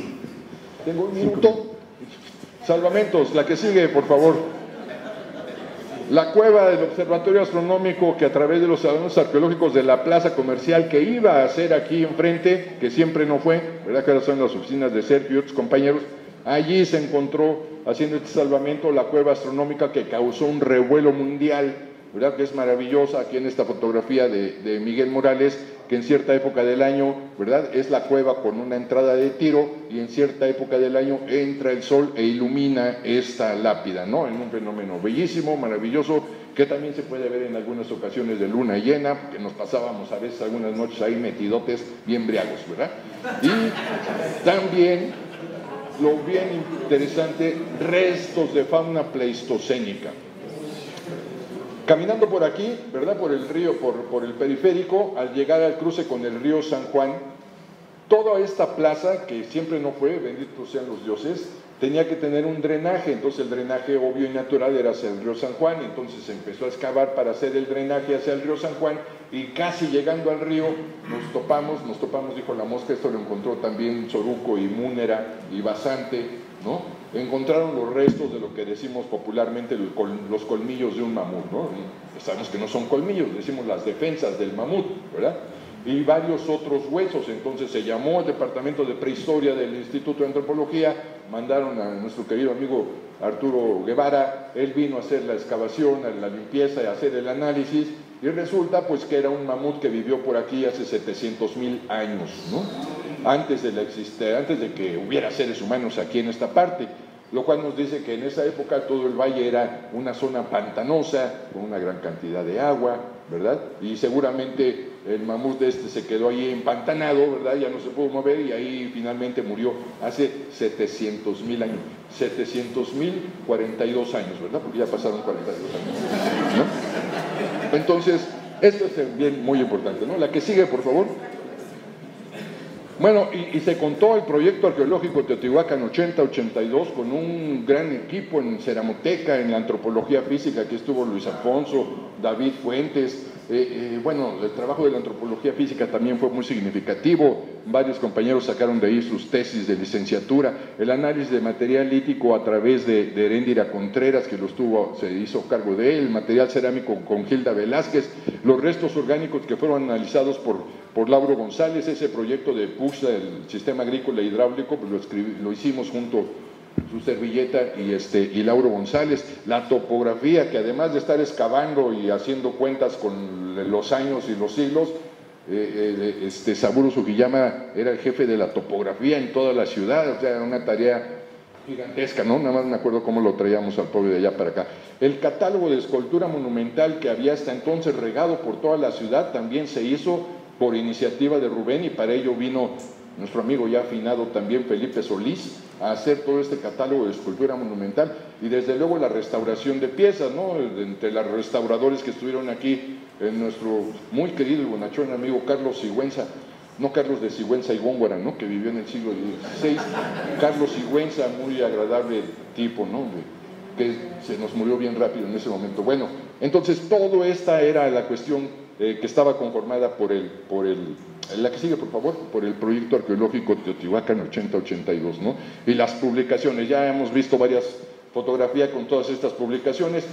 Tengo un minuto. Salvamentos, la que sigue, por favor. La cueva del Observatorio Astronómico, que a través de los salvamentos arqueológicos de la plaza comercial que iba a ser aquí enfrente, que siempre no fue, ¿verdad?, que ahora son las oficinas de Sergio y otros compañeros, allí se encontró, haciendo este salvamento, la cueva astronómica que causó un revuelo mundial, ¿verdad?, que es maravillosa, aquí en esta fotografía de, de Miguel Morales, que en cierta época del año, ¿verdad?, es la cueva con una entrada de tiro, y en cierta época del año entra el sol e ilumina esta lápida, ¿no?, en un fenómeno bellísimo, maravilloso, que también se puede ver en algunas ocasiones de luna llena, que nos pasábamos a veces algunas noches ahí metidotes, bien briagos, ¿verdad? Y también, lo bien interesante, restos de fauna pleistocénica. Caminando por aquí, ¿verdad?, por el río, por, por el periférico, al llegar al cruce con el río San Juan, toda esta plaza, que siempre no fue, benditos sean los dioses, tenía que tener un drenaje. Entonces el drenaje obvio y natural era hacia el río San Juan, entonces se empezó a excavar para hacer el drenaje hacia el río San Juan, y casi llegando al río nos topamos, nos topamos, dijo la mosca, esto lo encontró también Soruco y Múnera y Basante, ¿no? Encontraron los restos de lo que decimos popularmente los colmillos de un mamut, ¿no? Y sabemos que no son colmillos, decimos las defensas del mamut, ¿verdad? Y varios otros huesos. Entonces se llamó al Departamento de Prehistoria del Instituto de Antropología, mandaron a nuestro querido amigo Arturo Guevara, él vino a hacer la excavación, la limpieza y a hacer el análisis, y resulta pues que era un mamut que vivió por aquí hace setecientos mil años, ¿no? Antes de, la existe, antes de que hubiera seres humanos aquí en esta parte, lo cual nos dice que en esa época todo el valle era una zona pantanosa, con una gran cantidad de agua, ¿verdad? Y seguramente el mamut de este se quedó ahí empantanado, ¿verdad? Ya no se pudo mover, y ahí finalmente murió hace setecientos mil años, setecientos mil cuarenta y dos años, ¿verdad? Porque ya pasaron cuarenta y dos años, ¿no? Entonces, esto es bien muy importante, ¿no? La que sigue, por favor. Bueno, y, y se contó el proyecto arqueológico Teotihuacán ochenta ochenta y dos con un gran equipo en ceramoteca, en la antropología física. Aquí estuvo Luis Alfonso, David Fuentes. Eh, eh, bueno, el trabajo de la antropología física también fue muy significativo. Varios compañeros sacaron de ahí sus tesis de licenciatura. El análisis de material lítico a través de, de Heréndira Contreras, que lo estuvo, se hizo cargo de él. Material cerámico con Gilda Velázquez. Los restos orgánicos que fueron analizados por, por Lauro González. Ese proyecto de PUSA, el Sistema Agrícola Hidráulico, pues lo, escribí, lo hicimos junto su servilleta y, este, y Lauro González. La topografía, que además de estar excavando y haciendo cuentas con los años y los siglos, eh, eh, este, Saburo Sugiyama era el jefe de la topografía en toda la ciudad. O sea, era una tarea gigantesca, ¿no? Nada más me acuerdo cómo lo traíamos al pueblo de allá para acá. El catálogo de escultura monumental, que había hasta entonces regado por toda la ciudad, también se hizo por iniciativa de Rubén, y para ello vino nuestro amigo ya afinado también Felipe Solís a hacer todo este catálogo de escultura monumental, y desde luego la restauración de piezas, ¿no? Entre los restauradores que estuvieron aquí, en nuestro muy querido y bonachón amigo Carlos Sigüenza, no Carlos de Sigüenza y Góngora, ¿no?, que vivió en el siglo dieciséis, Carlos Sigüenza, muy agradable tipo, ¿no?, que se nos murió bien rápido en ese momento. Bueno, entonces todo esta era la cuestión eh, que estaba conformada por el, por el, la que sigue por favor, por el proyecto arqueológico Teotihuacán ochenta ochenta y dos, ¿no? Y las publicaciones, ya hemos visto varias fotografías con todas estas publicaciones.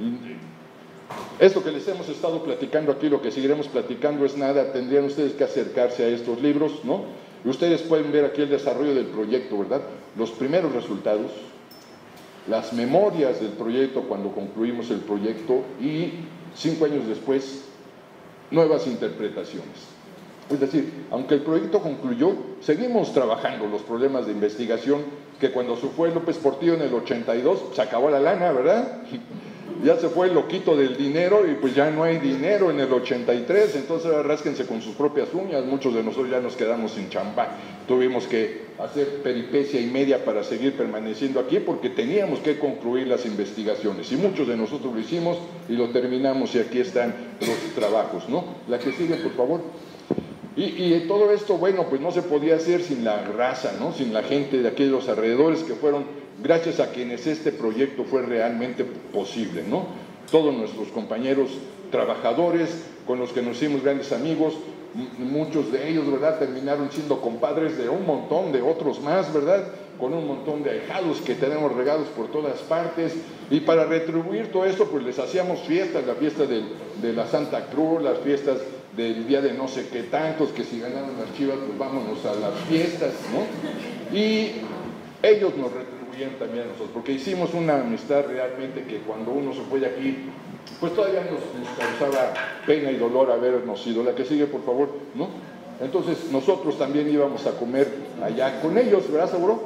Esto que les hemos estado platicando aquí, lo que seguiremos platicando es nada, tendrían ustedes que acercarse a estos libros, ¿no? Y ustedes pueden ver aquí el desarrollo del proyecto, ¿verdad? Los primeros resultados, las memorias del proyecto cuando concluimos el proyecto, y cinco años después, nuevas interpretaciones. Es decir, aunque el proyecto concluyó, seguimos trabajando los problemas de investigación, que cuando se fue López Portillo en el ochenta y dos, se acabó la lana, ¿verdad? Ya se fue el loquito del dinero y pues ya no hay dinero en el ochenta y tres, entonces rásquense con sus propias uñas. Muchos de nosotros ya nos quedamos sin chamba, tuvimos que hacer peripecia y media para seguir permaneciendo aquí porque teníamos que concluir las investigaciones, y muchos de nosotros lo hicimos y lo terminamos, y aquí están los trabajos, ¿no? La que sigue, por favor. Y, y todo esto, bueno, pues no se podía hacer sin la raza, ¿no? Sin la gente de aquí de los alrededores, que fueron gracias a quienes este proyecto fue realmente posible, ¿no? Todos nuestros compañeros trabajadores, con los que nos hicimos grandes amigos, muchos de ellos, ¿verdad?, terminaron siendo compadres de un montón de otros más, ¿verdad?, con un montón de ahijados que tenemos regados por todas partes, y para retribuir todo esto, pues les hacíamos fiestas, la fiesta del, de la Santa Cruz, las fiestas del día de no sé qué tantos, que si ganaron las Chivas, pues vámonos a las fiestas, ¿no? Y ellos nos retribuían también a nosotros, porque hicimos una amistad realmente que cuando uno se fue de aquí, pues todavía nos, nos causaba pena y dolor habernos ido. La que sigue, por favor, ¿no? Entonces nosotros también íbamos a comer allá con ellos, ¿verdad, seguro?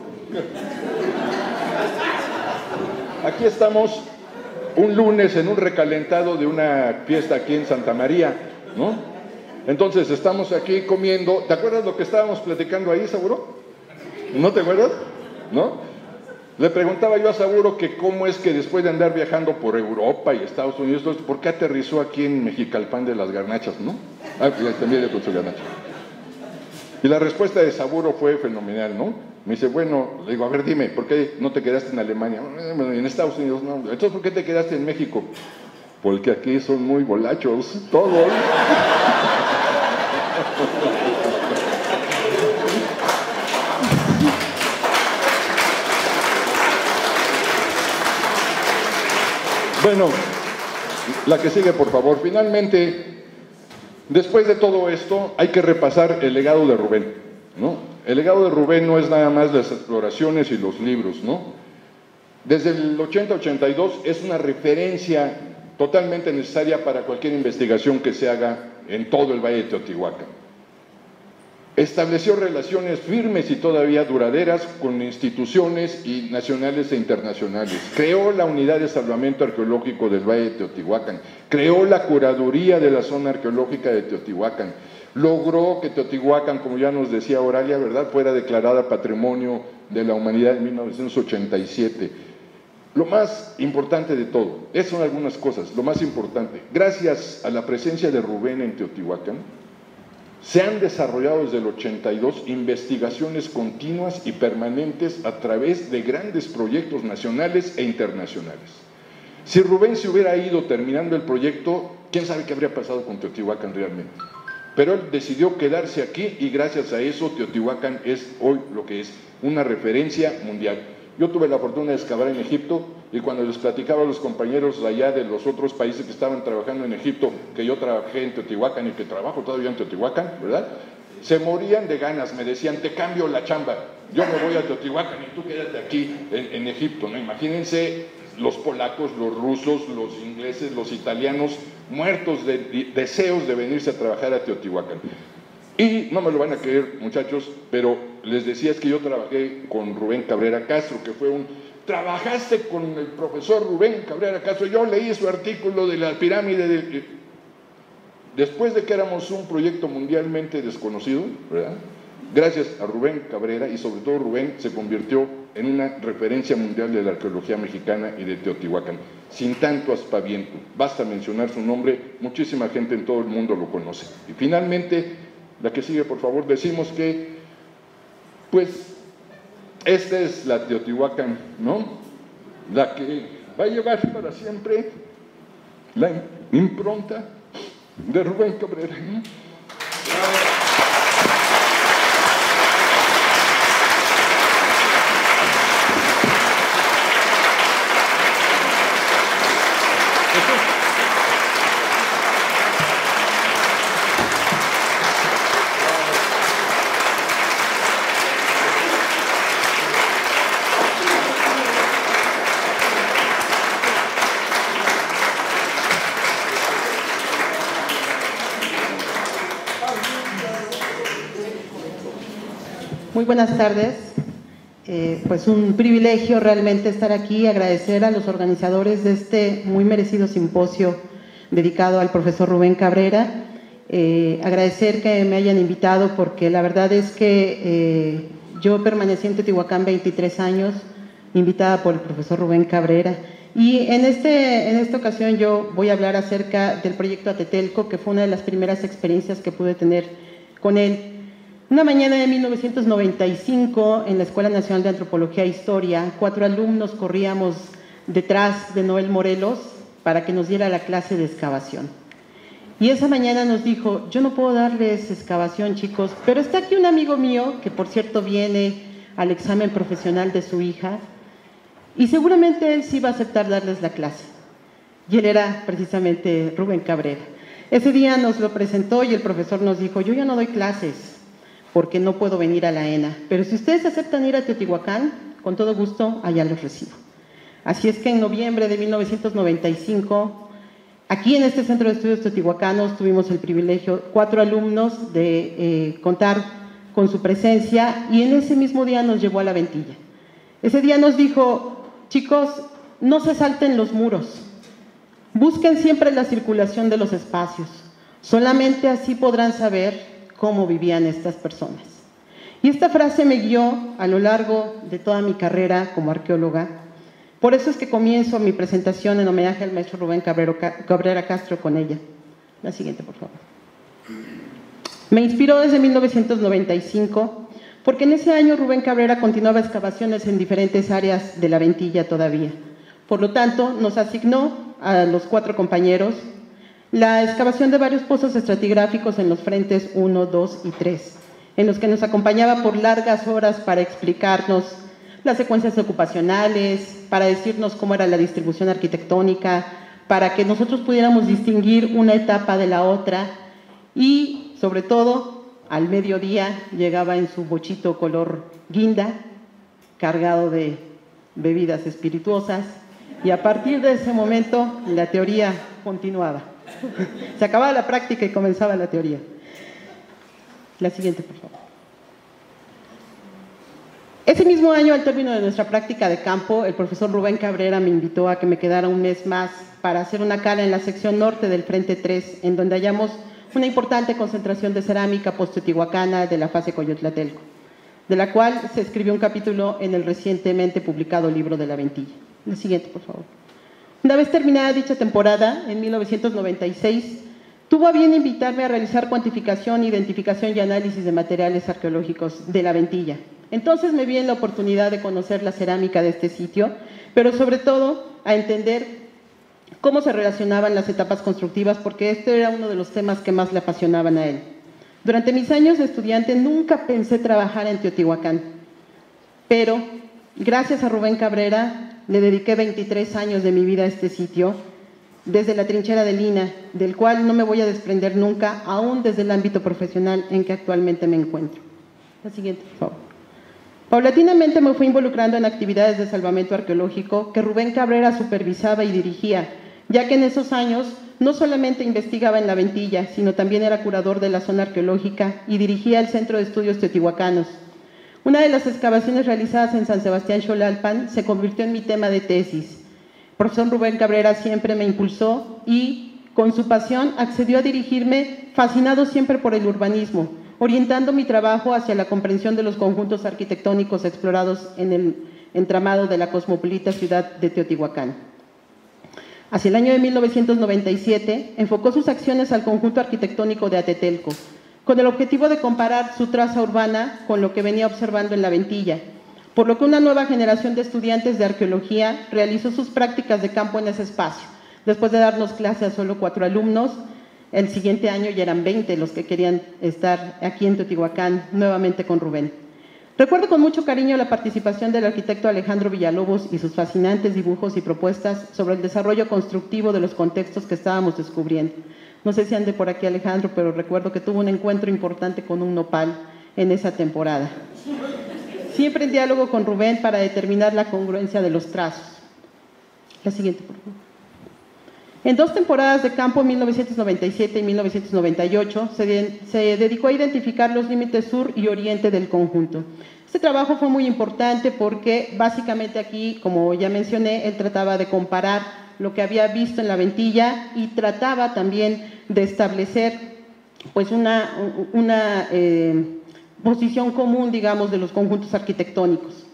Aquí estamos un lunes en un recalentado de una fiesta aquí en Santa María, ¿no? Entonces estamos aquí comiendo. ¿Te acuerdas lo que estábamos platicando ahí, seguro? ¿No te acuerdas? ¿No? Le preguntaba yo a Saburo que cómo es que después de andar viajando por Europa y Estados Unidos, ¿por qué aterrizó aquí en Mexicalpan de las Garnachas, no? Ah, pues también con su garnacha. Y la respuesta de Saburo fue fenomenal, ¿no? Me dice, bueno, le digo, a ver, dime, ¿por qué no te quedaste en Alemania? En Estados Unidos, no. Entonces, ¿por qué te quedaste en México? Porque aquí son muy bolachos, todos. Bueno, la que sigue, por favor. Finalmente, después de todo esto, hay que repasar el legado de Rubén, ¿no? El legado de Rubén no es nada más las exploraciones y los libros, ¿no? Desde el ochenta ochenta y dos es una referencia totalmente necesaria para cualquier investigación que se haga en todo el Valle de Teotihuacán. Estableció relaciones firmes y todavía duraderas con instituciones y nacionales e internacionales. Creó la Unidad de Salvamento Arqueológico del Valle de Teotihuacán. Creó la Curaduría de la Zona Arqueológica de Teotihuacán. Logró que Teotihuacán, como ya nos decía Oralia, ¿verdad?, fuera declarada Patrimonio de la Humanidad en mil novecientos ochenta y siete. Lo más importante de todo, esas son algunas cosas, lo más importante, gracias a la presencia de Rubén en Teotihuacán, se han desarrollado desde el ochenta y dos investigaciones continuas y permanentes a través de grandes proyectos nacionales e internacionales. Si Rubén se hubiera ido terminando el proyecto, quién sabe qué habría pasado con Teotihuacán realmente. Pero él decidió quedarse aquí y gracias a eso Teotihuacán es hoy lo que es, una referencia mundial. Yo tuve la fortuna de excavar en Egipto y cuando les platicaba a los compañeros allá de los otros países que estaban trabajando en Egipto, que yo trabajé en Teotihuacán y que trabajo todavía en Teotihuacán, ¿verdad?, se morían de ganas, me decían, te cambio la chamba, yo me voy a Teotihuacán y tú quédate aquí en, en Egipto, ¿no? Imagínense los polacos, los rusos, los ingleses, los italianos, muertos de, de deseos de venirse a trabajar a Teotihuacán. Y no me lo van a creer, muchachos, pero les decía es que yo trabajé con Rubén Cabrera Castro, que fue un... Trabajaste con el profesor Rubén Cabrera Castro, yo leí su artículo de la pirámide de... Después de que éramos un proyecto mundialmente desconocido, ¿verdad?, gracias a Rubén Cabrera, y sobre todo Rubén se convirtió en una referencia mundial de la arqueología mexicana y de Teotihuacán, sin tanto aspaviento. Basta mencionar su nombre, muchísima gente en todo el mundo lo conoce. Y finalmente, la que sigue, por favor, decimos que, pues, esta es la Teotihuacán, ¿no?, la que va a llevar para siempre la impronta de Rubén Cabrera, ¿no? Muy buenas tardes, eh, pues un privilegio realmente estar aquí, agradecer a los organizadores de este muy merecido simposio dedicado al profesor Rubén Cabrera, eh, agradecer que me hayan invitado porque la verdad es que eh, yo permanecí en Teotihuacán veintitrés años, invitada por el profesor Rubén Cabrera, y en, este, en esta ocasión yo voy a hablar acerca del proyecto Atetelco, que fue una de las primeras experiencias que pude tener con él. Una mañana de mil novecientos noventa y cinco, en la Escuela Nacional de Antropología e Historia, cuatro alumnos corríamos detrás de Noel Morelos para que nos diera la clase de excavación. Y esa mañana nos dijo, yo no puedo darles excavación, chicos, pero está aquí un amigo mío, que por cierto viene al examen profesional de su hija, y seguramente él sí va a aceptar darles la clase. Y él era precisamente Rubén Cabrera. Ese día nos lo presentó y el profesor nos dijo, yo ya no doy clases, porque no puedo venir a la ENA, pero si ustedes aceptan ir a Teotihuacán, con todo gusto, allá los recibo. Así es que en noviembre de mil novecientos noventa y cinco Aquí en este Centro de Estudios Teotihuacanos tuvimos el privilegio, cuatro alumnos, de eh, contar con su presencia, y en ese mismo día nos llevó a la Ventilla. Ese día nos dijo: chicos, no se salten los muros, busquen siempre la circulación de los espacios, solamente así podrán saber cómo vivían estas personas. Y esta frase me guió a lo largo de toda mi carrera como arqueóloga. Por eso es que comienzo mi presentación en homenaje al maestro Rubén Cabrera Castro con ella. La siguiente, por favor. Me inspiró desde mil novecientos noventa y cinco, porque en ese año Rubén Cabrera continuaba excavaciones en diferentes áreas de la Ventilla todavía. Por lo tanto, nos asignó a los cuatro compañeros la excavación de varios pozos estratigráficos en los frentes uno, dos y tres, en los que nos acompañaba por largas horas para explicarnos las secuencias ocupacionales, para decirnos cómo era la distribución arquitectónica, para que nosotros pudiéramos distinguir una etapa de la otra, y sobre todo al mediodía llegaba en su bochito color guinda, cargado de bebidas espirituosas, y a partir de ese momento la teoría continuaba. Se acababa la práctica y comenzaba la teoría. La siguiente, por favor. Ese mismo año, al término de nuestra práctica de campo, el profesor Rubén Cabrera me invitó a que me quedara un mes más para hacer una cala en la sección norte del Frente tres, en donde hallamos una importante concentración de cerámica post-teotihuacana de la fase Coyotlatelco, de la cual se escribió un capítulo en el recientemente publicado libro de la Ventilla. La siguiente, por favor. Una vez terminada dicha temporada, en mil novecientos noventa y seis, tuvo a bien invitarme a realizar cuantificación, identificación y análisis de materiales arqueológicos de la Ventilla. Entonces me vi en la oportunidad de conocer la cerámica de este sitio, pero sobre todo a entender cómo se relacionaban las etapas constructivas, porque este era uno de los temas que más le apasionaban a él. Durante mis años de estudiante nunca pensé trabajar en Teotihuacán, pero gracias a Rubén Cabrera le dediqué veintitrés años de mi vida a este sitio, desde la trinchera de Lina, del cual no me voy a desprender nunca, aún desde el ámbito profesional en que actualmente me encuentro. La siguiente, por favor. Paulatinamente me fui involucrando en actividades de salvamento arqueológico que Rubén Cabrera supervisaba y dirigía, ya que en esos años no solamente investigaba en la Ventilla, sino también era curador de la zona arqueológica y dirigía el Centro de Estudios Teotihuacanos. Una de las excavaciones realizadas en San Sebastián Xolalpan se convirtió en mi tema de tesis. El profesor Rubén Cabrera siempre me impulsó y, con su pasión, accedió a dirigirme, fascinado siempre por el urbanismo, orientando mi trabajo hacia la comprensión de los conjuntos arquitectónicos explorados en el entramado de la cosmopolita ciudad de Teotihuacán. Hacia el año de mil novecientos noventa y siete, enfocó sus acciones al conjunto arquitectónico de Atetelco, con el objetivo de comparar su traza urbana con lo que venía observando en la Ventilla, por lo que una nueva generación de estudiantes de arqueología realizó sus prácticas de campo en ese espacio. Después de darnos clase a solo cuatro alumnos, el siguiente año ya eran veinte los que querían estar aquí en Teotihuacán, nuevamente con Rubén. Recuerdo con mucho cariño la participación del arquitecto Alejandro Villalobos y sus fascinantes dibujos y propuestas sobre el desarrollo constructivo de los contextos que estábamos descubriendo. No sé si ande por aquí Alejandro, pero recuerdo que tuvo un encuentro importante con un nopal en esa temporada. Siempre en diálogo con Rubén para determinar la congruencia de los trazos. La siguiente, por favor. En dos temporadas de campo, mil novecientos noventa y siete y mil novecientos noventa y ocho, se, de, se dedicó a identificar los límites sur y oriente del conjunto. Este trabajo fue muy importante porque básicamente aquí, como ya mencioné, él trataba de comparar lo que había visto en la Ventilla y trataba también de establecer pues una, una eh, posición común, digamos, de los conjuntos arquitectónicos.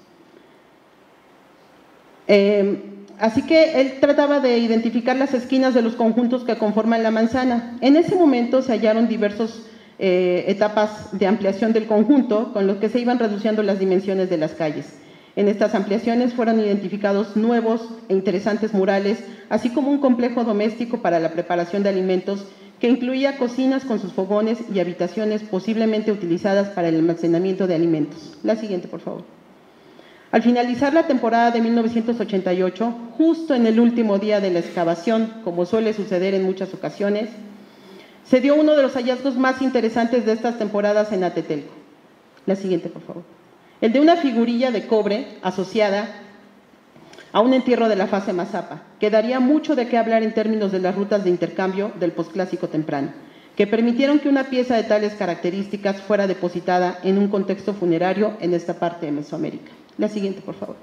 Eh, Así que él trataba de identificar las esquinas de los conjuntos que conforman la manzana. En ese momento se hallaron diversas eh, etapas de ampliación del conjunto, con los que se iban reduciendo las dimensiones de las calles. En estas ampliaciones fueron identificados nuevos e interesantes murales, así como un complejo doméstico para la preparación de alimentos que incluía cocinas con sus fogones y habitaciones posiblemente utilizadas para el almacenamiento de alimentos. La siguiente, por favor. Al finalizar la temporada de mil novecientos ochenta y ocho, justo en el último día de la excavación, como suele suceder en muchas ocasiones, se dio uno de los hallazgos más interesantes de estas temporadas en Atetelco. La siguiente, por favor. El de una figurilla de cobre asociada a un entierro de la fase Mazapa, que daría mucho de qué hablar en términos de las rutas de intercambio del posclásico temprano, que permitieron que una pieza de tales características fuera depositada en un contexto funerario en esta parte de Mesoamérica. La siguiente, por favor.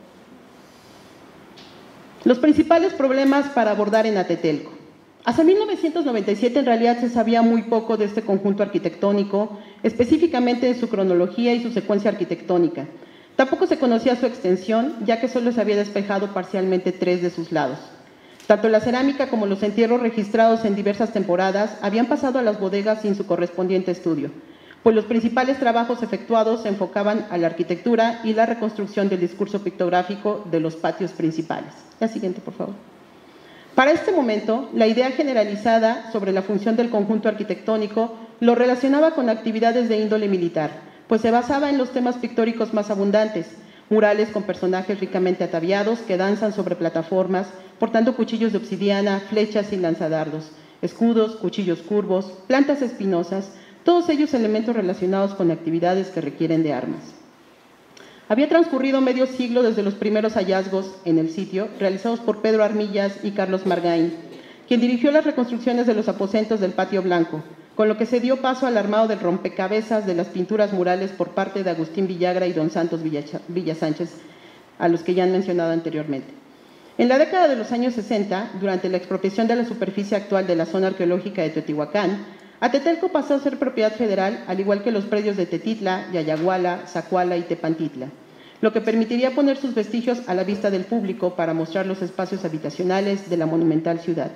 Los principales problemas para abordar en Atetelco. Hasta mil novecientos noventa y siete en realidad se sabía muy poco de este conjunto arquitectónico, específicamente de su cronología y su secuencia arquitectónica. Tampoco se conocía su extensión, ya que solo se había despejado parcialmente tres de sus lados. Tanto la cerámica como los entierros registrados en diversas temporadas habían pasado a las bodegas sin su correspondiente estudio, pues los principales trabajos efectuados se enfocaban a la arquitectura y la reconstrucción del discurso pictográfico de los patios principales. La siguiente, por favor. Para este momento, la idea generalizada sobre la función del conjunto arquitectónico lo relacionaba con actividades de índole militar, pues se basaba en los temas pictóricos más abundantes, murales con personajes ricamente ataviados que danzan sobre plataformas, portando cuchillos de obsidiana, flechas y lanzadardos, escudos, cuchillos curvos, plantas espinosas, todos ellos elementos relacionados con actividades que requieren de armas. Había transcurrido medio siglo desde los primeros hallazgos en el sitio, realizados por Pedro Armillas y Carlos Margain, quien dirigió las reconstrucciones de los aposentos del Patio Blanco, con lo que se dio paso al armado del rompecabezas de las pinturas murales por parte de Agustín Villagra y don Santos Villasánchez, a los que ya han mencionado anteriormente. En la década de los años sesenta, durante la expropiación de la superficie actual de la zona arqueológica de Teotihuacán, Atetelco pasó a ser propiedad federal, al igual que los predios de Tetitla, Yayaguala, Zacuala y Tepantitla, lo que permitiría poner sus vestigios a la vista del público para mostrar los espacios habitacionales de la monumental ciudad.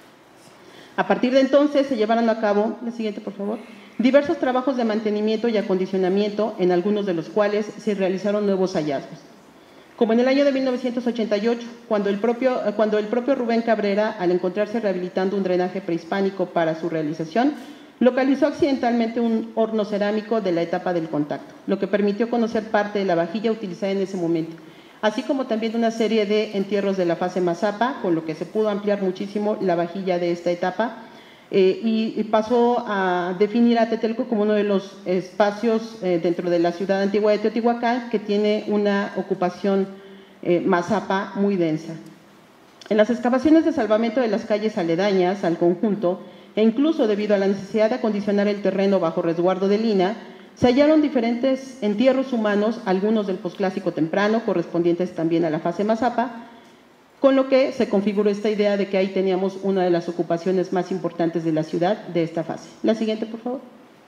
A partir de entonces se llevaron a cabo, la siguiente por favor, diversos trabajos de mantenimiento y acondicionamiento, en algunos de los cuales se realizaron nuevos hallazgos. Como en el año de mil novecientos ochenta y ocho, cuando el propio, cuando el propio Rubén Cabrera, al encontrarse rehabilitando un drenaje prehispánico para su realización, localizó accidentalmente un horno cerámico de la etapa del contacto, lo que permitió conocer parte de la vajilla utilizada en ese momento, así como también una serie de entierros de la fase Mazapa, con lo que se pudo ampliar muchísimo la vajilla de esta etapa, eh, y, y pasó a definir a Atetelco como uno de los espacios eh, dentro de la ciudad antigua de Teotihuacán que tiene una ocupación eh, Mazapa muy densa. En las excavaciones de salvamento de las calles aledañas al conjunto, e incluso debido a la necesidad de acondicionar el terreno bajo resguardo de lina, se hallaron diferentes entierros humanos, algunos del posclásico temprano, correspondientes también a la fase Mazapa, con lo que se configuró esta idea de que ahí teníamos una de las ocupaciones más importantes de la ciudad de esta fase. La siguiente, por favor.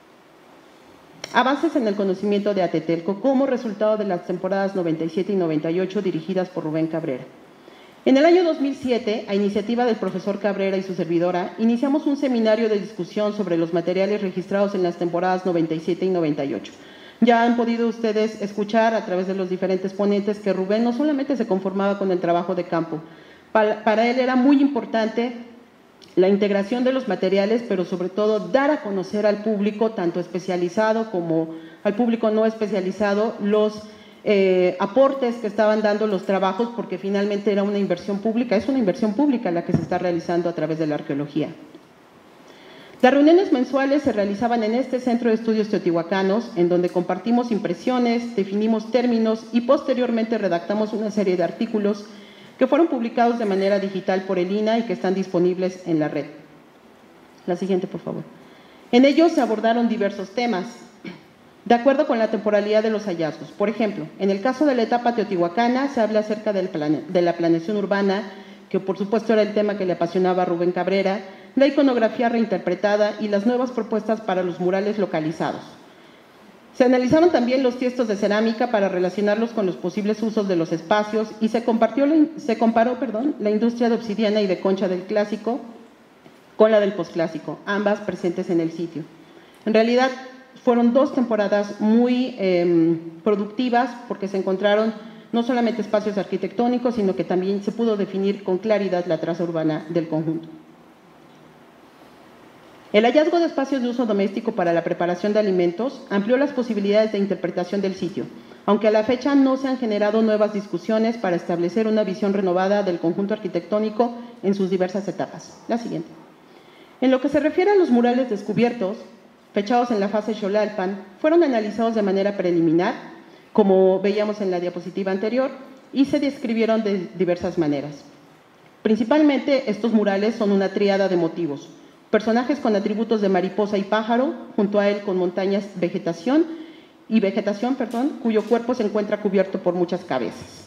Avances en el conocimiento de Atetelco como resultado de las temporadas noventa y siete y noventa y ocho dirigidas por Rubén Cabrera. En el año dos mil siete, a iniciativa del profesor Cabrera y su servidora, iniciamos un seminario de discusión sobre los materiales registrados en las temporadas noventa y siete y noventa y ocho. Ya han podido ustedes escuchar a través de los diferentes ponentes que Rubén no solamente se conformaba con el trabajo de campo, para, para él era muy importante la integración de los materiales, pero sobre todo dar a conocer al público, tanto especializado como al público no especializado, los Eh, aportes que estaban dando los trabajos, porque finalmente era una inversión pública, es una inversión pública la que se está realizando a través de la arqueología. Las reuniones mensuales se realizaban en este Centro de Estudios Teotihuacanos, en donde compartimos impresiones, definimos términos y posteriormente redactamos una serie de artículos que fueron publicados de manera digital por el I N A y que están disponibles en la red. La siguiente, por favor. En ellos se abordaron diversos temas, de acuerdo con la temporalidad de los hallazgos. Por ejemplo, en el caso de la etapa teotihuacana se habla acerca del plane, de la planeación urbana, que por supuesto era el tema que le apasionaba a Rubén Cabrera, la iconografía reinterpretada y las nuevas propuestas para los murales localizados. Se analizaron también los tiestos de cerámica para relacionarlos con los posibles usos de los espacios y se, compartió, se comparó perdón, la industria de obsidiana y de concha del clásico con la del posclásico, ambas presentes en el sitio. En realidad, fueron dos temporadas muy eh, productivas porque se encontraron no solamente espacios arquitectónicos, sino que también se pudo definir con claridad la traza urbana del conjunto. El hallazgo de espacios de uso doméstico para la preparación de alimentos amplió las posibilidades de interpretación del sitio, aunque a la fecha no se han generado nuevas discusiones para establecer una visión renovada del conjunto arquitectónico en sus diversas etapas. La siguiente. En lo que se refiere a los murales descubiertos, fechados en la fase Xolalpan, fueron analizados de manera preliminar, como veíamos en la diapositiva anterior, y se describieron de diversas maneras. Principalmente estos murales son una tríada de motivos: personajes con atributos de mariposa y pájaro, junto a él con montañas, vegetación y vegetación, perdón, cuyo cuerpo se encuentra cubierto por muchas cabezas.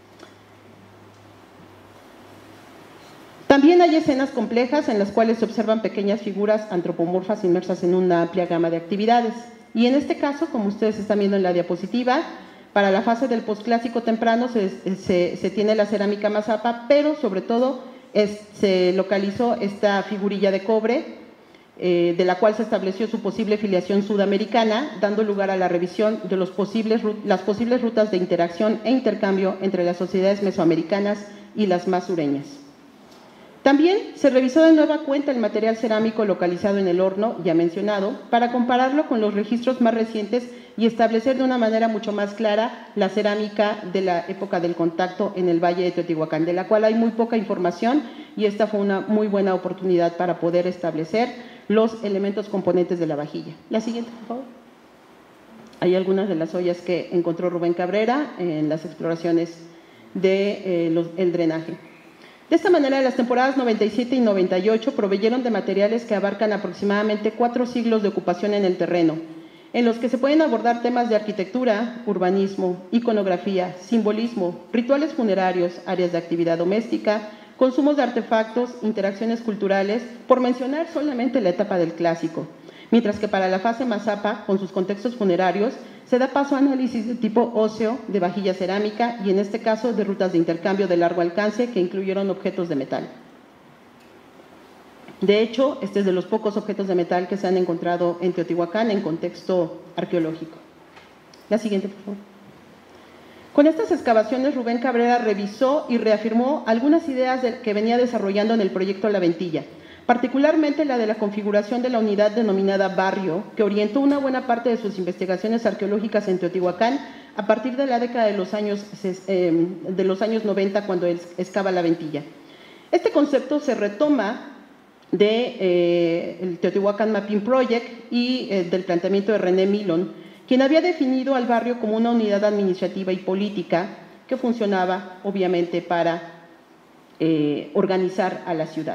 También hay escenas complejas en las cuales se observan pequeñas figuras antropomorfas inmersas en una amplia gama de actividades. Y en este caso, como ustedes están viendo en la diapositiva, para la fase del posclásico temprano se, se, se tiene la cerámica mazapa, pero sobre todo es, se localizó esta figurilla de cobre, eh, de la cual se estableció su posible filiación sudamericana, dando lugar a la revisión de los posibles, las posibles rutas de interacción e intercambio entre las sociedades mesoamericanas y las más sureñas. También se revisó de nueva cuenta el material cerámico localizado en el horno, ya mencionado, para compararlo con los registros más recientes y establecer de una manera mucho más clara la cerámica de la época del contacto en el Valle de Teotihuacán, de la cual hay muy poca información, y esta fue una muy buena oportunidad para poder establecer los elementos componentes de la vajilla. La siguiente, por favor. Hay algunas de las ollas que encontró Rubén Cabrera en las exploraciones del de, eh, drenaje. De esta manera, las temporadas noventa y siete y noventa y ocho proveyeron de materiales que abarcan aproximadamente cuatro siglos de ocupación en el terreno, en los que se pueden abordar temas de arquitectura, urbanismo, iconografía, simbolismo, rituales funerarios, áreas de actividad doméstica, consumos de artefactos, interacciones culturales, por mencionar solamente la etapa del clásico. Mientras que para la fase mazapa, con sus contextos funerarios, se da paso a análisis de tipo óseo, de vajilla cerámica y en este caso de rutas de intercambio de largo alcance que incluyeron objetos de metal. De hecho, este es de los pocos objetos de metal que se han encontrado en Teotihuacán en contexto arqueológico. La siguiente, por favor. Con estas excavaciones, Rubén Cabrera revisó y reafirmó algunas ideas de, que venía desarrollando en el proyecto La Ventilla, particularmente la de la configuración de la unidad denominada barrio, que orientó una buena parte de sus investigaciones arqueológicas en Teotihuacán a partir de la década de los años, eh, de los años noventa, cuando él excava La Ventilla. Este concepto se retoma del de, eh, Teotihuacán Mapping Project y eh, del planteamiento de René Milon, quien había definido al barrio como una unidad administrativa y política que funcionaba, obviamente, para eh, organizar a la ciudad.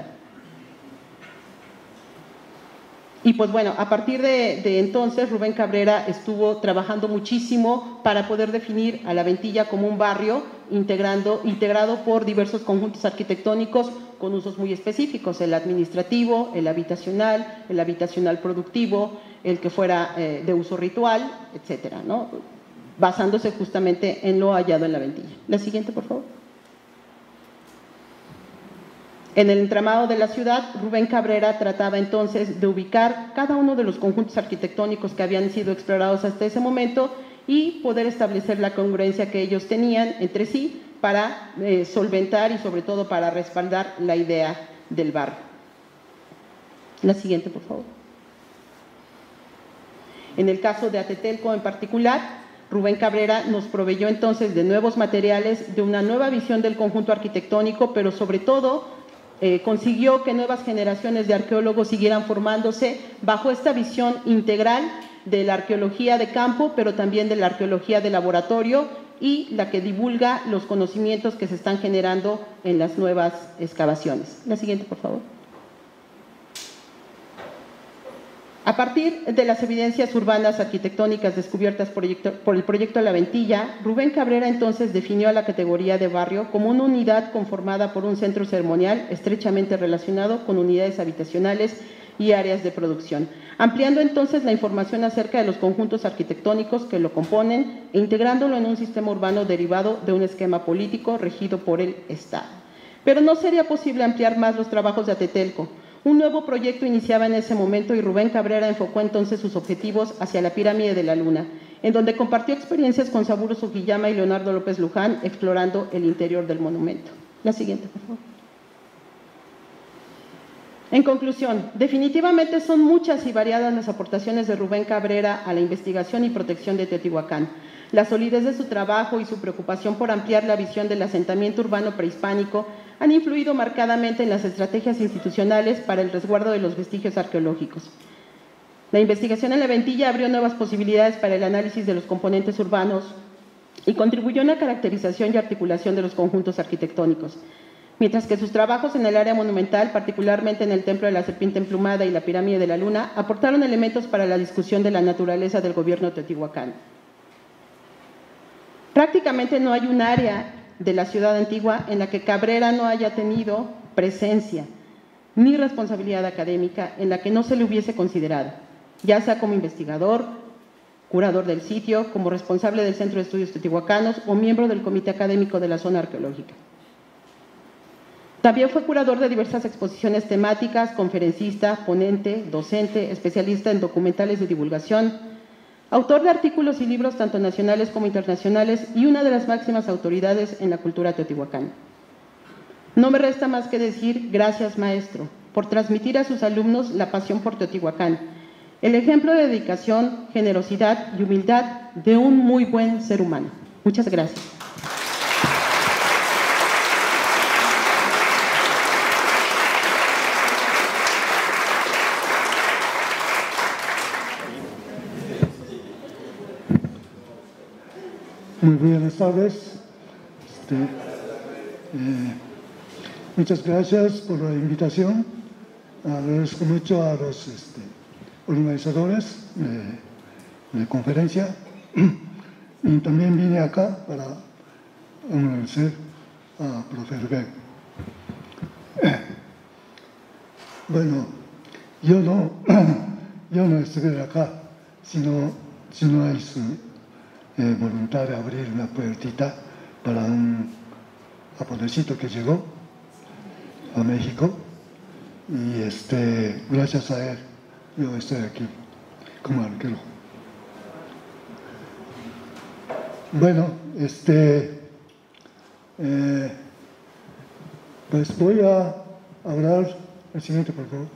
Y pues bueno, a partir de, de entonces, Rubén Cabrera estuvo trabajando muchísimo para poder definir a La Ventilla como un barrio integrando, integrado por diversos conjuntos arquitectónicos con usos muy específicos: el administrativo, el habitacional, el habitacional productivo, el que fuera eh, de uso ritual, etcétera, ¿no? Basándose justamente en lo hallado en La Ventilla. La siguiente, por favor. En el entramado de la ciudad, Rubén Cabrera trataba entonces de ubicar cada uno de los conjuntos arquitectónicos que habían sido explorados hasta ese momento y poder establecer la congruencia que ellos tenían entre sí para eh, solventar y sobre todo para respaldar la idea del barrio. La siguiente, por favor. En el caso de Atetelco en particular, Rubén Cabrera nos proveyó entonces de nuevos materiales, de una nueva visión del conjunto arquitectónico, pero sobre todo Eh, consiguió que nuevas generaciones de arqueólogos siguieran formándose bajo esta visión integral de la arqueología de campo, pero también de la arqueología de laboratorio y la que divulga los conocimientos que se están generando en las nuevas excavaciones. La siguiente, por favor. A partir de las evidencias urbanas arquitectónicas descubiertas por, por el proyecto La Ventilla, Rubén Cabrera entonces definió a la categoría de barrio como una unidad conformada por un centro ceremonial estrechamente relacionado con unidades habitacionales y áreas de producción, ampliando entonces la información acerca de los conjuntos arquitectónicos que lo componen e integrándolo en un sistema urbano derivado de un esquema político regido por el Estado. Pero no sería posible ampliar más los trabajos de Atetelco. Un nuevo proyecto iniciaba en ese momento y Rubén Cabrera enfocó entonces sus objetivos hacia la pirámide de la Luna, en donde compartió experiencias con Saburo Sugiyama y Leonardo López Luján explorando el interior del monumento. La siguiente, por favor. En conclusión, definitivamente son muchas y variadas las aportaciones de Rubén Cabrera a la investigación y protección de Teotihuacán. La solidez de su trabajo y su preocupación por ampliar la visión del asentamiento urbano prehispánico han influido marcadamente en las estrategias institucionales para el resguardo de los vestigios arqueológicos. La investigación en La Ventilla abrió nuevas posibilidades para el análisis de los componentes urbanos y contribuyó en la caracterización y articulación de los conjuntos arquitectónicos, mientras que sus trabajos en el área monumental, particularmente en el Templo de la Serpiente Emplumada y la Pirámide de la Luna, aportaron elementos para la discusión de la naturaleza del gobierno teotihuacano. Prácticamente no hay un área de la ciudad antigua en la que Cabrera no haya tenido presencia ni responsabilidad académica en la que no se le hubiese considerado, ya sea como investigador, curador del sitio, como responsable del Centro de Estudios Teotihuacanos o miembro del Comité Académico de la Zona Arqueológica. También fue curador de diversas exposiciones temáticas, conferencista, ponente, docente, especialista en documentales de divulgación, autor de artículos y libros tanto nacionales como internacionales y una de las máximas autoridades en la cultura teotihuacana. No me resta más que decir gracias, maestro, por transmitir a sus alumnos la pasión por Teotihuacán, el ejemplo de dedicación, generosidad y humildad de un muy buen ser humano. Muchas gracias. Muy buenas tardes. Este, eh, muchas gracias por la invitación. Agradezco mucho a los este, organizadores de la conferencia. Y también vine acá para agradecer a profe Rubén. Bueno, yo no, yo no estuve acá, sino, si no hay su Eh, voluntad de abrir una puertita para un japonesito que llegó a México y este, gracias a él yo estoy aquí como arqueólogo. Bueno, este, eh, pues voy a hablar, el siguiente por favor,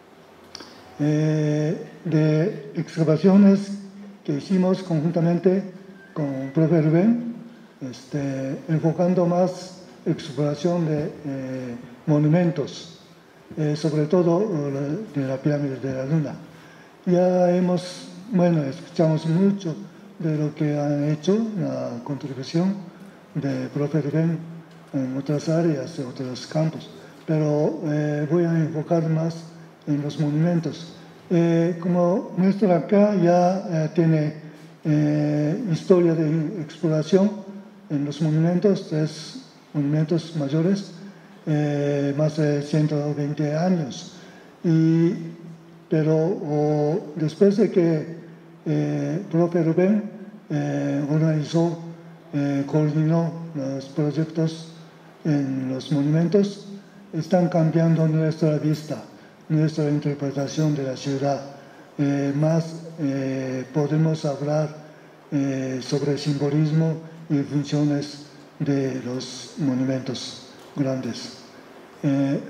eh, de excavaciones que hicimos conjuntamente con profe Rubén, este, enfocando más exploración de eh, monumentos, eh, sobre todo de la Pirámide de la Luna. Ya hemos, bueno, escuchamos mucho de lo que han hecho, la contribución de profe Rubén en otras áreas, en otros campos, pero eh, voy a enfocar más en los monumentos. Eh, como muestra acá, ya eh, tiene Eh, historia de exploración en los monumentos, tres monumentos mayores, eh, más de ciento veinte años. Y, pero oh, después de que eh, profe Rubén eh, organizó, eh, coordinó los proyectos en los monumentos, están cambiando nuestra vista, nuestra interpretación de la ciudad. Eh, más eh, podemos hablar eh, sobre el simbolismo y funciones de los monumentos grandes. Eh,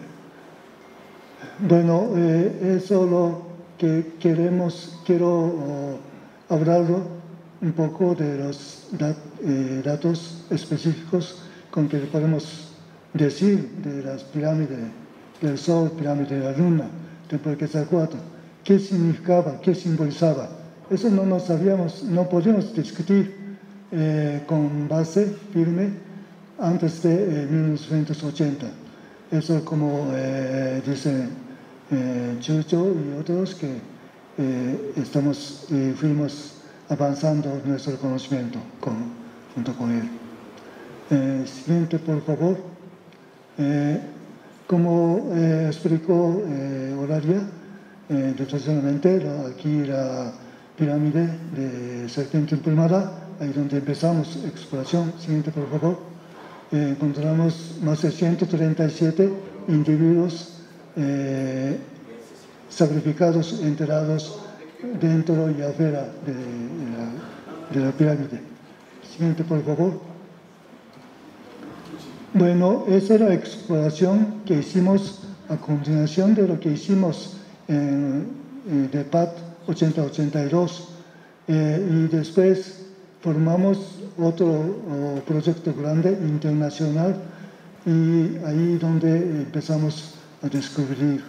bueno, eh, eso es lo que queremos, quiero oh, hablar un poco de los dat, eh, datos específicos con que podemos decir de las pirámides del Sol, pirámide de la Luna, Templo de Quetzalcóatl. ¿Qué significaba? ¿Qué simbolizaba? Eso no lo sabíamos, no podíamos discutir eh, con base firme antes de eh, mil novecientos ochenta. Eso como eh, dicen eh, Chucho y otros que eh, estamos, eh, fuimos avanzando nuestro conocimiento con, junto con él. Eh, siguiente, por favor. Eh, como eh, explicó eh, Horaria, Eh, tradicionalmente la, aquí la pirámide de Serpiente Emplumada, ahí donde empezamos exploración. Siguiente por favor. Eh, encontramos más de ciento treinta y siete individuos eh, sacrificados, enterrados dentro y afuera de, de, la, de la pirámide. Siguiente por favor. Bueno, esa es la exploración que hicimos a continuación de lo que hicimos en, en de P A T ochenta ochenta y dos, eh, y después formamos otro oh, proyecto grande internacional y ahí donde empezamos a descubrir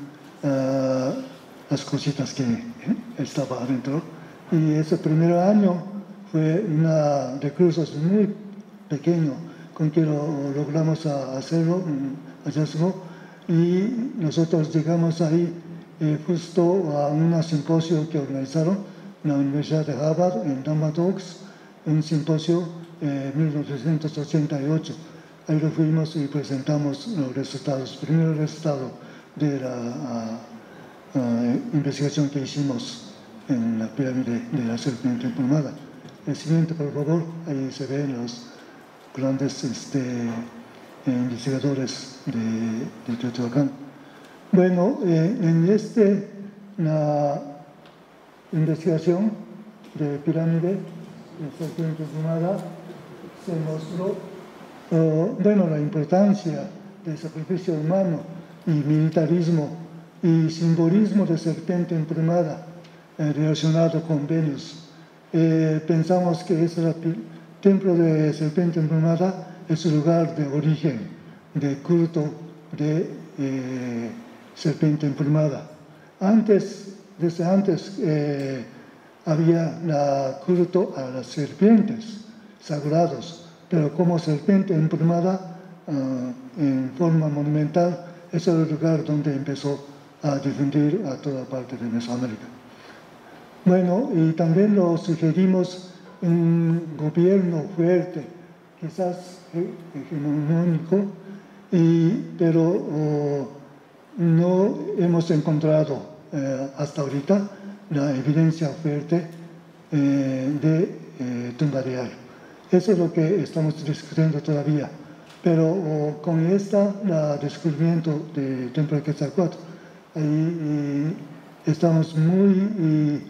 uh, las cositas que estaba adentro. Y ese primer año fue una recursos muy pequeño con que lo logramos a hacerlo, un hallazgo, y nosotros llegamos ahí eh, justo a un simposio que organizaron en la Universidad de Harvard, en Dhamma Talks, un simposio en eh, mil novecientos ochenta y ocho. Ahí lo fuimos y presentamos los resultados, primer resultado de la a, a, investigación que hicimos en la pirámide de la serpiente emplumada. El siguiente, por favor, ahí se ven los grandes este, investigadores de, de Teotihuacán. Bueno, eh, en esta investigación de pirámide de serpiente emplumada se mostró uh, bueno, la importancia del sacrificio humano y militarismo y simbolismo de serpiente emplumada eh, relacionado con Venus. Eh, pensamos que es el templo de serpiente emplumada es el lugar de origen, de culto de eh, serpiente emplumada. Antes, desde antes, eh, había la culto a las serpientes sagrados, pero como serpiente emplumada uh, en forma monumental es el lugar donde empezó a difundir a toda parte de Mesoamérica. Bueno, y también lo sugerimos un gobierno fuerte, quizás hegemónico, y, pero uh, no hemos encontrado uh, hasta ahorita la evidencia fuerte eh, de eh, tumba real. Eso es lo que estamos discutiendo todavía. Pero oh, con esta, el descubrimiento del templo de Quetzalcóatl, ahí eh, estamos muy, eh,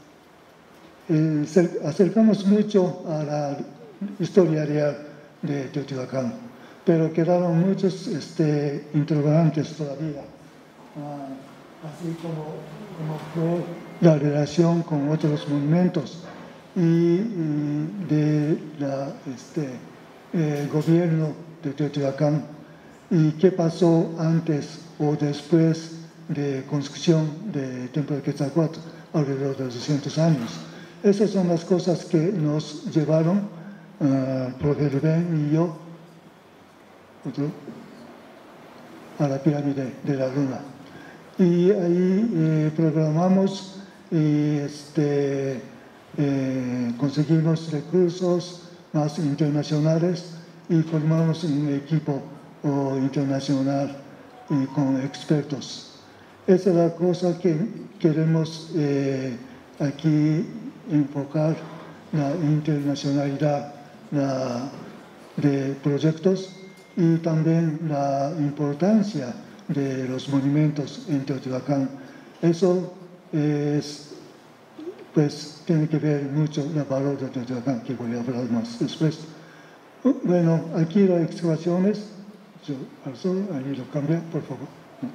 eh, acercamos mucho a la historia real de Teotihuacán, pero quedaron muchos este, interrogantes todavía, ah, así como, como fue la relación con otros monumentos y, y de la este, eh, gobierno de Teotihuacán y qué pasó antes o después de construcción del templo de Quetzalcóatl alrededor de doscientos años. Esas son las cosas que nos llevaron, uh, profesor Rubén y yo, otro, a la pirámide de la Luna. Y ahí eh, programamos y este, eh, conseguimos recursos más internacionales y formamos un equipo oh, internacional y con expertos. Esa es la cosa que queremos eh, aquí enfocar, la internacionalidad la, de proyectos y también la importancia de los monumentos en Teotihuacán. Eso es, pues, tiene que ver mucho el valor de Teotihuacán, que voy a hablar más después. Bueno, aquí las excavaciones, ahí lo cambia, por favor.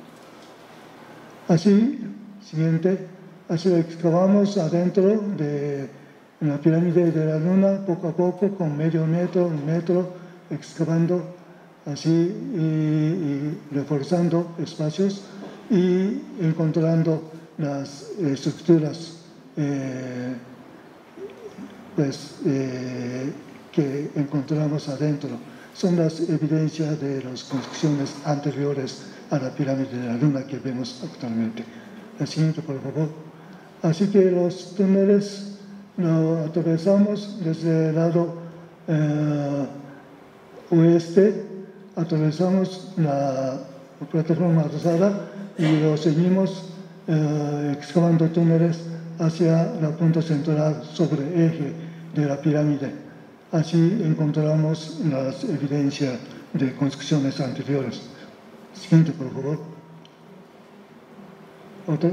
Así, siguiente, así excavamos adentro de la pirámide de la Luna, poco a poco, con medio metro, un metro, excavando así y, y reforzando espacios y encontrando las estructuras eh, pues, eh, que encontramos adentro. Son las evidencias de las construcciones anteriores a la pirámide de la Luna que vemos actualmente. La siguiente, por favor. Así que los túneles lo atravesamos desde el lado eh, oeste, atravesamos la plataforma rosada y lo seguimos eh, excavando túneles hacia la punta central sobre el eje de la pirámide. Así encontramos las evidencias de construcciones anteriores. Siguiente, por favor. Otro.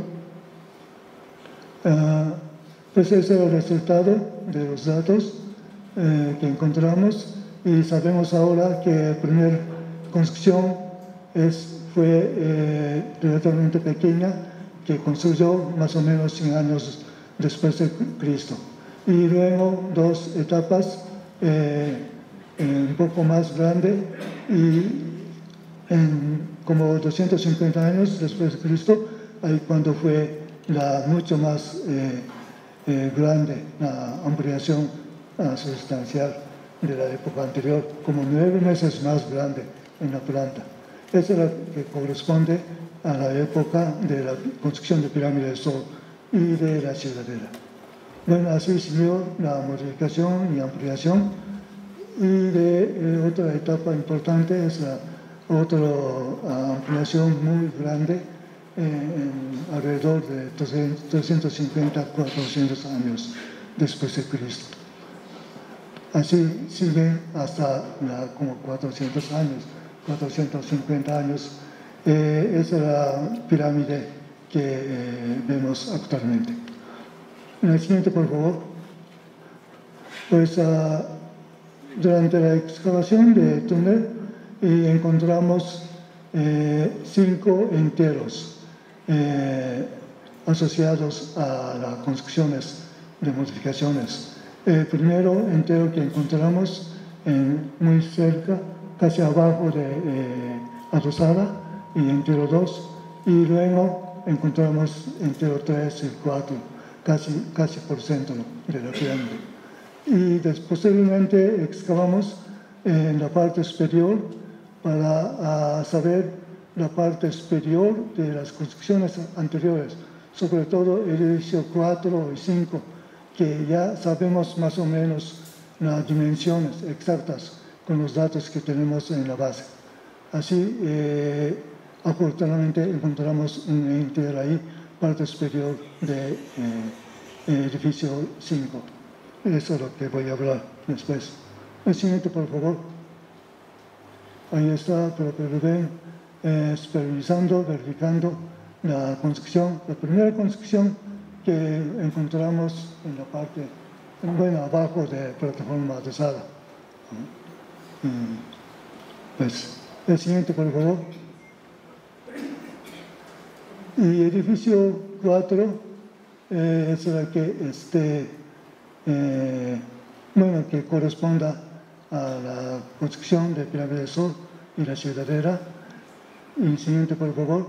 Uh, pues ese es el resultado de los datos eh, que encontramos y sabemos ahora que la primera construcción es, fue eh, relativamente pequeña, que construyó más o menos cien años después de Cristo. Y luego dos etapas eh, un poco más grande y en como doscientos cincuenta años después de Cristo, ahí cuando fue la mucho más eh, eh, grande la ampliación uh, sustancial de la época anterior, como nueve meses más grande en la planta. Esa es la que corresponde a la época de la construcción de Pirámide del Sol y de la ciudadela. Bueno, así siguió la modificación y ampliación, y de eh, otra etapa importante es la otra uh, ampliación muy grande eh, en alrededor de trescientos cincuenta a cuatrocientos años después de Cristo. Así siguen hasta la, como cuatrocientos años, cuatrocientos cincuenta años. Eh, esa es la pirámide que eh, vemos actualmente. En el siguiente, por favor. Pues uh, durante la excavación del túnel eh, encontramos eh, cinco enteros eh, asociados a las construcciones de modificaciones. El primero entero que encontramos en, muy cerca, casi abajo de eh, Adosada, y entero dos, y luego encontramos entero tres y cuatro, casi, casi por centro de la pirámide. Y después, posteriormente excavamos eh, en la parte superior para uh, saber la parte superior de las construcciones anteriores, sobre todo el edificio cuatro y cinco, que ya sabemos más o menos las dimensiones exactas con los datos que tenemos en la base. Así, eh, afortunadamente encontramos un entero ahí, parte superior del de, eh, edificio cinco. Eso es lo que voy a hablar después. El siguiente, por favor. Ahí está el propio Rubén, eh, supervisando, verificando la construcción, la primera construcción que encontramos en la parte, bueno, abajo de plataforma adosada. Pues, el siguiente, por favor. Y edificio cuatro eh, es la que, este, eh, bueno, que corresponda a la construcción de Pirámide del Sol y la ciudadela. Y siguiente, por favor.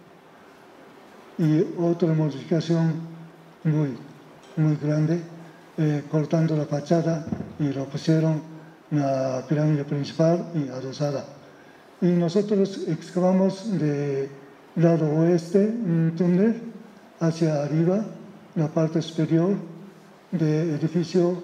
Y otra modificación muy, muy grande, eh, cortando la fachada y lo pusieron en la pirámide principal y adosada. Y nosotros excavamos de lado oeste un túnel hacia arriba, la parte superior del edificio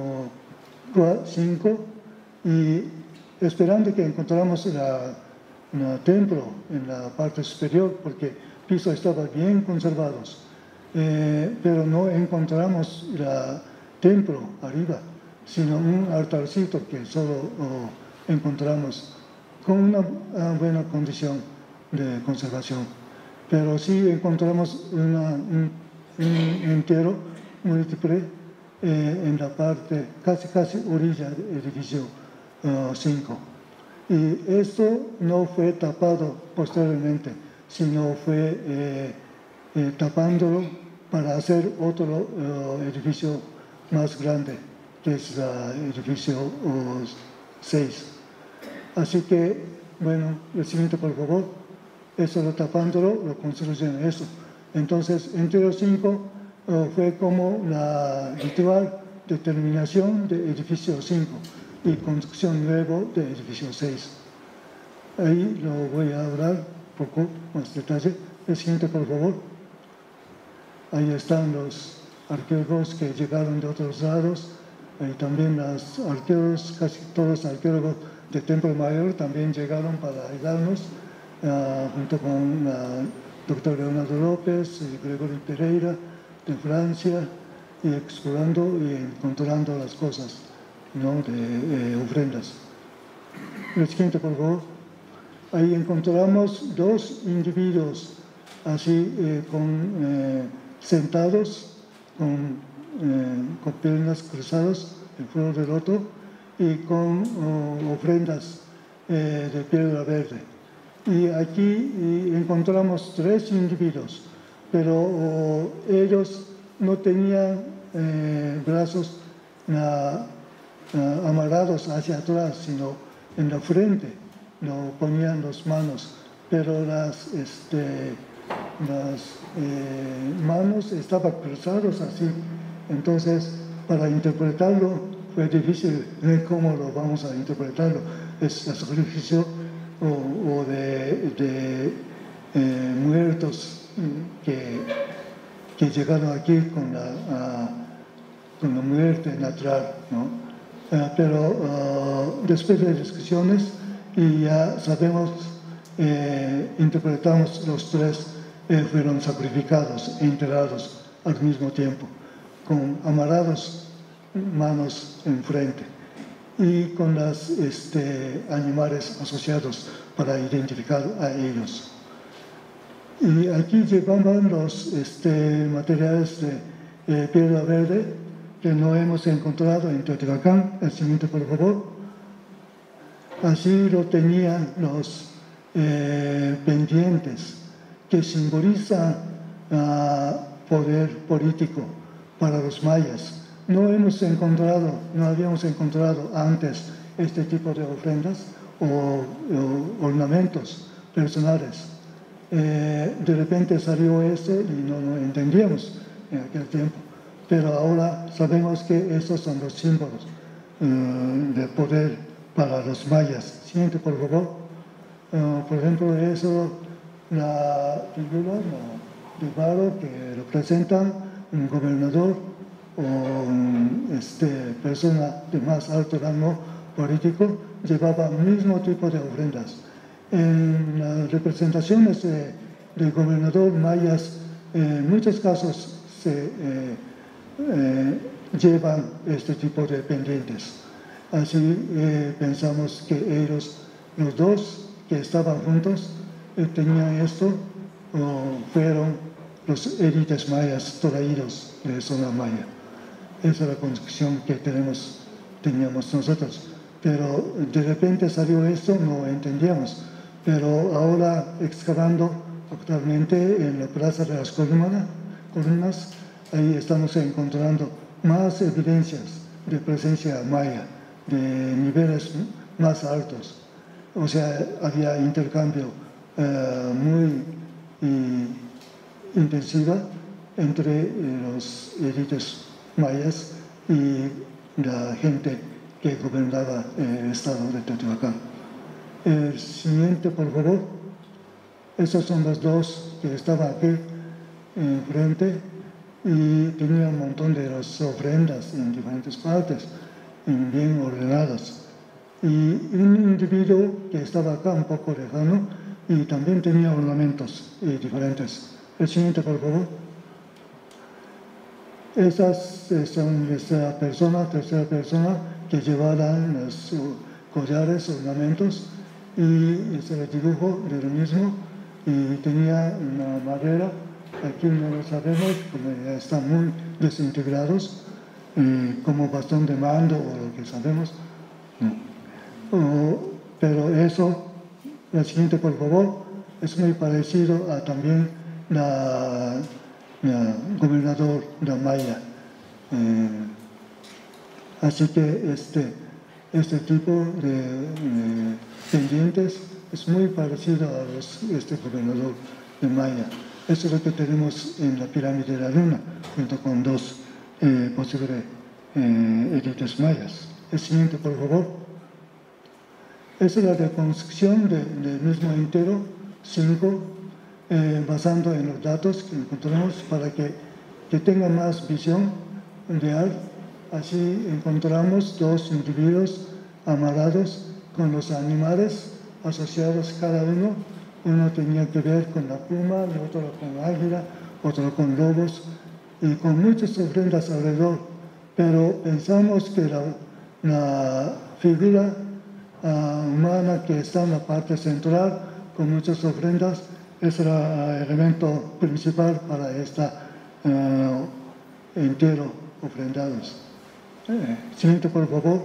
cinco, y esperando que encontráramos el templo en la parte superior, porque el piso estaba bien conservados, eh, pero no encontramos el templo arriba, sino un altarcito que solo oh, encontramos con una, una buena condición de conservación. Pero sí encontramos una, un, un entero múltiple eh, en la parte, casi casi orilla del edificio cinco. Uh, y esto no fue tapado posteriormente, sino fue eh, eh, tapándolo para hacer otro uh, edificio más grande, que es el edificio seis. Así que, bueno, el siguiente, por favor. Eso lo tapándolo, lo construyen eso. Entonces, entero cinco uh, fue como la ritual de terminación de edificio cinco y construcción nuevo de edificio seis. Ahí lo voy a hablar un poco más detalle. El siguiente, por favor. Ahí están los arqueólogos que llegaron de otros lados. Ahí también los arqueólogos, casi todos los arqueólogos de Templo Mayor también llegaron para ayudarnos, uh, junto con el uh, doctor Leonardo López y Gregorio Pereira de Francia, y explorando y encontrando las cosas, ¿no?, de eh, ofrendas. El siguiente, por favor. Ahí encontramos dos individuos así eh, con, eh, sentados con, eh, con piernas cruzadas, el flor de loto, y con oh, ofrendas eh, de piedra verde. Y aquí y encontramos tres individuos, pero oh, ellos no tenían eh, brazos na, na, amarrados hacia atrás, sino en la frente, no ponían las manos, pero las, este, las eh, manos estaban cruzadas así. Entonces, para interpretarlo, fue difícil ver cómo lo vamos a interpretarlo. Es el sacrificio o, o de, de eh, muertos que, que llegaron aquí con la, a, con la muerte natural, ¿no? Eh, pero uh, después de discusiones y ya sabemos, eh, interpretamos los tres eh, fueron sacrificados e enterrados al mismo tiempo, con amarrados manos enfrente y con los este, animales asociados para identificar a ellos. Y aquí llevaban los este, materiales de eh, piedra verde que no hemos encontrado en Teotihuacán. El siguiente, por favor. Así lo tenían los eh, pendientes que simbolizan uh, poder político para los mayas. No hemos encontrado, no habíamos encontrado antes este tipo de ofrendas o, o ornamentos personales. Eh, de repente salió esto y no lo entendíamos en aquel tiempo. Pero ahora sabemos que estos son los símbolos uh, de poder para los mayas. Siguiente, por favor. Uh, por ejemplo, eso, la figura no, de barro que representan un gobernador o una este, persona de más alto rango político, llevaba el mismo tipo de ofrendas. En las representaciones de, de gobernador mayas, en muchos casos se eh, eh, llevan este tipo de pendientes. Así eh, pensamos que ellos, los dos que estaban juntos, eh, tenían esto, o fueron los élites mayas traídos de zona maya. Esa es la construcción que tenemos, teníamos nosotros. Pero de repente salió esto, no entendíamos. Pero ahora excavando actualmente en la Plaza de las Columnas, ahí estamos encontrando más evidencias de presencia maya, de niveles más altos. O sea, había intercambio eh, muy eh, intensivo entre eh, los élites mayas y la gente que gobernaba el estado de Teotihuacán. El siguiente, por favor. Esos son los dos que estaban aquí enfrente y tenían un montón de las ofrendas en diferentes partes, bien ordenadas. Y un individuo que estaba acá un poco lejano y también tenía ornamentos eh, diferentes. El siguiente, por favor. Esas son esa persona, tercera persona, que llevaban los collares, ornamentos, y ese dibujo de lo mismo, y tenía una madera, aquí no lo sabemos, porque ya están muy desintegrados, eh, como bastón de mando o lo que sabemos. No. O, pero eso, la siguiente por favor, es muy parecido a también la, la gobernador de Maya. Eh, así que este, este tipo de eh, pendientes es muy parecido a los, este gobernador de Maya. Eso es lo que tenemos en la pirámide de la luna, junto con dos eh, posibles eh, élites mayas. El siguiente, por favor. Esa es la reconstrucción de, del mismo entero, cinco, eh, basando en los datos que encontramos para que, que tenga más visión real. Así encontramos dos individuos amarrados con los animales asociados cada uno. Uno tenía que ver con la pluma, el otro con águila, otro con lobos, y con muchas ofrendas alrededor. Pero pensamos que la, la figura uh, humana que está en la parte central, con muchas ofrendas, es el elemento principal para esta uh, entero ofrendados. Eh, siguiente, por favor.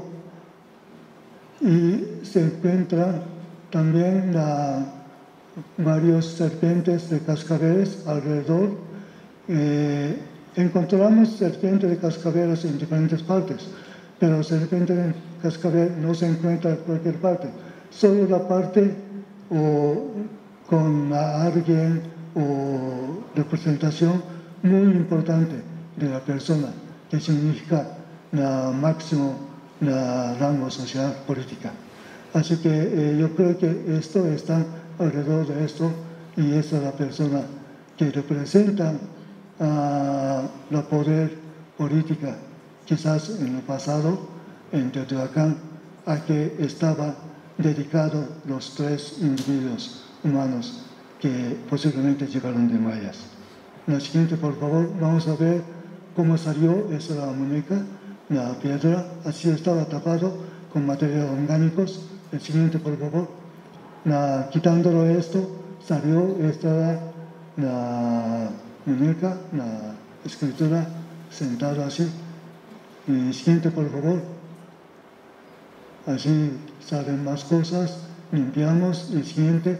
Y se encuentran también la, varios serpientes de cascabeles alrededor. Eh, encontramos serpientes de cascabeles en diferentes partes, pero serpiente de cascabel no se encuentra en cualquier parte. Solo la parte o con alguien o representación muy importante de la persona, que significa la máxima la rango social política. Así que eh, yo creo que esto está alrededor de esto y esa es la persona que representa a la poder política, quizás en el pasado, en Teotihuacán, a que estaba dedicado los tres individuos humanos que posiblemente llegaron de mayas. La siguiente, por favor, vamos a ver cómo salió esa la muñeca, la piedra, así estaba tapado con materiales orgánicos. El siguiente, por favor. La, quitándolo esto, salió esta la muñeca, la escritura sentada así. El siguiente, por favor. Así salen más cosas, limpiamos. El siguiente.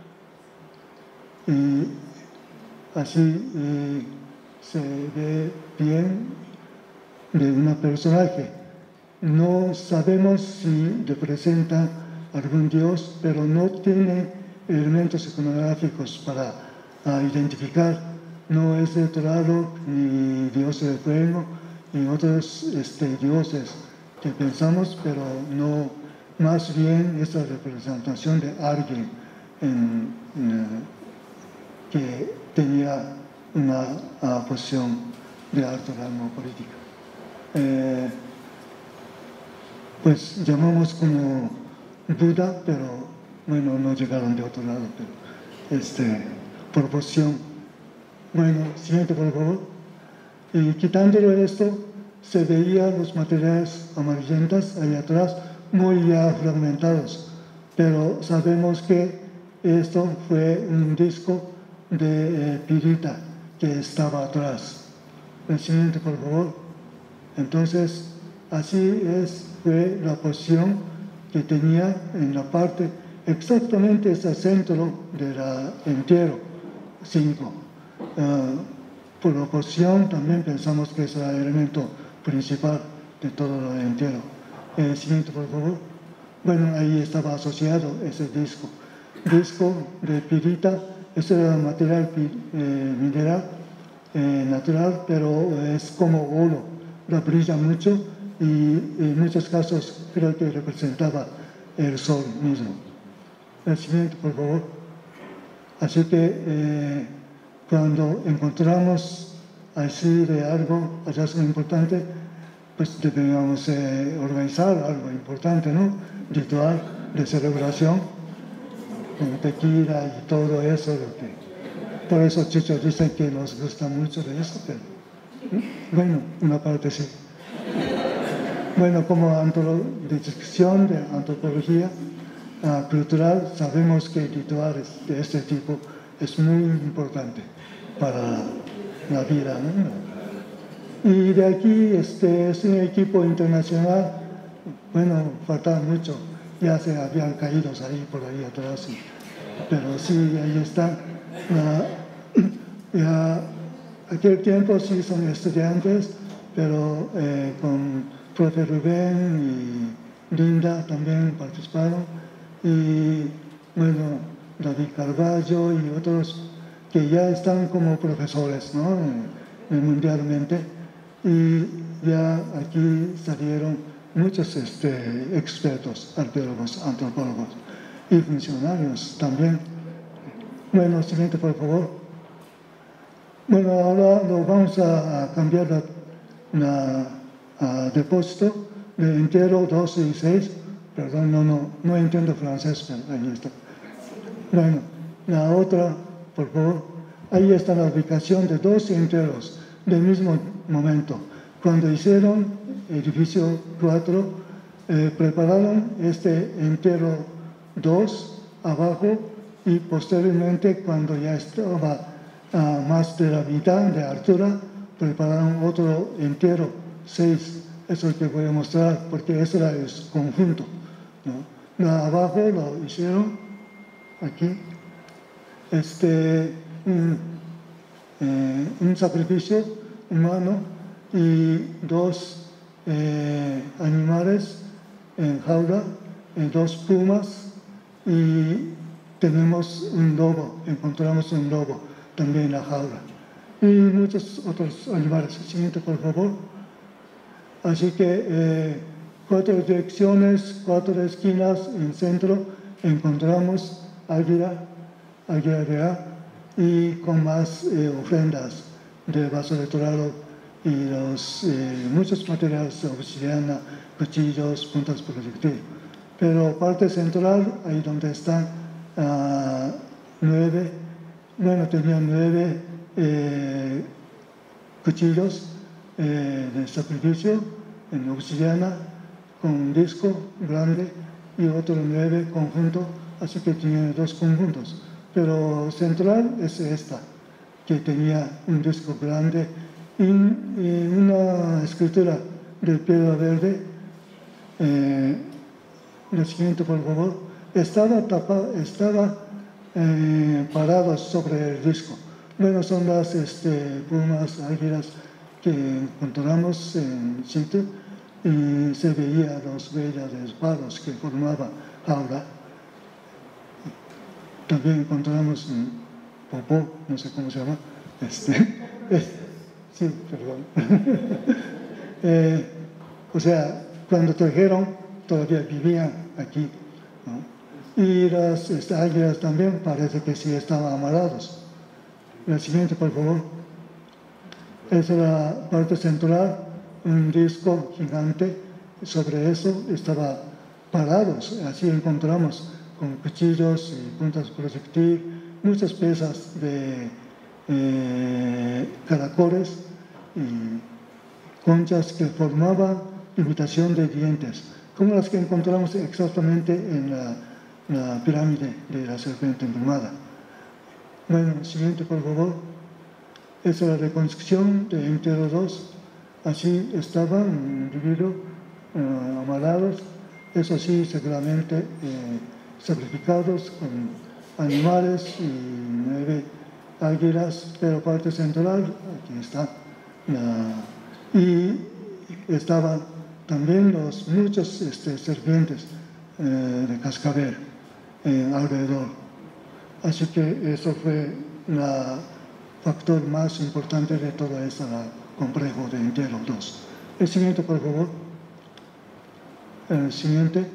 Y así y se ve bien de un personaje. No sabemos si representa algún dios, pero no tiene elementos iconográficos para uh, identificar. No es de Toraro, ni dios del fuego, ni otros este, dioses que pensamos, pero no, más bien es la representación de alguien en, en, que tenía una uh, posición de alto rango político. Eh, pues llamamos como Buda, pero bueno, no llegaron de otro lado, pero este, proporción. Bueno, siguiente por favor. Y quitándolo esto, se veían los materiales amarillentos ahí atrás, muy ya fragmentados, pero sabemos que esto fue un disco de eh, pirita que estaba atrás. El siguiente por favor. Entonces, así es, fue la posición que tenía en la parte, exactamente ese centro del entierro, cinco. Uh, por la posición también pensamos que es el elemento principal de todo el entierro. El siguiente, por favor. Bueno, ahí estaba asociado ese disco. Disco de pirita, ese era material eh, mineral eh, natural, pero es como oro, lo brilla mucho y en muchos casos creo que representaba el sol mismo. El siguiente, por favor. Así que eh, cuando encontramos así de algo, hallazgo importante, pues debemos eh, organizar algo importante, ¿no? Ritual de celebración, con tequila y todo eso. Lo que, por eso Chicho dice que nos gusta mucho de eso, pero bueno, una parte sí. Bueno, como de discusión de antropología uh, cultural, sabemos que rituales de este tipo es muy importante para la vida, ¿no? Y de aquí este, es un equipo internacional, bueno, falta mucho, ya se habían caído ahí por ahí atrás, pero sí, ahí está. Uh, ya, aquel tiempo sí son estudiantes, pero eh, con profe Rubén y Linda también participaron, y bueno, David Carballo y otros que ya están como profesores, ¿no? Mundialmente, y ya aquí salieron muchos este, expertos, arqueólogos, antropólogos y funcionarios también. Bueno, siguiente por favor. Bueno, ahora lo vamos a cambiar la, la a depósito de entierro doce y seis, perdón, no, no, no entiendo francés, pero ahí está. Bueno, la otra, por favor, ahí está la ubicación de dos enterros del mismo momento. Cuando hicieron edificio cuatro, eh, prepararon este entierro dos abajo y posteriormente, cuando ya estaba a más de la mitad de altura, prepararon otro entierro seis. Eso es lo que voy a mostrar, porque ese era el conjunto, ¿no? Abajo lo hicieron aquí este un, eh, un sacrificio humano y dos eh, animales en jaula, eh, dos pumas, y tenemos un lobo, encontramos un lobo también en la jaula y muchos otros animales. Siguiente, por favor. Así que eh, cuatro direcciones, cuatro esquinas, en centro encontramos águila, águila real, y con más eh, ofrendas de vaso de dorado y los, eh, muchos materiales de obsidiana, cuchillos, puntas proyectil. Pero parte central, ahí donde están uh, nueve, bueno, tenía nueve eh, cuchillos eh, de sacrificio en obsidiana, con un disco grande y otro nueve conjunto, así que tiene dos conjuntos. Pero central es esta, que tenía un disco grande y, y una escritura de piedra verde. Eh, lo siguiente, por favor. Estaba, tapado, estaba eh, parado sobre el disco. Bueno, son las este, plumas, águilas que encontramos en el sitio y se veía los bellas palos que formaba jaula. También encontramos un popó, no sé cómo se llama. Este, este, sí, perdón. eh, o sea, cuando trajeron, todavía vivían aquí, ¿no? Y las este, águilas también parece que sí estaban amarrados. La siguiente, por favor. Esa es la parte central, un disco gigante. Sobre eso estaba parados, así encontramos con cuchillos y puntas proyectil, muchas piezas de eh, caracoles y conchas que formaban imitación de dientes, como las que encontramos exactamente en la, la pirámide de la serpiente emplumada. Bueno, siguiente, por favor. Esa es la reconstrucción de entero dos. Así estaban divididos, eh, amarrados, eso sí, seguramente eh, sacrificados con animales y nueve águilas, pero parte central, aquí está. La, y estaban también los muchos este, serpientes eh, de cascabel eh, alrededor. Así que eso fue el factor más importante de todo este complejo de entero dos. El siguiente, por favor. El siguiente.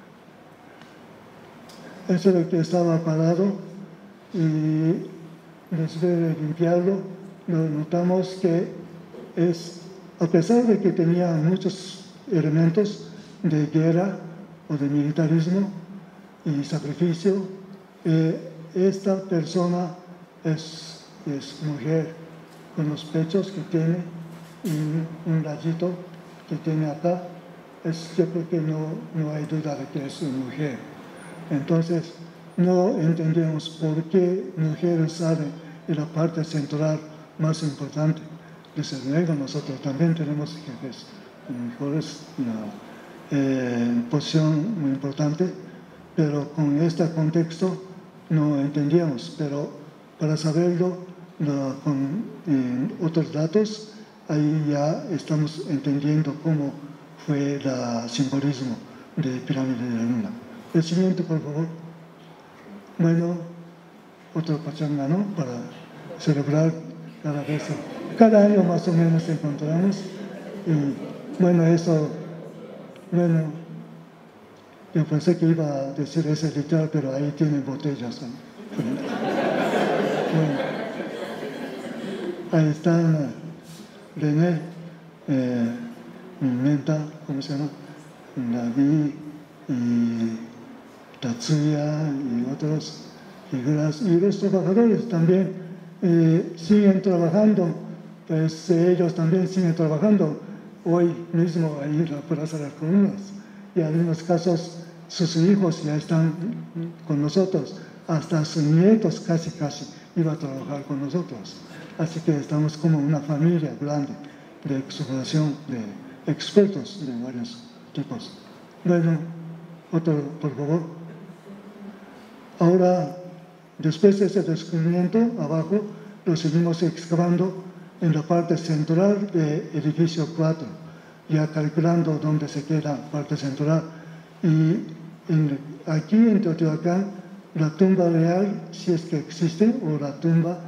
Ese es el que estaba parado y después de limpiarlo, notamos que es, a pesar de que tenía muchos elementos de guerra o de militarismo y sacrificio, eh, esta persona es, es mujer, con los pechos que tiene y un rayito que tiene acá. Es, yo creo que no, no hay duda de que es una mujer. Entonces, no entendemos por qué mujeres salen en la parte central más importante. Desde luego, nosotros también tenemos jefes mejores, una eh, posición muy importante, pero con este contexto no entendíamos. Pero para saberlo, no, con eh, otros datos, ahí ya estamos entendiendo cómo fue el simbolismo de Pirámide de la Luna. El siguiente, por favor. Bueno, otro pachanga, ¿no? Para celebrar cada vez, cada año más o menos encontramos. Y bueno, eso, bueno, yo pensé que iba a decir ese literal, pero ahí tienen botellas, ¿no? Bueno, ahí están René, eh, Menta, ¿cómo se llama? Naví y Tatsuya y otros figuras. Y los trabajadores también eh, siguen trabajando, pues eh, ellos también siguen trabajando. Hoy mismo ahí en la Plaza de las Columnas. Y en algunos casos sus hijos ya están con nosotros, hasta sus nietos casi casi iban a trabajar con nosotros. Así que estamos como una familia grande de exploración de expertos de varios tipos. Bueno, otro, por favor. Ahora, después de ese descubrimiento, abajo, lo seguimos excavando en la parte central del edificio cuatro, ya calculando dónde se queda la parte central. Y en, aquí en Teotihuacán, la tumba real, si es que existe, o la tumba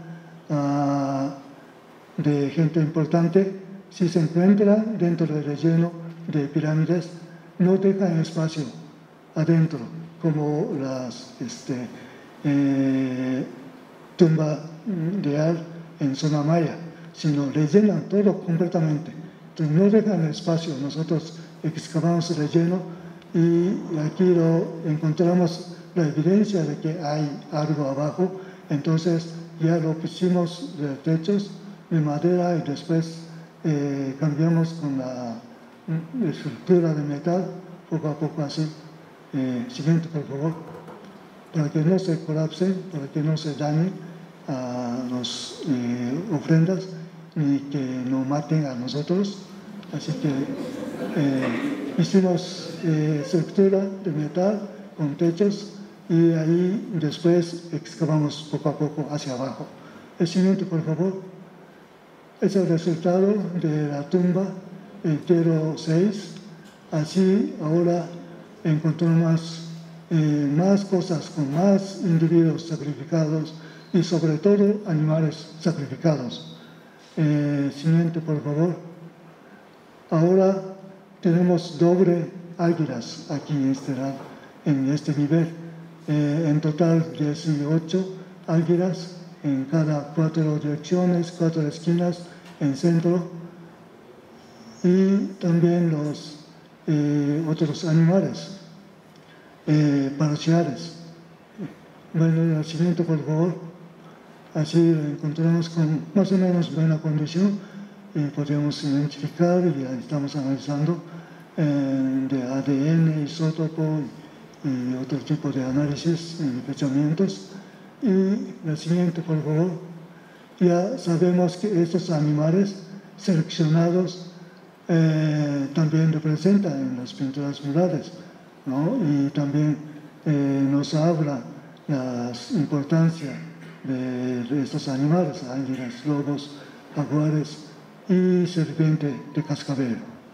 uh, de gente importante, si se encuentra dentro del relleno de pirámides no dejan espacio adentro, como las este, eh, tumba real en zona maya, sino rellenan todo completamente. Entonces no dejan espacio, nosotros excavamos el relleno y aquí lo encontramos la evidencia de que hay algo abajo, entonces ya lo pusimos de techos de madera y después eh, cambiamos con la estructura de metal, poco a poco así. Eh, siguiente, por favor, para que no se colapsen, para que no se dañen a las eh, ofrendas ni que no maten a nosotros. Así que eh, hicimos eh, estructura de metal con techos y ahí después excavamos poco a poco hacia abajo. El siguiente, por favor, es el resultado de la tumba entero seis. Así ahora encontramos eh, más cosas con más individuos sacrificados y sobre todo animales sacrificados. Eh, siguiente, por favor. Ahora tenemos doble águilas aquí en este, en este nivel. Eh, en total dieciocho águilas en cada cuatro direcciones, cuatro esquinas, en centro. Y también los eh, otros animales eh, parciales. Bueno, el siguiente, por favor. Así lo encontramos con más o menos buena condición y podemos identificar y ya estamos analizando eh, de A D N, isótopo y otro tipo de análisis y fechamientos. Y la siguiente, por favor. Ya sabemos que estos animales seleccionados eh, también representan en las pinturas murales, ¿no? Y también eh, nos habla la importancia de, de estos animales, águilas, lobos, jaguares y serpiente de cascabel,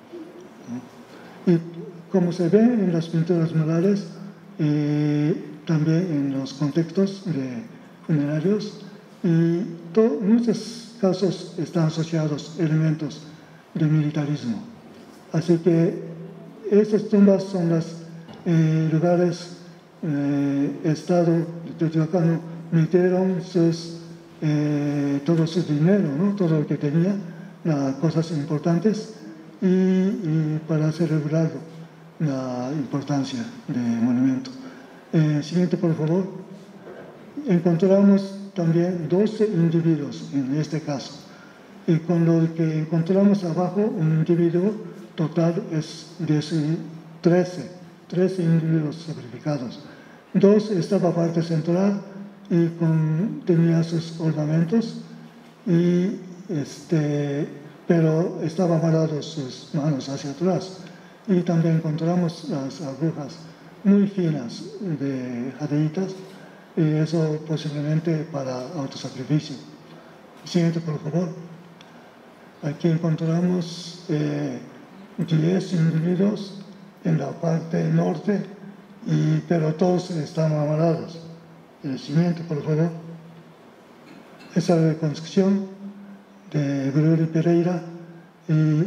¿no? Y como se ve en las pinturas murales, eh, también en los contextos de funerarios, y to, muchos casos están asociados elementos de militarismo. Así que estas tumbas son los eh, lugares, eh, Estado de Teotihuacán metieron sus, eh, todo su dinero, ¿no? Todo lo que tenía, las cosas importantes, y, y para celebrarlo, la importancia del monumento. Eh, siguiente, por favor. Encontramos también doce individuos en este caso. Y con lo que encontramos abajo, un individuo total es trece, trece individuos sacrificados. Dos estaba parte central y con, tenía sus ornamentos, y este, pero estaban amarrados sus manos hacia atrás. Y también encontramos las agujas muy finas de jadeitas, y eso posiblemente para autosacrificio. Siguiente, por favor. Aquí encontramos eh, diez individuos en la parte norte, y, pero todos están amarrados. El siguiente, por favor. Esa es la reconstrucción de Gregorio Pereira, y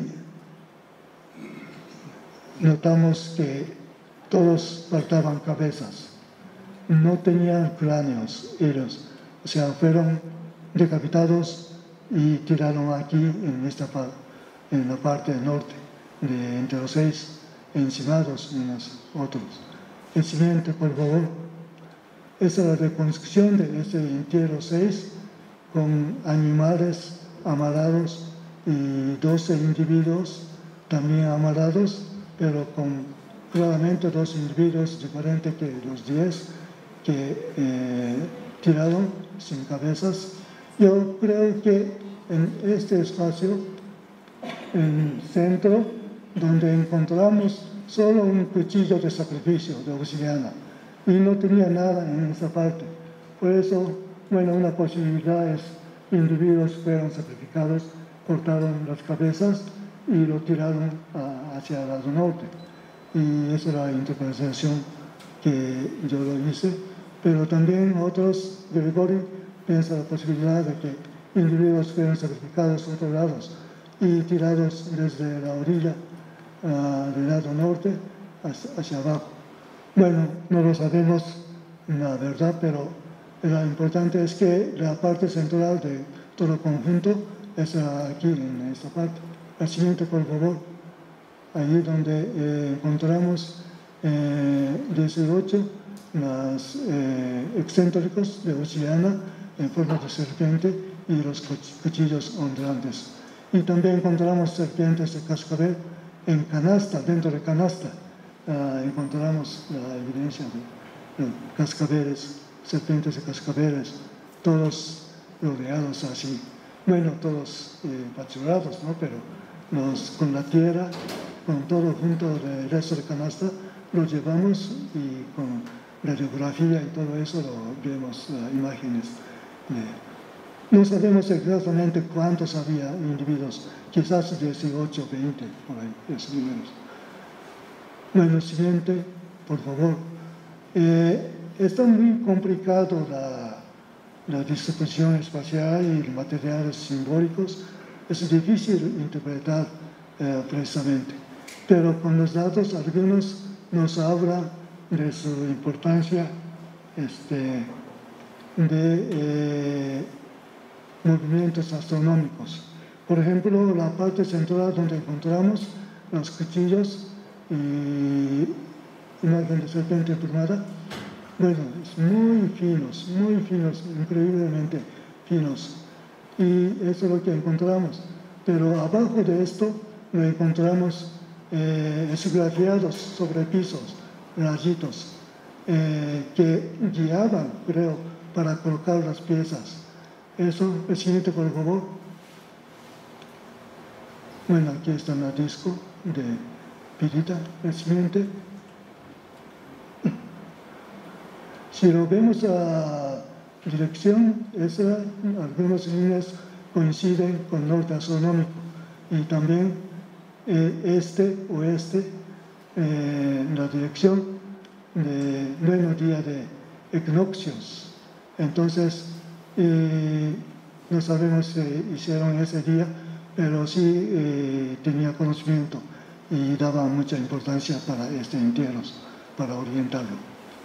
notamos que todos faltaban cabezas. No tenían cráneos ellos, o sea, fueron decapitados y tiraron aquí en, esta, en la parte norte, de entre los seis encimados y los otros. El siguiente, por favor. Esa es la reconstrucción de este entierro seis, con animales amarrados y doce individuos también amarrados, pero con claramente dos individuos diferentes que los diez que eh, tiraron sin cabezas. Yo creo que en este espacio, en el centro, donde encontramos solo un cuchillo de sacrificio de obsidiana, y no tenía nada en esa parte. Por eso, bueno, una posibilidad es individuos fueron sacrificados, cortaron las cabezas y lo tiraron a, hacia el lado norte. Y esa es la interpretación que yo lo hice. Pero también otros, Gregorio piensa la posibilidad de que individuos fueron sacrificados a otros lados y tirados desde la orilla uh, del lado norte, hacia, hacia abajo. Bueno, no lo sabemos la verdad, pero lo importante es que la parte central de todo el conjunto es aquí, en esta parte. La siguiente, por favor. Ahí donde eh, encontramos eh, dieciocho los eh, excéntricos de Oceana en forma de serpiente y los cuchillos ondulantes. Y también encontramos serpientes de cascabel en canasta, dentro de canasta. Uh, encontramos la evidencia de, de cascabeles, serpientes de cascabeles, todos rodeados así. Bueno, todos eh, paturados, ¿no? Pero los, con la tierra, con todo junto del resto de canasta, lo llevamos y con la radiografía y todo eso lo vemos uh, imágenes. De, no sabemos exactamente cuántos había individuos, quizás dieciocho, veinte, por ahí, esos números. Bueno, siguiente, por favor. Eh, está muy complicado la, la distribución espacial y los materiales simbólicos. Es difícil interpretar eh, precisamente. Pero con los datos, algunos nos hablan de su importancia este, de eh, movimientos astronómicos. Por ejemplo, la parte central donde encontramos los cuchillos y imagen de serpiente emplumada, bueno, es muy finos, muy finos, increíblemente finos. Y eso es lo que encontramos. Pero abajo de esto lo encontramos eh, esgrafiados sobre pisos, rayitos, eh, que guiaban, creo, para colocar las piezas. Eso, el siguiente, por favor. Bueno, aquí está el disco de pirita, el siguiente. Si lo vemos a dirección, esa, algunas líneas coinciden con norte astronómico y también eh, este, oeste, eh, la dirección de noveno día de equinoccios. Entonces, eh, no sabemos si hicieron ese día, pero sí eh, tenía conocimiento y daba mucha importancia para este entierro, para orientarlo.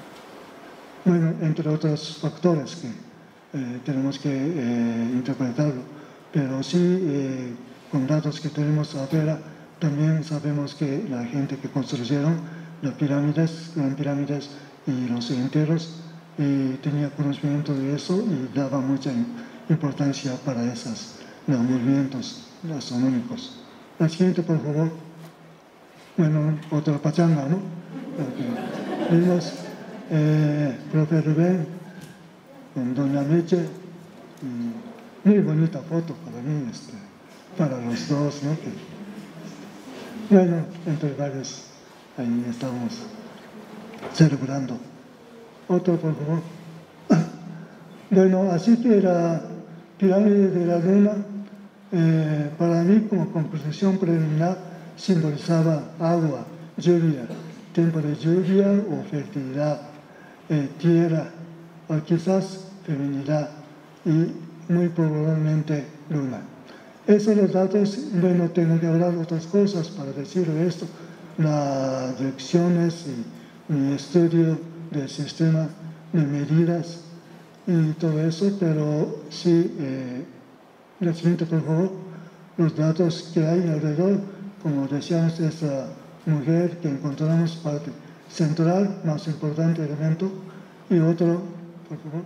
Bueno, entre otros factores que eh, tenemos que eh, interpretarlo, pero sí, eh, con datos que tenemos afuera, también sabemos que la gente que construyeron las pirámides, las pirámides y los entierros, eh, tenía conocimiento de eso y daba mucha importancia para esos los movimientos astronómicos. La siguiente, por favor. Bueno, otra pachanga, ¿no? Okay. Vimos eh, profe Rubén con doña Meche, y muy bonita foto para mí, este, para los dos, ¿no? Que, bueno, entre varios, ahí estamos celebrando. Otro, por favor. Bueno, así que la pirámide de la luna, eh, para mí como composición preliminar, simbolizaba agua, lluvia, tiempo de lluvia o fertilidad, eh, tierra, o quizás feminidad y muy probablemente luna. Esos los datos, bueno, tengo que hablar de otras cosas para decir esto, las direcciones y mi estudio del sistema de medidas y todo eso, pero sí, eh, la siguiente, por favor, los datos que hay alrededor, como decíamos, esa mujer que encontramos parte central, más importante elemento, y otro, por favor,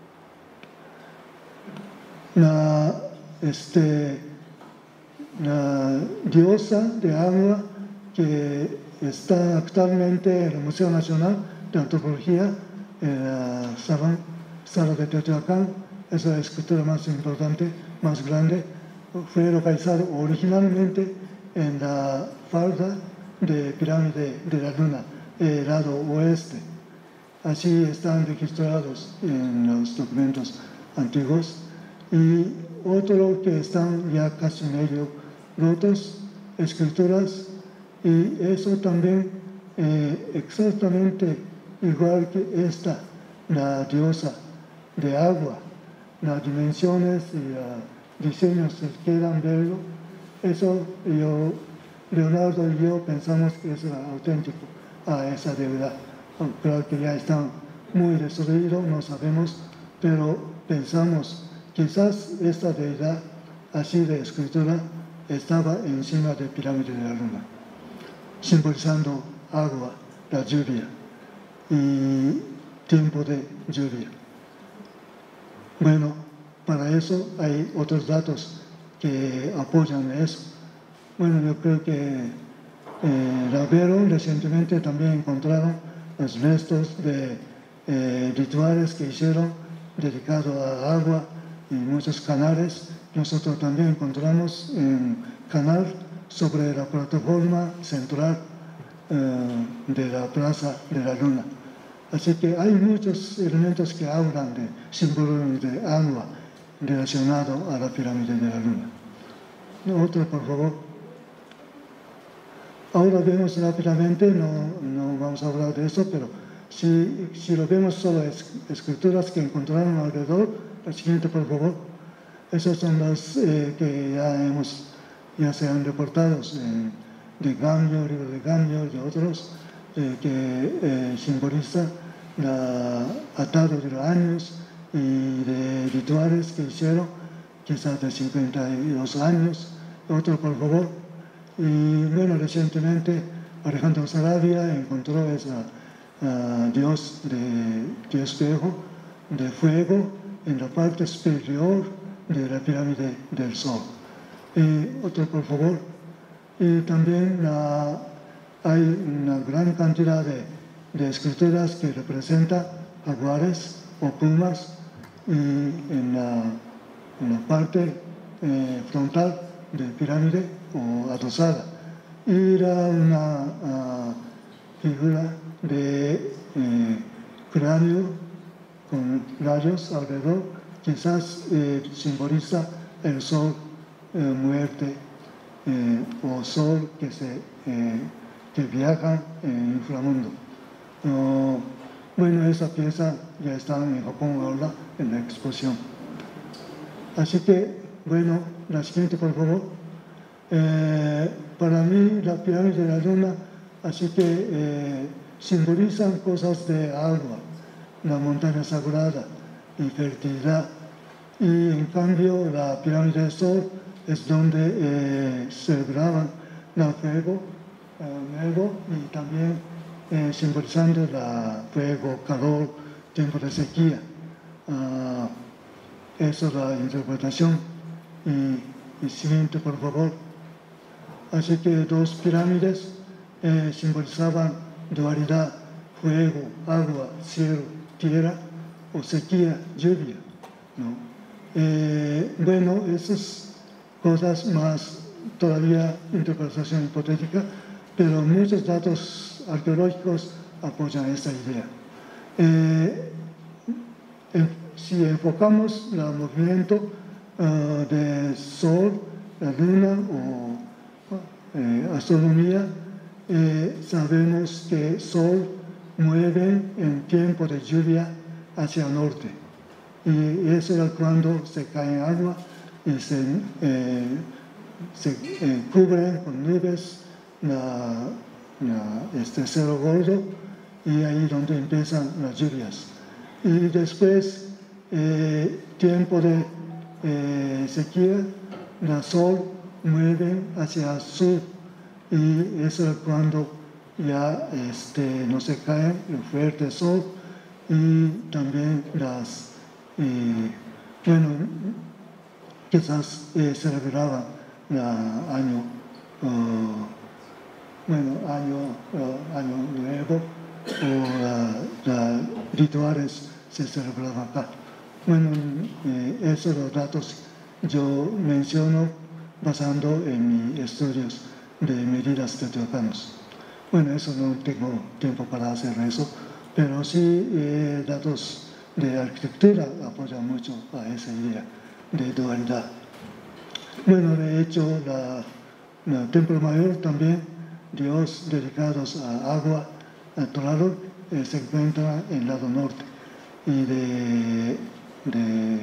la, este, la diosa de agua que está actualmente en el Museo Nacional de Antropología, en la sala, sala de Teotihuacán, es la escultura más importante, más grande, fue localizado originalmente en la falda de pirámide de la luna, el lado oeste. Así están registrados en los documentos antiguos. Y otro que están ya casi medio rotos, escrituras, y eso también eh, exactamente igual que esta, la diosa de agua, las dimensiones y los diseños que quedan verlo. Eso yo, Leonardo y yo pensamos que es auténtico, a esa deidad. Creo que ya están muy destruidos, no sabemos, pero pensamos, quizás esta deidad, así de escritura, estaba encima de la pirámide de la luna, simbolizando agua, la lluvia y tiempo de lluvia. Bueno, para eso hay otros datos que apoyan eso. Bueno, yo creo que eh, Ravero recientemente también encontraron los restos de eh, rituales que hicieron dedicados a agua y muchos canales. Nosotros también encontramos un canal sobre la plataforma central eh, de la Plaza de la Luna. Así que hay muchos elementos que hablan de símbolos de agua relacionados a la pirámide de la Luna. Otro, por favor. Ahora vemos rápidamente, no, no vamos a hablar de eso, pero si, si lo vemos solo es, escrituras que encontraron alrededor, la siguiente, por favor. Esas son las eh, que ya hemos, ya se han reportado eh, de Gamyo, libro de Gamyo y otros, eh, que eh, simboliza la atado de los años y de rituales que hicieron, quizás de cincuenta y dos años. Otro, por favor. Y bueno, recientemente Alejandro Saravia encontró ese uh, dios de dios viejo de fuego en la parte superior de la pirámide del Sol. Y otro, por favor. Y también la, hay una gran cantidad de, de escrituras que representan jaguares o pumas y en, la, en la parte eh, frontal de pirámide o adosada. Y era una uh, figura de eh, cráneo con rayos alrededor, quizás eh, simboliza el sol, eh, muerte, eh, o sol que, se, eh, que viaja en inframundo. Uh, bueno, esa pieza ya está en Japón ahora en la exposición. Así que, bueno, la siguiente, por favor. Eh, para mí la pirámide de la luna, así que eh, simbolizan cosas de agua, la montaña sagrada y fertilidad. Y en cambio la pirámide del sol es donde eh, celebraban el fuego, el fuego y también eh, simbolizando la fuego, calor, tiempo de sequía. Uh, esa es la interpretación. Y, y siguiente, por favor. Así que dos pirámides eh, simbolizaban dualidad, fuego, agua, cielo, tierra, o sequía, lluvia, ¿no? Eh, bueno, esas cosas más todavía interpretación hipotética, pero muchos datos arqueológicos apoyan esta idea. Eh, en, si enfocamos el movimiento uh, del Sol, la Luna o Eh, astronomía, eh, sabemos que el Sol mueve en tiempo de lluvia hacia el norte. Y eso es cuando se cae agua y se, eh, se eh, cubren con nubes la, la, este cielo gordo, y ahí donde empiezan las lluvias. Y después, eh, tiempo de eh, sequía, el Sol mueven hacia el sur, y eso es cuando ya este, no se cae el fuerte sol, y también las, eh, bueno, quizás eh, celebraban el año, uh, bueno, año, uh, año nuevo, o los rituales se celebraban acá. Bueno, eh, esos son los datos yo menciono basando en mis estudios de medidas de teotihuacanos. Bueno, eso no tengo tiempo para hacer eso, pero sí eh, datos de arquitectura apoyan mucho a esa idea de dualidad. Bueno, de hecho, la, el Templo Mayor también, Dios dedicados a agua, a Tlaloc, eh, se encuentra en el lado norte, y de, de,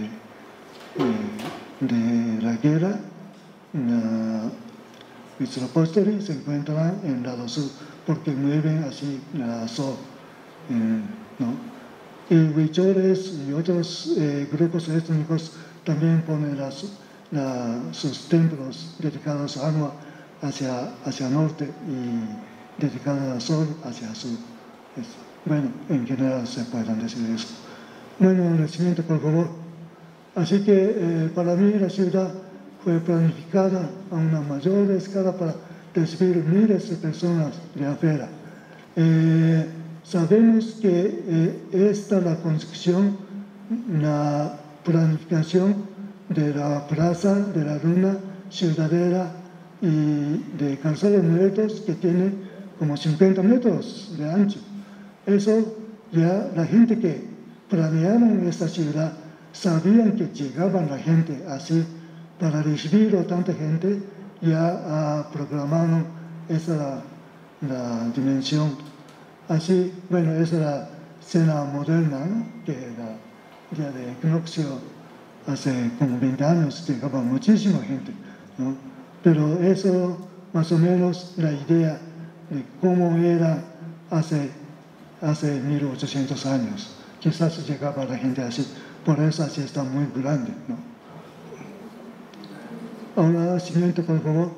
eh, de la guerra, la Huitzilopochtli se encuentra en el lado sur. porque mueven así la sol, eh, ¿no? Y huicholes y otros eh, grupos étnicos también ponen las, la, sus templos dedicados a agua hacia, hacia norte y dedicados al sol hacia sur. Es, bueno, en general se pueden decir eso. Bueno, el siguiente, por favor. Así que eh, para mí la ciudad fue planificada a una mayor escala para recibir miles de personas de afuera. Eh, sabemos que eh, esta la construcción, la planificación de la Plaza de la Luna, Ciudadela y de Calzado Muertos, que tiene como cincuenta metros de ancho. Eso ya la gente que planearon esta ciudad sabían que llegaban la gente así. Para recibir a tanta gente ya uh, programaron esa la dimensión. Así, bueno, esa es la escena moderna, ¿no? Que era día de equinoccio, hace como veinte años llegaba muchísima gente, ¿no? Pero eso, más o menos, la idea de cómo era hace, hace mil ochocientos años. Quizás llegaba la gente así, por eso así está muy grande, ¿no? Ahora, siguiente, por favor.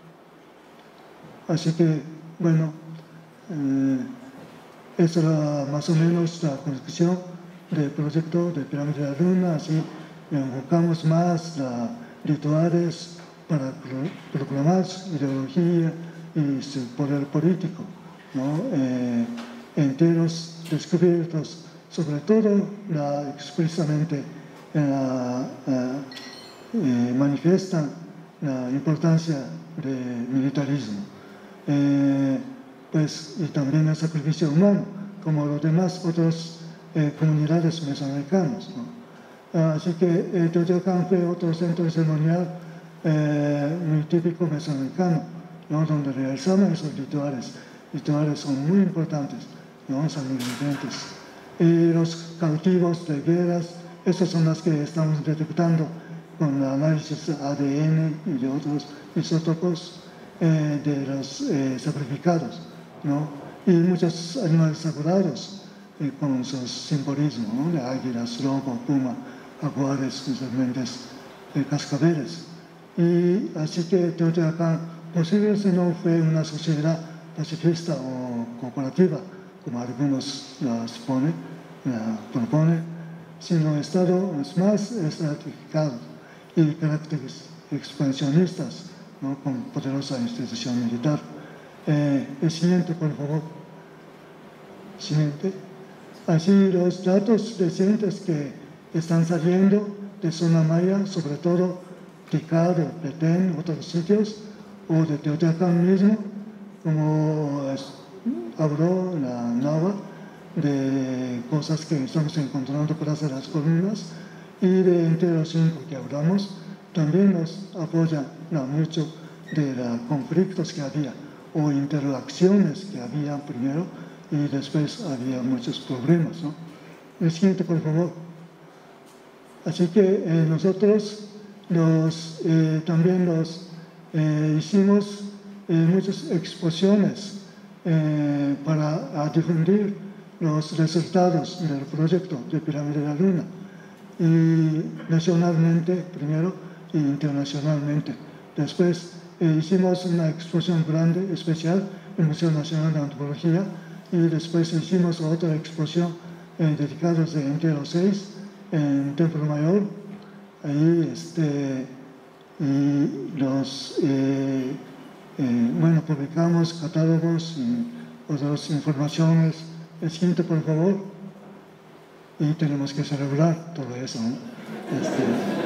Así que, bueno, eh, esa era más o menos la construcción del proyecto de Pirámide de la Luna. Así enfocamos más los rituales para proclamar su ideología y su poder político, ¿no? Eh, enteros descubiertos, sobre todo la, expresamente la, eh, eh, manifiestan la importancia del militarismo, eh, pues, y también el sacrificio humano, como los demás otras eh, comunidades mesoamericanas, ¿no? Así que eh, Teotihuacán fue otro centro ceremonial eh, muy típico mesoamericano, ¿no? Donde realizaban esos rituales. Rituales son muy importantes, ¿no? Sanguinolentes. Y los cautivos de guerras, esas son las que estamos detectando con el análisis de A D N y de otros isótopos eh, de los eh, sacrificados, ¿no? Y muchos animales sagrados eh, con sus simbolismos, ¿no? De águilas, lobo, puma, jaguares, serpientes, eh, cascabeles. Y así que Teotihuacán posiblemente no fue una sociedad pacifista o cooperativa, como algunos la suponen, la proponen, sino estado más estratificado y caracteres expansionistas, ¿no? Con poderosa institución militar. Eh, el siguiente, por favor. Siguiente. Así, los datos recientes que están saliendo de zona maya, sobre todo Tikal, de Petén, otros sitios, o de Teotihuacán mismo, como es, habló la Nava, de cosas que estamos encontrando por hacer las columnas, y de Entero cinco que hablamos, también nos apoya no, mucho de los conflictos que había o interacciones que había primero y después había muchos problemas, ¿no? El siguiente, por favor. Así que eh, nosotros los, eh, también los, eh, hicimos eh, muchas exposiciones eh, para a difundir los resultados del proyecto de Pirámide de la Luna, y nacionalmente primero e internacionalmente. Después eh, hicimos una exposición grande, especial, en el Museo Nacional de Antropología, y después hicimos otra exposición eh, dedicada a Entero seis en Templo Mayor. Ahí, este, y los, eh, eh, bueno, publicamos catálogos y otras informaciones. El siguiente, por favor. Y tenemos que celebrar todo eso, ¿no? Este,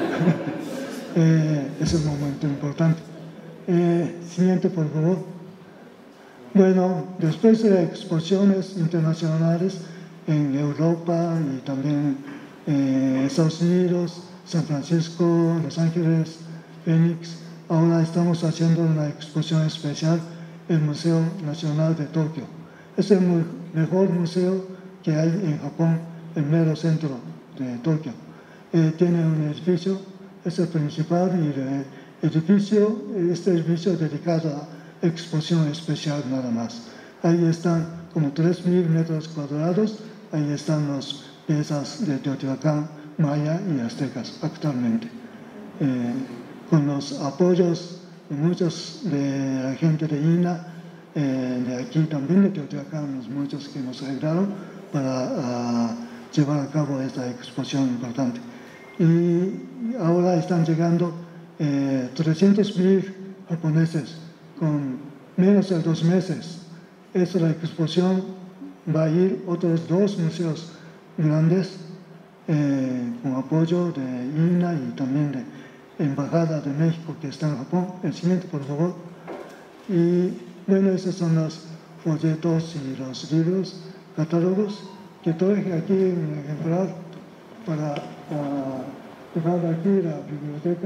eh, es un momento importante. Eh, siguiente, por favor. Bueno, después de exposiciones internacionales en Europa y también en eh, Estados Unidos, San Francisco, Los Ángeles, Phoenix, ahora estamos haciendo una exposición especial en el Museo Nacional de Tokio. Es el muy, mejor museo que hay en Japón, el mero centro de Tokio. Eh, tiene un edificio, es el principal, y el edificio, este edificio dedicado a exposición especial nada más. Ahí están como tres mil metros cuadrados, ahí están las piezas de Teotihuacán, maya y aztecas actualmente. Eh, con los apoyos de muchos de la gente de I N A, eh, de aquí también de Teotihuacán, los muchos que nos ayudaron para uh, llevar a cabo esta exposición importante. Y ahora están llegando eh, trescientos mil japoneses con menos de dos meses. Esta la exposición va a ir otros dos museos grandes eh, con apoyo de I N A y también de Embajada de México que está en Japón. El siguiente, por favor. Y bueno, esos son los folletos y los libros, catálogos que traje aquí en un ejemplar para uh, llevar aquí la biblioteca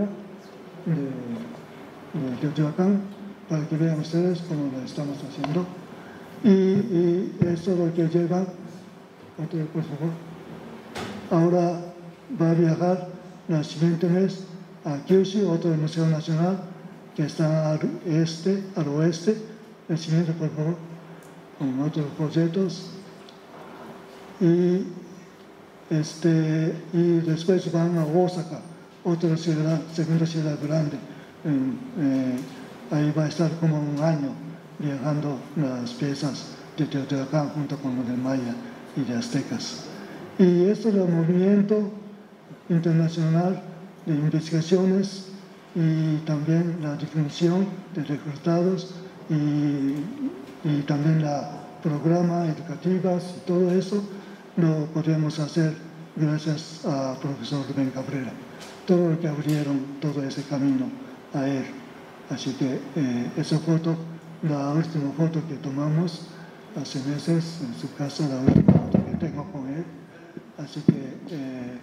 de, de Teotihuacán para que vean ustedes cómo lo estamos haciendo. Y, y eso es lo que lleva, otro, por favor. Ahora va a viajar el siguiente mes a Kyushu, otro museo nacional que está al este, al oeste. El siguiente, por favor, con otros proyectos. Y, este, y después van a Osaka, otra ciudad, segunda ciudad grande. Eh, ahí va a estar como un año viajando las piezas de Teotihuacán junto con los de maya y de aztecas. Y esto es el movimiento internacional de investigaciones y también la difusión de resultados y, y también la programa educativas y todo eso lo podemos hacer gracias al profesor Rubén Cabrera. Todo lo que abrieron, todo ese camino a él. Así que eh, esa foto, la última foto que tomamos hace meses en su casa, la última foto que tengo con él. Así que eh,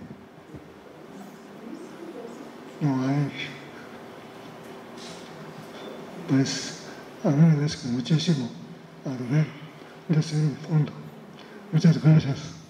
no hay, pues agradezco muchísimo a Rubén desde el fondo. Muchas gracias.